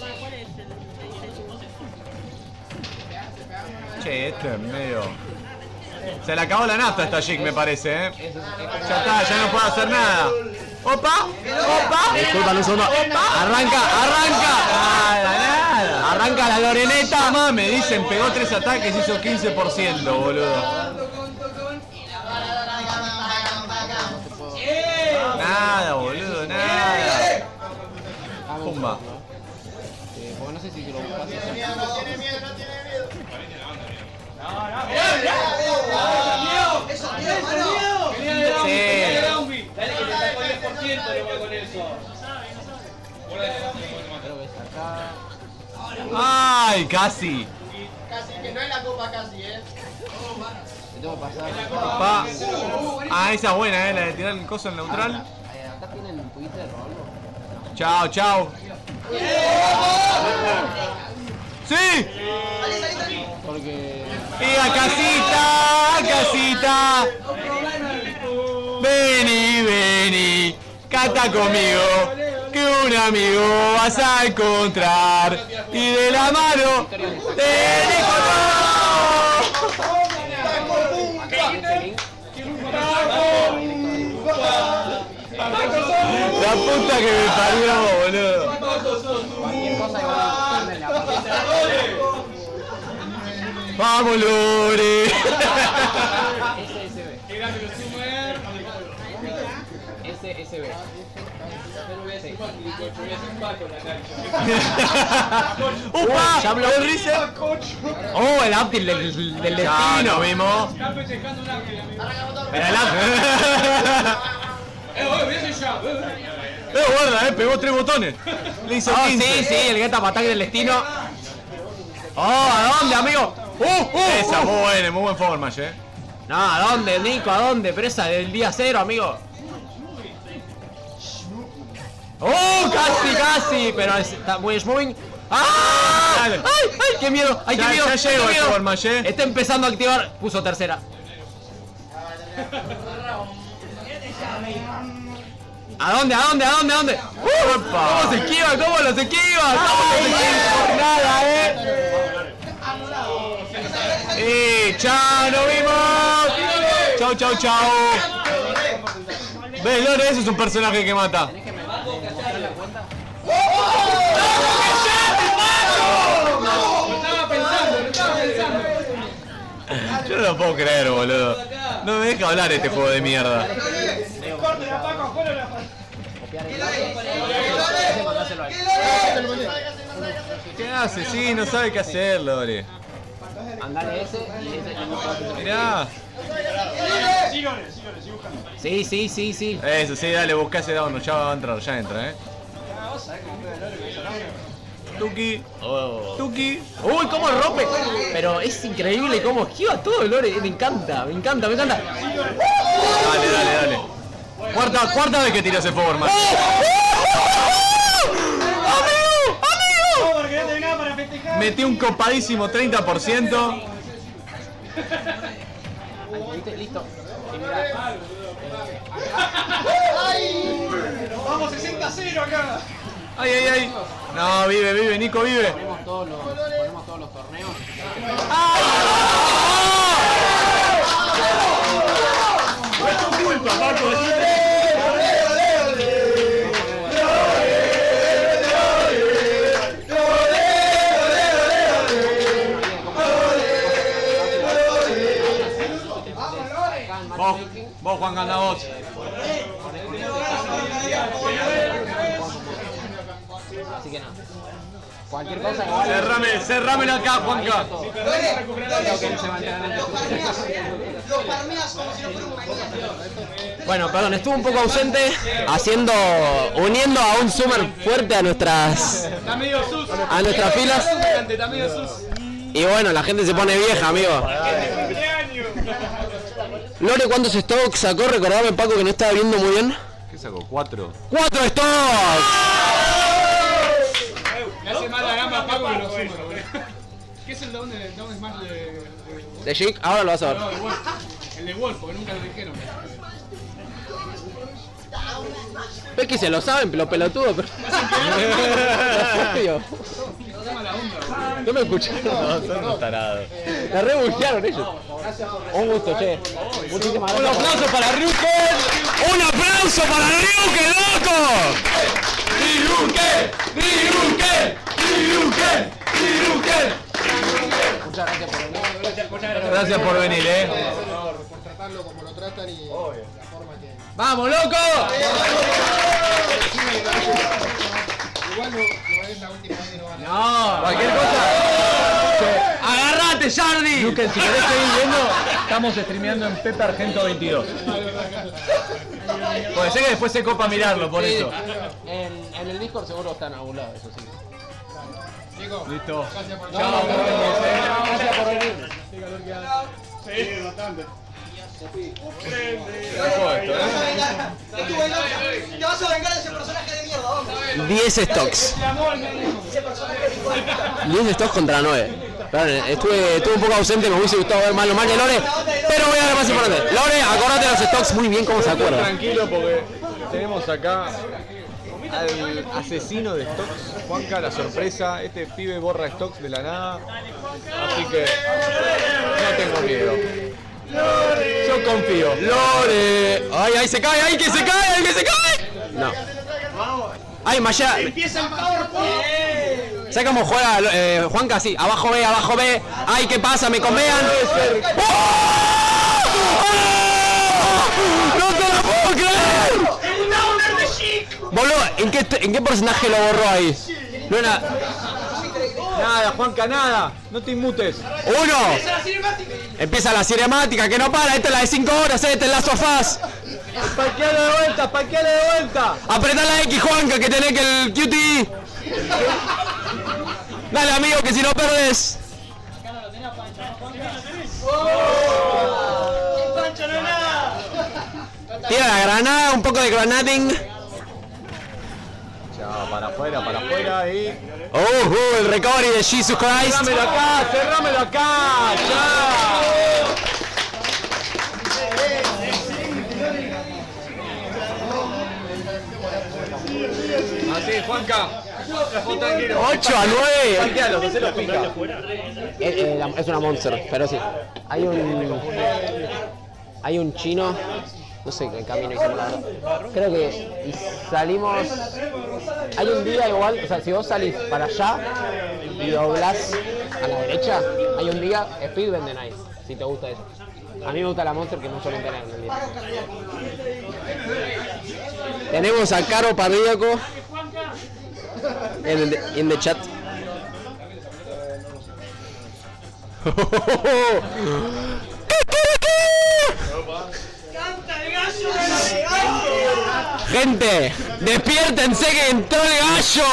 Speaker 8: Che, esto es medio... Se le acabó la nafta a esta Jig, me parece, Ya está, ya no puedo hacer nada. ¡Opa!
Speaker 4: Disculpa, un segundo. ¡Arranca!
Speaker 8: Nada.
Speaker 4: Arranca la Loreneta.
Speaker 8: Me dicen, pegó 3 ataques, hizo 15%, boludo. Nada, boludo, nada. Pumba.
Speaker 4: Porque no sé si lo buscas.
Speaker 5: Dale que te sacó el 10% con eso.
Speaker 8: ¡Ay, casi!
Speaker 12: Casi, que no es la copa casi,
Speaker 4: Tengo que pasar.
Speaker 8: Esa es buena, la de tirar el coso en neutral.
Speaker 4: Acá tienen Twitter o algo.
Speaker 8: Chao. ¡Sí!
Speaker 4: Porque...
Speaker 8: ¡Y a casita! Vení, canta conmigo, que un amigo vas a encontrar y de la mano te dejo la puta que me parió, boludo. Vamos, Lore.
Speaker 4: SSB.
Speaker 8: ¡Upa! ¡Ya habló el Rizer! ¡Oh, el update del destino! ¡Lo vimos! ¡Pero el guarda, pegó 3 botones. Le hizo 15.
Speaker 4: Sí, el Get Up Attack del destino. ¡Oh! ¿A dónde, amigo?
Speaker 8: Esa, muy buen forma,
Speaker 4: No, ¿a dónde, Nico? ¿A dónde? Pero esa del día cero, amigo. ¡Oh! Casi, pero está muy moving. ¡Ah! ¡Ay! ¡Qué miedo! ¡Ay, qué miedo!
Speaker 8: Ya llegó esa forma,
Speaker 4: Está empezando a activar. Puso tercera. ¿A dónde? ¿Cómo se esquiva? ¿Cómo los esquiva?
Speaker 8: Por nada, ¡chao! ¡Nos vimos! ¡Chau! ¿Ves, Lore? Ese es un personaje que mata. Yo no lo puedo creer, boludo. No me deja hablar este juego de mierda. ¿Qué hace? Sí, no sabe qué hacer, Lore.
Speaker 4: Andale ese y ese.
Speaker 8: Mirá.
Speaker 4: Sí.
Speaker 8: Eso, sí, dale, busca ese down, ya entra, Tuki.
Speaker 4: Uy, cómo rompe. Pero es increíble cómo esquiva todo, Lore. Me encanta.
Speaker 8: Dale. Cuarta vez que tira ese fuego, hermano. ¡Amigo! Metí un copadísimo 30%.
Speaker 4: Listo.
Speaker 10: Vamos 60-0 acá.
Speaker 8: ¡Ay! No, vive, Nico, vive.
Speaker 4: Ponemos todos los torneos.
Speaker 10: No es tu culpa, Paco.
Speaker 8: Vos, Juan, anda vos.
Speaker 4: Así que nada. Cualquier cosa.
Speaker 8: Cerrámelo acá, Juanca.
Speaker 4: Bueno, perdón, estuvo un poco ausente uniendo a un summer fuerte a nuestras filas. Y bueno, la gente se pone vieja, amigo. Lore, ¿cuántos stocks sacó? Recordame, Paco, que no estaba viendo muy bien.
Speaker 8: ¿Qué sacó? 4.
Speaker 4: ¡4 stocks!
Speaker 10: Me hace mal la gamba a Paco que lo sumo. ¿Qué es el down smash
Speaker 4: de Jig? Ahora lo vas a ver.
Speaker 10: No, de Wolf. El de Wolf, porque nunca lo dijeron.
Speaker 4: Ves que se lo saben, los pelotudos, pero... No me escucharon.
Speaker 8: No, son unos tarados.
Speaker 4: La rebujearon ellos. Un gusto, che. Muchísimas gracias.
Speaker 8: ¡Un aplauso para Ryuken! ¡Un aplauso para Ryuken, loco! ¡Ryuken!
Speaker 4: Muchas gracias por venir.
Speaker 8: Gracias por venir,
Speaker 10: Por tratarlo como lo tratan y la forma que...
Speaker 4: ¡Vamos, loco!
Speaker 10: Igual no es la última vez que no van a...
Speaker 8: No, cualquier cosa.
Speaker 4: ¡Agarrate, Jardi!
Speaker 8: Luque, si querés seguir viendo, estamos streameando en Pepe Argento 22. Puede ser que después se copa mirarlo, por eso.
Speaker 4: En el Discord seguro está en algún lado, eso sí.
Speaker 10: Chicos,
Speaker 8: listo.
Speaker 10: Gracias por
Speaker 4: Gracias por venir.
Speaker 10: Sí, bastante.
Speaker 12: Te vas a vengar de ese personaje de mierda, vamos.
Speaker 4: 10 stocks. 10 stocks contra 9. Estuve un poco ausente, me hubiese gustado ver más lo mal de Lore, pero voy a ver lo más importante. Lore, acordate de los stocks muy bien, cómo se acuerda.
Speaker 8: Tranquilo porque tenemos acá al asesino de stocks, Juanca, la sorpresa. Este pibe borra stocks de la nada, así que no tengo miedo. Yo confío.
Speaker 4: Lore. ¡Ay, se cae! ¡Ay, que se cae! No. ¡Ay, Maya!
Speaker 10: Empieza el PowerPoint.
Speaker 4: ¿Sabes cómo juega Juanca? Sí, abajo B. ¡Ay, qué pasa! ¡Me convean! ¡No te lo puedo creer! Boludo, ¿en qué personaje lo borró ahí? No era...
Speaker 8: Nada, Juanca, nada. No te inmutes.
Speaker 4: 1. Empieza la cinemática, que no para. Esta es la de 5 horas, esta es la sofás.
Speaker 8: Parquealo de vuelta.
Speaker 4: Apretá la X, Juanca, que tenés que el QT. Dale, amigo, que si no perdés. Tira la granada, un poco de granading.
Speaker 8: Ya, para afuera y...
Speaker 4: El recovery de Jesus Christ.
Speaker 8: Cerrámelo acá, ya. Así, Juanca.
Speaker 4: 8 a 9.
Speaker 8: Santiago, hacelo pica.
Speaker 4: Es una monster, pero sí. Hay un chino, no sé qué camino hicimos la verdad. Creo que salimos. Hay un día igual, o sea, si vos salís para allá y doblás a la derecha, hay un día Speed vende Nice, si te gusta eso. A mí me gusta la monster que no suelen tener en el día. Tenemos a Caro Pardíaco en the chat.
Speaker 5: ¡Canta el gallo de gallo!
Speaker 4: Gente, despiértense que entró el gallo.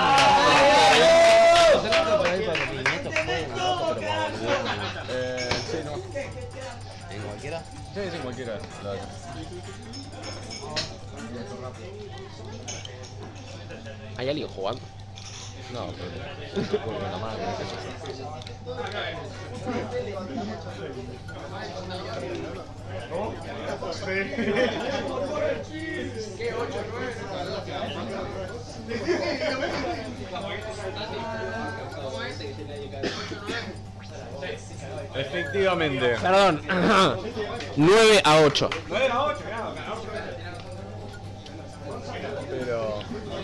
Speaker 8: ¿En cualquiera? Sí, en cualquiera.
Speaker 4: ¿Hay alguien jugando?
Speaker 8: No, pero... la madre, efectivamente.
Speaker 4: Perdón. 9 a 8.
Speaker 8: 9 a 8, pero...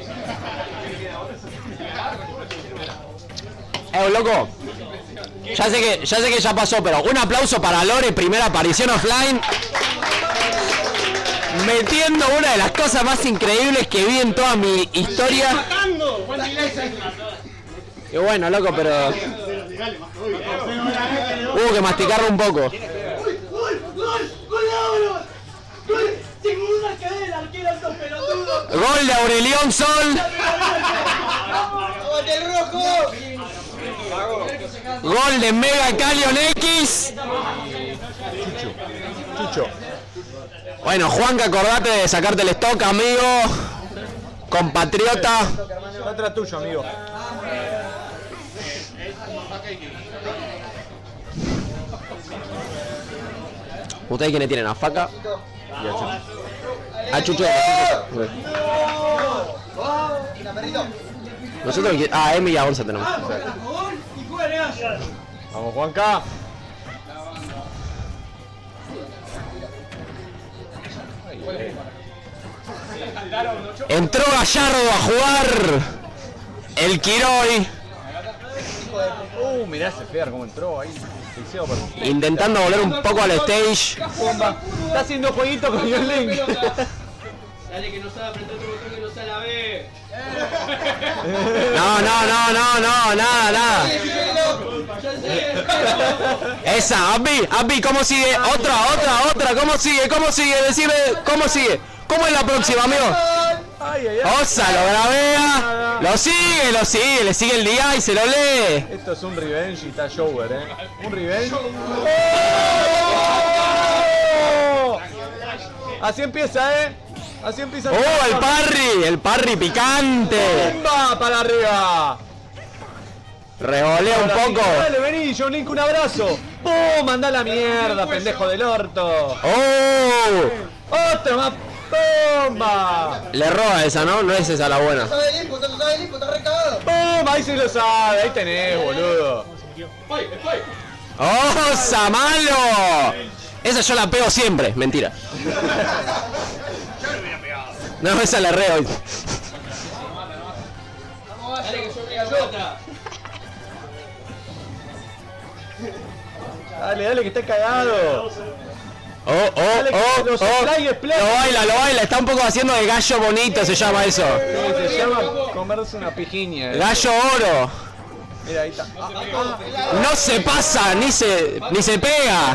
Speaker 4: Loco. Ya sé que ya pasó, pero un aplauso para Lore, primera aparición offline. Metiendo una de las cosas más increíbles que vi en toda mi historia. Y bueno, loco, pero... hubo que masticarlo un poco.
Speaker 5: ¡Gol! ¡Segunda cadena! ¡Arquero estos pelotudos!
Speaker 4: Gol de Aurelión Sol.
Speaker 5: ¡El rojo!
Speaker 4: Gol de Mega Calion X.
Speaker 8: Chucho.
Speaker 4: Bueno, Juanca, acordate de sacarte el stock, amigo. Compatriota.
Speaker 8: Está atrás tuyo, amigo.
Speaker 4: ¿Ustedes quiénes tienen? ¿A Faca?
Speaker 8: Y a Chucho.
Speaker 4: Nosotros, Emi y a Onza tenemos.
Speaker 8: Vamos, Juanca.
Speaker 4: Entró Gallardo a jugar el Quiroy.
Speaker 8: Mirá ese Fear cómo entró ahí.
Speaker 4: Intentando volver un poco al stage.
Speaker 8: Está haciendo jueguito con el Link.
Speaker 5: Dale que no sabe apretar otro botón que no sabe la B.
Speaker 4: No, nada. Esa, Abby, ¿cómo sigue? Otra, ¿cómo sigue? Decime, ¿cómo sigue? ¿Cómo es la próxima, amigo? Osa, lo grabea, lo sigue, le sigue el día y se lo lee.
Speaker 8: Esto es un revenge y está Shower, Un revenge. Así empieza, Así empieza.
Speaker 4: El parry picante.
Speaker 8: ¡Bomba para arriba!
Speaker 4: Revolea un poco.
Speaker 8: Dale, vení, John Link, un abrazo. ¡Pum! Mandá la mierda, pendejo del orto. ¡Otra más! ¡Bomba!
Speaker 4: Le roba esa, ¿no? No es esa la buena.
Speaker 8: ¡Pum! Ahí se lo sabe, ahí tenés, boludo.
Speaker 4: ¡Osa, malo! Esa yo la pego siempre, mentira. No, esa la reo hoy.
Speaker 5: Dale que yo pego otra.
Speaker 8: Dale, que está cagado.
Speaker 4: Lo baila, está un poco haciendo de gallo bonito, se llama eso.
Speaker 8: Se llama comerse una pijiña.
Speaker 4: Gallo oro.
Speaker 8: Mira, ahí está.
Speaker 4: No se pasa, ni se pega.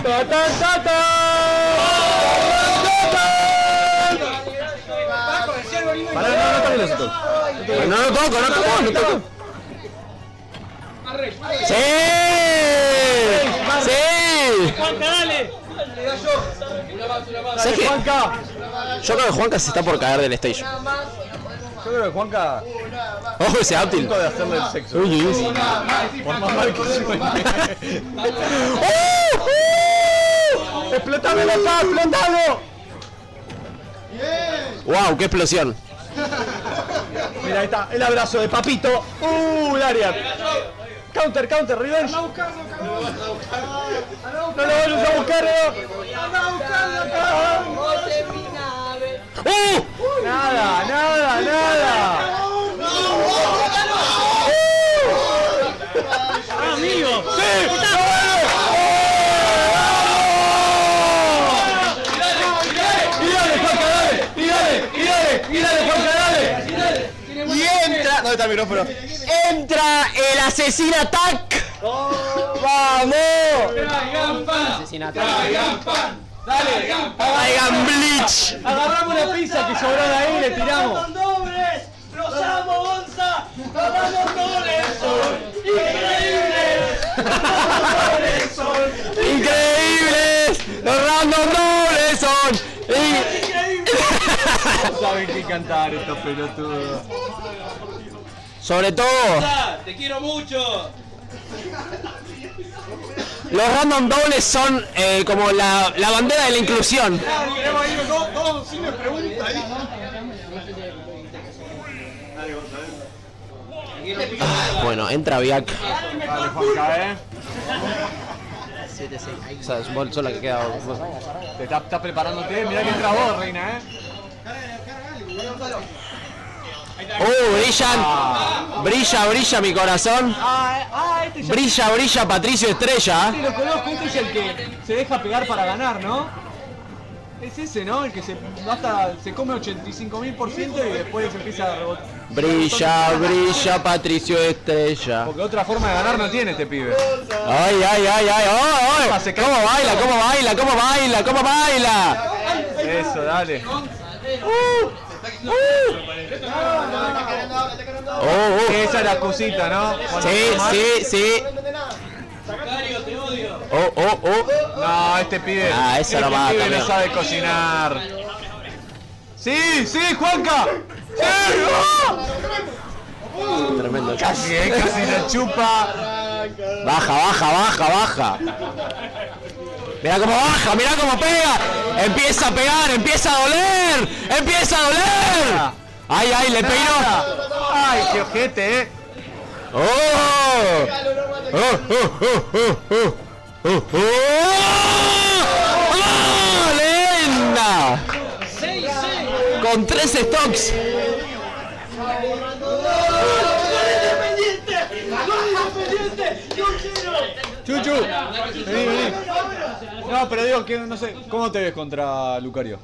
Speaker 4: No toco. ¡Sí!
Speaker 9: Juanca, dale.
Speaker 4: ¿Sabes qué? Yo creo que Juanca se está por caer del stage.
Speaker 8: Yo creo que Juanca...
Speaker 4: Ojo ese Aptil.
Speaker 8: de hacerle el sexo.
Speaker 4: Uy, uy, uy.
Speaker 8: Por más mal que suene. ¡Explótame, papá! ¡Explótalo!
Speaker 4: ¡Wow! ¡Qué explosión!
Speaker 8: Mira, ahí está, el abrazo de Papito. Lariat. Counter, counter, revenge. No lo vayas a buscar, Nada, nada, nada.
Speaker 9: ¡Amigo!
Speaker 8: ¡Sí! ¡Y dale, Juanca, dale!
Speaker 12: Y entra... ¿Dónde está el micrófono? ¡Entra el Asesina Attack! ¡Vamos!
Speaker 6: Asesina
Speaker 12: Dale, Traigan Bleach.
Speaker 8: Agarramos la pizza que sobró de ahí y le tiramos.
Speaker 5: ¡Dobles! ¡Los amo, Gonza! ¡Los dobles son increíbles!
Speaker 4: ¡Increíbles! ¡Los random dobles son!
Speaker 8: No saben qué cantar estos pelotudos.
Speaker 4: Sobre todo,
Speaker 6: ¡Te quiero mucho!
Speaker 4: los random dobles son como la bandera de la inclusión.
Speaker 10: No, sí me pregunta ahí.
Speaker 4: Bueno, entra Viac.
Speaker 8: Dale, Juanca,
Speaker 4: O sea, es sola que queda.
Speaker 8: Te estás preparándote. Mirá que entra vos, reina,
Speaker 4: Brillan. Brilla mi corazón. Brilla Patricio Estrella.
Speaker 8: Sí, lo conozco, este es el que se deja pegar para ganar, ¿no? Es ese, ¿no? El que se come 85.000% y después empieza a rebotar.
Speaker 4: Brilla Patricio Estrella.
Speaker 8: Porque otra forma de ganar no tiene este pibe.
Speaker 4: Ay. ¿Cómo baila?
Speaker 8: Eso, dale. Que esa era cosita, ¿no?
Speaker 4: Sí.
Speaker 8: No, este pibe.
Speaker 4: Eso lo mata.
Speaker 8: Este pibe no
Speaker 4: amigo.
Speaker 8: sabe cocinar. Sí, Juanca. Sí.
Speaker 4: Tremendo.
Speaker 8: Casi la chupa.
Speaker 4: Baja. Mirá cómo pega. Empieza a pegar, empieza a doler. Ay, le peinó.
Speaker 8: Ay, qué ojete,
Speaker 4: ¡Linda! Con 3 stocks.
Speaker 8: Chuchu. Vení. No, pero digo que no sé, ¿cómo te ves contra Lucario?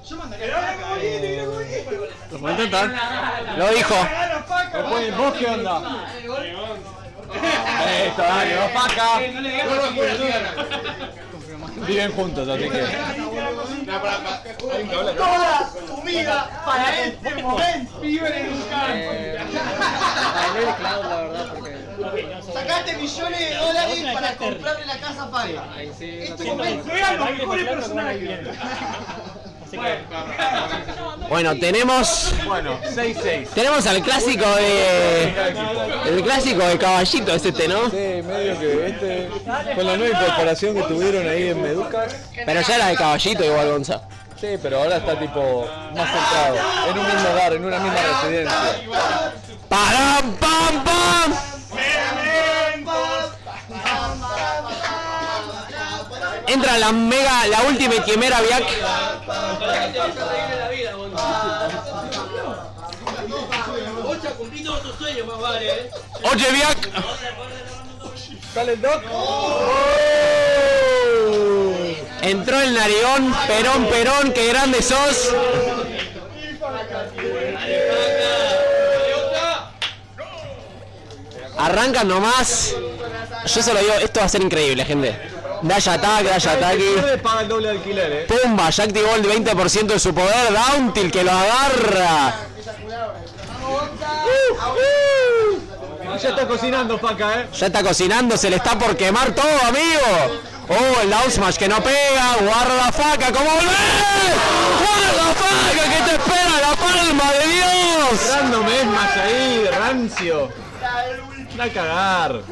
Speaker 4: Lo voy a intentar. Lo dijo.
Speaker 8: ¿Vos qué onda? Esto, dale, vos Paca. Viven juntos, así que...
Speaker 5: Toda tu vida para este momento.
Speaker 6: Viven en un campo.
Speaker 5: Sacaste millones de dólares para comprarle la casa a Paga. Este momento eran los mejores personajes.
Speaker 4: Bueno, tenemos
Speaker 8: 6-6.
Speaker 4: Tenemos al clásico de... El clásico de Caballito es este, ¿no?
Speaker 8: Sí, medio que con la nueva incorporación que tuvieron ahí en Meducas.
Speaker 4: Pero ya era de Caballito igual, Gonza.
Speaker 8: Sí, pero ahora está tipo más centrado, en un mismo hogar, en una misma residencia.
Speaker 4: ¡Param, pam, pam! Entra la Ultimate Quimera Viac. Oye, Viac.
Speaker 8: Sale el Doc.
Speaker 4: Entró el narigón. Perón, qué grande sos. Arrancan nomás. Yo se lo digo, esto va a ser increíble, gente. Dash attack.
Speaker 8: Paga el doble de alquiler,
Speaker 4: Pumba, ya activó el 20% de su poder. Downtill que lo agarra.
Speaker 8: Ya está cocinando, Paca,
Speaker 4: Ya está cocinando, se le está por quemar todo, amigo.
Speaker 2: Oh, el down smash que no pega. Guarda la faca, ¿cómo volvés? Guarda la faca que te espera la palma de Dios.
Speaker 8: Dándome smash ahí, rancio. Va a cagar.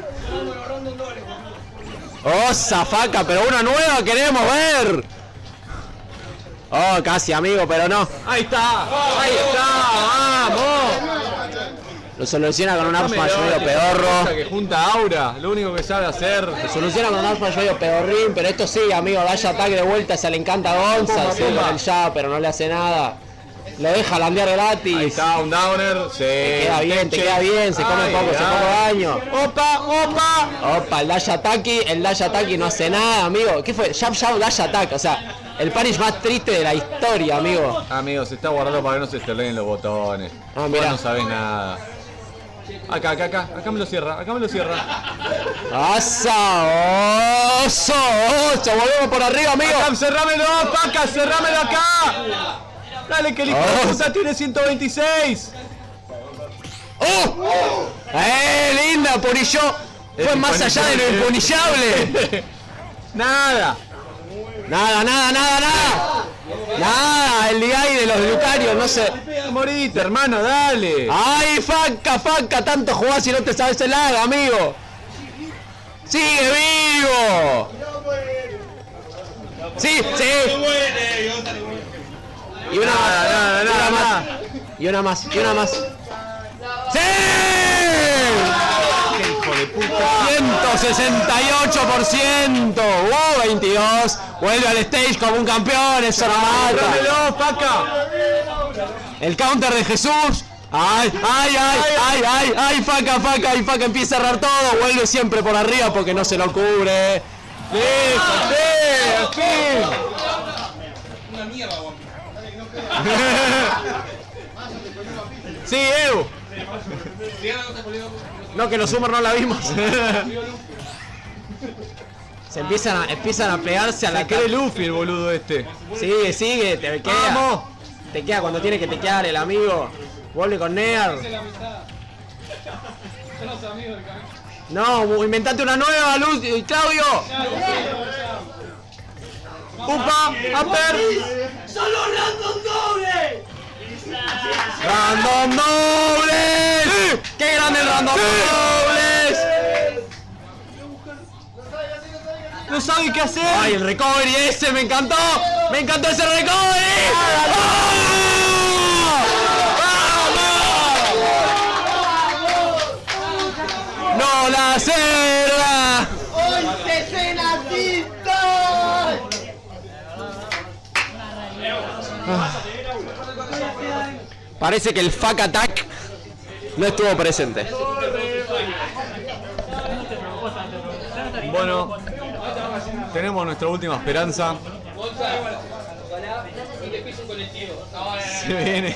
Speaker 2: Oh, zafaca, pero una nueva queremos ver. Oh, casi amigo, pero no.
Speaker 8: Ahí está, vamos.
Speaker 2: Lo soluciona con un up smash medio pedorro.
Speaker 8: Que junta aura, lo único que sabe hacer.
Speaker 2: Lo soluciona con un up smash medio pedorrín, pero esto sí, amigo, dash attack de vuelta, se le encanta a Gonza, sí, con el jab, pero no le hace nada. Lo deja landear gratis.
Speaker 8: Ahí está, un downer. Sí.
Speaker 2: Te queda bien, se come poco, se come daño. Opa, el dash attack no hace nada, amigo. ¿Qué fue? Jab, dash attack, o sea, el punish más triste de la historia, amigo.
Speaker 8: Amigo, se está guardando para que no se estorleen los botones.
Speaker 2: Ah, mira.
Speaker 8: No sabes nada. Acá me lo cierra,
Speaker 2: ¡Asa! ¡Oso! Volvemos por arriba, amigo.
Speaker 8: Acá, cerrámelo, Paca, cerrámelo acá. Dale, que el hijo de puta tiene 126.
Speaker 2: Linda, Purillo. Fue más allá de lo impunillable.
Speaker 8: Nada,
Speaker 2: el DI de los Lucarios, no sé.
Speaker 8: Morite, hermano, dale.
Speaker 2: ¡Ay, faca! Tanto jugás y no te sabes el lag, amigo. ¡Sigue vivo! Sí. Y una más. ¡Sí!
Speaker 8: ¡Qué hijo de puta!
Speaker 2: 168%. 22. Vuelve al stage como un campeón. Eso no mata.
Speaker 8: ¡Dámelo, Paca!
Speaker 2: El counter de Jesús. ¡Ay! Faca! Y Faca empieza a cerrar todo. Vuelve siempre por arriba porque no se lo cubre.
Speaker 8: ¡Sí!
Speaker 7: Una mierda,
Speaker 2: Sí, Evo. No, que los Summer no la vimos. Se empiezan a pegarse a la
Speaker 8: cara. ¿Qué Luffy el boludo este?
Speaker 2: Sigue, te queda.
Speaker 8: ¡Vamos!
Speaker 2: Te queda cuando tiene que te quedar el amigo. Vuelve con Near. No, inventate una nueva, Luz, Claudio. ¡Upa! ¡Upper!
Speaker 5: ¡Solo random doble!
Speaker 2: ¡Random dobles! ¡Qué grande el random dobles!
Speaker 8: No sabe qué hacer.
Speaker 2: ¡Ay, el recovery ese! ¡Me encantó! ¡Me encantó ese recovery! ¡Vamos! ¡No la cerda!
Speaker 5: ¡11 cenacitos!
Speaker 2: Parece que el fuck attack no estuvo presente.
Speaker 8: Bueno, tenemos nuestra última esperanza. Se viene.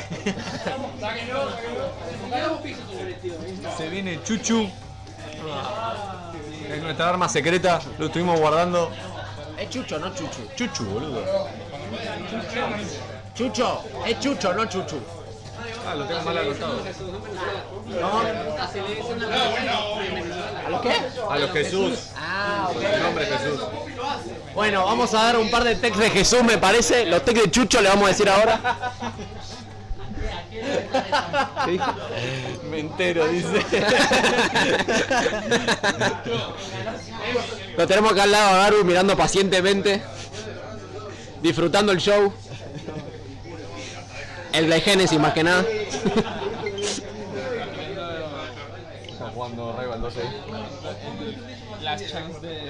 Speaker 8: Se viene Chuchu. Es nuestra arma secreta. Lo estuvimos guardando.
Speaker 2: Es Chucho, no Chuchu.
Speaker 8: Chuchu, boludo.
Speaker 2: Chucho, es Chucho, no Chuchu.
Speaker 8: Ah, lo tengo mal anotado.
Speaker 2: ¿A los qué?
Speaker 8: A los Jesús.
Speaker 2: Ah, ok.
Speaker 8: El nombre Jesús.
Speaker 2: Bueno, vamos a dar un par de texts de Jesús, me parece. Los texts de Chucho le vamos a decir ahora.
Speaker 8: Me entero, dice.
Speaker 2: Lo tenemos acá al lado a Garu mirando pacientemente, disfrutando el show. El de Genesis más que nada.
Speaker 8: Está jugando Rival 12.
Speaker 3: Last chance de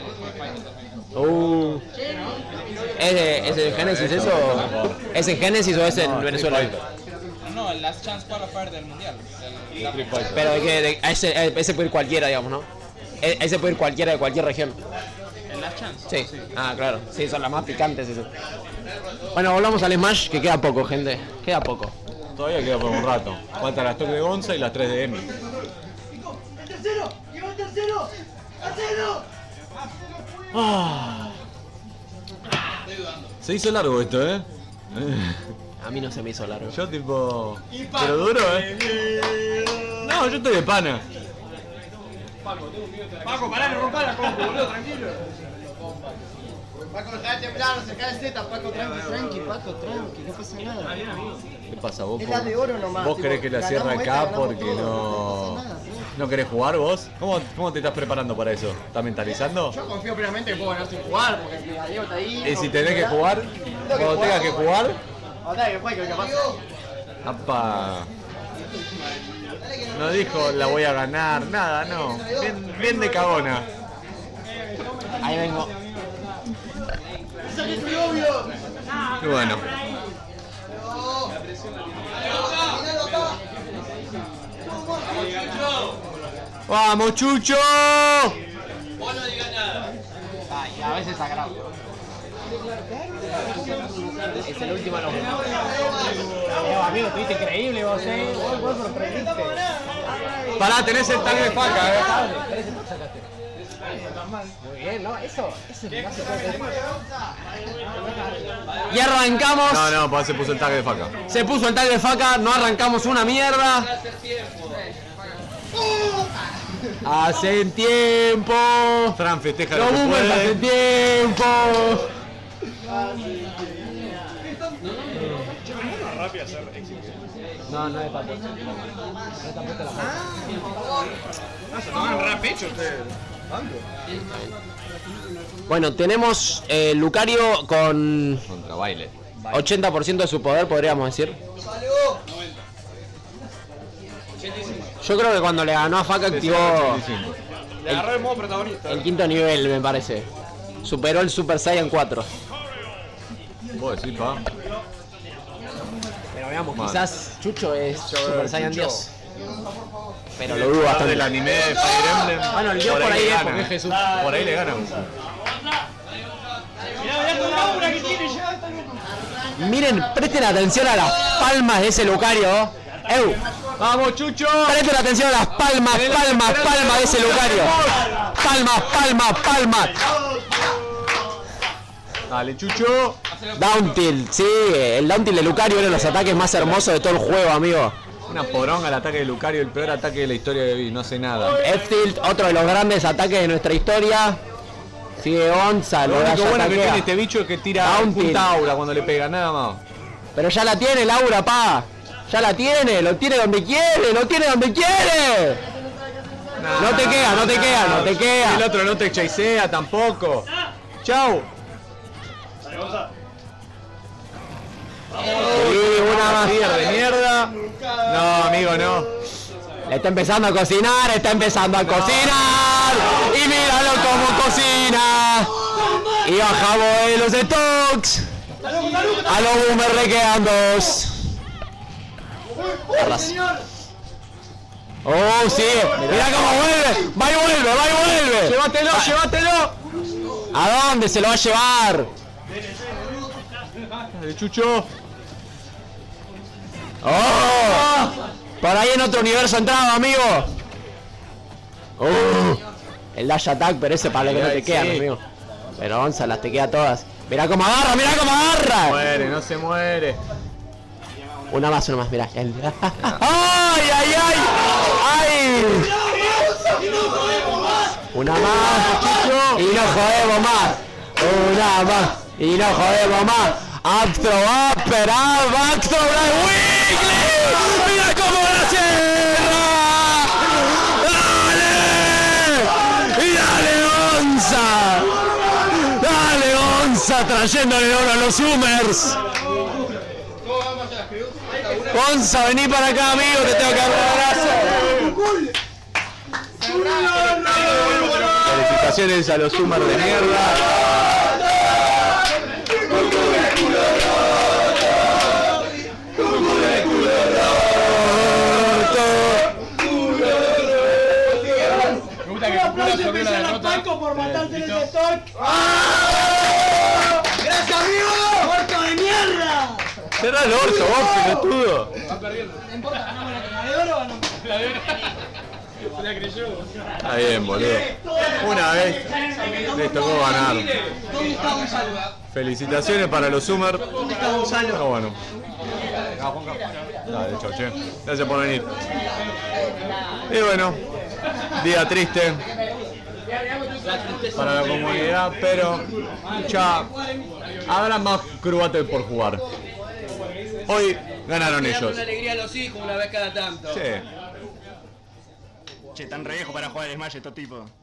Speaker 2: ¿Es de Genesis eso? ¿Es en Genesis o es en Venezuela?
Speaker 3: No, el last chance para Fire del mundial.
Speaker 2: Pero de que ese puede ir cualquiera, digamos, ¿no? Ese puede ir cualquiera de cualquier región.
Speaker 3: ¿El last chance?
Speaker 2: Sí. Ah, claro. Sí, son las más picantes eso. Bueno, volvamos al Smash, que queda poco, gente. Queda poco.
Speaker 8: Todavía queda por un rato. Faltan las 3 de Gonza y las 3 de Emi.
Speaker 5: ¡El tercero! ¡Lleva el tercero! ¡Hacelo!
Speaker 8: Se hizo largo esto, ¿eh?
Speaker 2: A mí no se me hizo largo.
Speaker 8: Yo tipo... Pero duro, ¿eh? No, yo estoy de pana.
Speaker 10: Paco, pará, no rompa la compu, boludo, tranquilo.
Speaker 5: Paco, deja de temblar, saca el Z, Paco, tranqui, Paco, tranqui, no pasa nada.
Speaker 8: ¿Qué pasa vos?
Speaker 5: Es la de oro nomás.
Speaker 8: ¿Vos querés que la cierre
Speaker 5: ganamos
Speaker 8: acá
Speaker 5: esta,
Speaker 8: porque
Speaker 5: ganamos todo,
Speaker 8: no...
Speaker 5: pasa nada.
Speaker 8: ¿No querés jugar vos? ¿Cómo te estás preparando para eso? ¿Estás mentalizando?
Speaker 5: Yo confío plenamente que puedo ganar sin jugar, porque el Diego está ahí.
Speaker 8: ¿Y si tenés que jugar? Cuando tengas que jugar...
Speaker 5: Andá, que fue, que pasa.
Speaker 8: ¡Apa! No dijo la voy a ganar, nada, no. Bien de cagona.
Speaker 12: Ahí vengo.
Speaker 8: Y bueno. ¡Vamos, Chucho!
Speaker 3: Vos no digas nada.
Speaker 12: Y a veces sagrado. Es el último de los amigo, estuviste increíble vos, vos sorprendiste.
Speaker 8: Pará, tenés el tag de faca,
Speaker 12: Muy bien, ¿no? Eso es lo más importante.
Speaker 2: Y arrancamos.
Speaker 8: No, pues se puso el tag de faca.
Speaker 2: Se puso el tag de faca, no arrancamos una mierda. Hacen tiempo.
Speaker 8: Fran festeja
Speaker 2: Los
Speaker 8: lo que
Speaker 2: boomers
Speaker 8: puede.
Speaker 2: hacen tiempo.
Speaker 10: No,
Speaker 12: No es para ti.
Speaker 10: se toman rap hecho ustedes.
Speaker 2: Bueno, tenemos Lucario con
Speaker 8: Contra baile.
Speaker 2: 80% de su poder, podríamos decir. Yo creo que cuando le ganó a Faca activó
Speaker 8: 85.
Speaker 10: Le agarró el modo protagonista.
Speaker 2: el quinto nivel, me parece. Superó el Super Saiyan 4.
Speaker 8: Vos decís, pa.
Speaker 2: Pero veamos,
Speaker 8: Mal.
Speaker 2: quizás Chucho es Super Saiyan
Speaker 8: Chucho.
Speaker 2: Dios. Pero lo dudo
Speaker 8: Del
Speaker 2: bastante.
Speaker 8: anime de Fire Emblem.
Speaker 2: Bueno, el Dios por ahí
Speaker 8: le
Speaker 2: es
Speaker 8: gana.
Speaker 2: porque es Jesús.
Speaker 8: Por ahí le gana.
Speaker 2: Miren, presten atención a las palmas de ese Lucario. ¡Ew!
Speaker 8: ¡Vamos, Chucho!
Speaker 2: Presten atención a las palmas de ese Lucario. Palmas.
Speaker 8: Dale, Chucho.
Speaker 2: Down tilt, sí, el down tilt de Lucario era uno de los ataques más hermosos de todo el juego, amigo.
Speaker 8: Una poronga el ataque de Lucario, el peor ataque de la historia que vi, no hace nada.
Speaker 2: F-tilt, otro de los grandes ataques de nuestra historia. Sigue Onza,
Speaker 8: Lo
Speaker 2: lo
Speaker 8: único bueno que
Speaker 2: ataquea.
Speaker 8: tiene este bicho es que tira
Speaker 2: Down tilt.
Speaker 8: punta aura cuando le pega, nada más.
Speaker 2: Pero ya la tiene Laura, pa. Ya la tiene, lo tiene donde quiere. No te queda.
Speaker 8: El otro no te chasea tampoco. Chau.
Speaker 2: Una más.
Speaker 8: De mierda. No, amigo, no.
Speaker 2: Está empezando a cocinar. Y míralo cómo cocina. Y baja los stocks. A los boomers le quedan dos. Oh, sí. Mirá cómo vuelve. Va y vuelve.
Speaker 8: Llévatelo.
Speaker 2: ¿A dónde se lo va a llevar?
Speaker 8: Dale, Chucho.
Speaker 2: ¡Oh! Por ahí en otro universo entraba, amigo. El dash attack, pero ese para lo que no te quedan,
Speaker 8: Sí.
Speaker 2: amigo. Pero Onza las te queda todas. Mirá cómo agarra.
Speaker 8: Muere, no se muere.
Speaker 2: Una más, mirá. ¡Ay! Una más, Chucho. Y no jodemos más. Una más. Y no jodemos más. Astro va a esperar. Astro Weekly. ¡Mira cómo la cierra! ¡Dale! ¡Y dale, Onza! Trayéndole oro a los Zoomers. Onza, vení para acá, amigo. Te tengo que dar un abrazo.
Speaker 8: Felicitaciones a los Zoomers de mierda.
Speaker 5: Paco por matarte en el stock. ¡Gracias, amigo! ¡Muerto de mierda!
Speaker 8: Cerrá el orto, vos, pelotudo.
Speaker 5: No importa, ganamos la de oro o no.
Speaker 10: La de se la creyó.
Speaker 8: Está bien, boludo. Una vez les tocó ganar.
Speaker 5: ¿Dónde está Gonzalo?
Speaker 8: Felicitaciones para los Zoomers.
Speaker 5: ¿Dónde está Gonzalo?
Speaker 8: No, bueno. Dale, chau, che. Gracias por venir. Y bueno, día triste. para la comunidad, pero ya habrá más Crewbattle por jugar. Hoy ganaron ellos.
Speaker 13: Una alegría a los hijos una vez cada tanto.
Speaker 8: Sí.
Speaker 12: Che, tan re viejo para jugar el Smash estos tipos.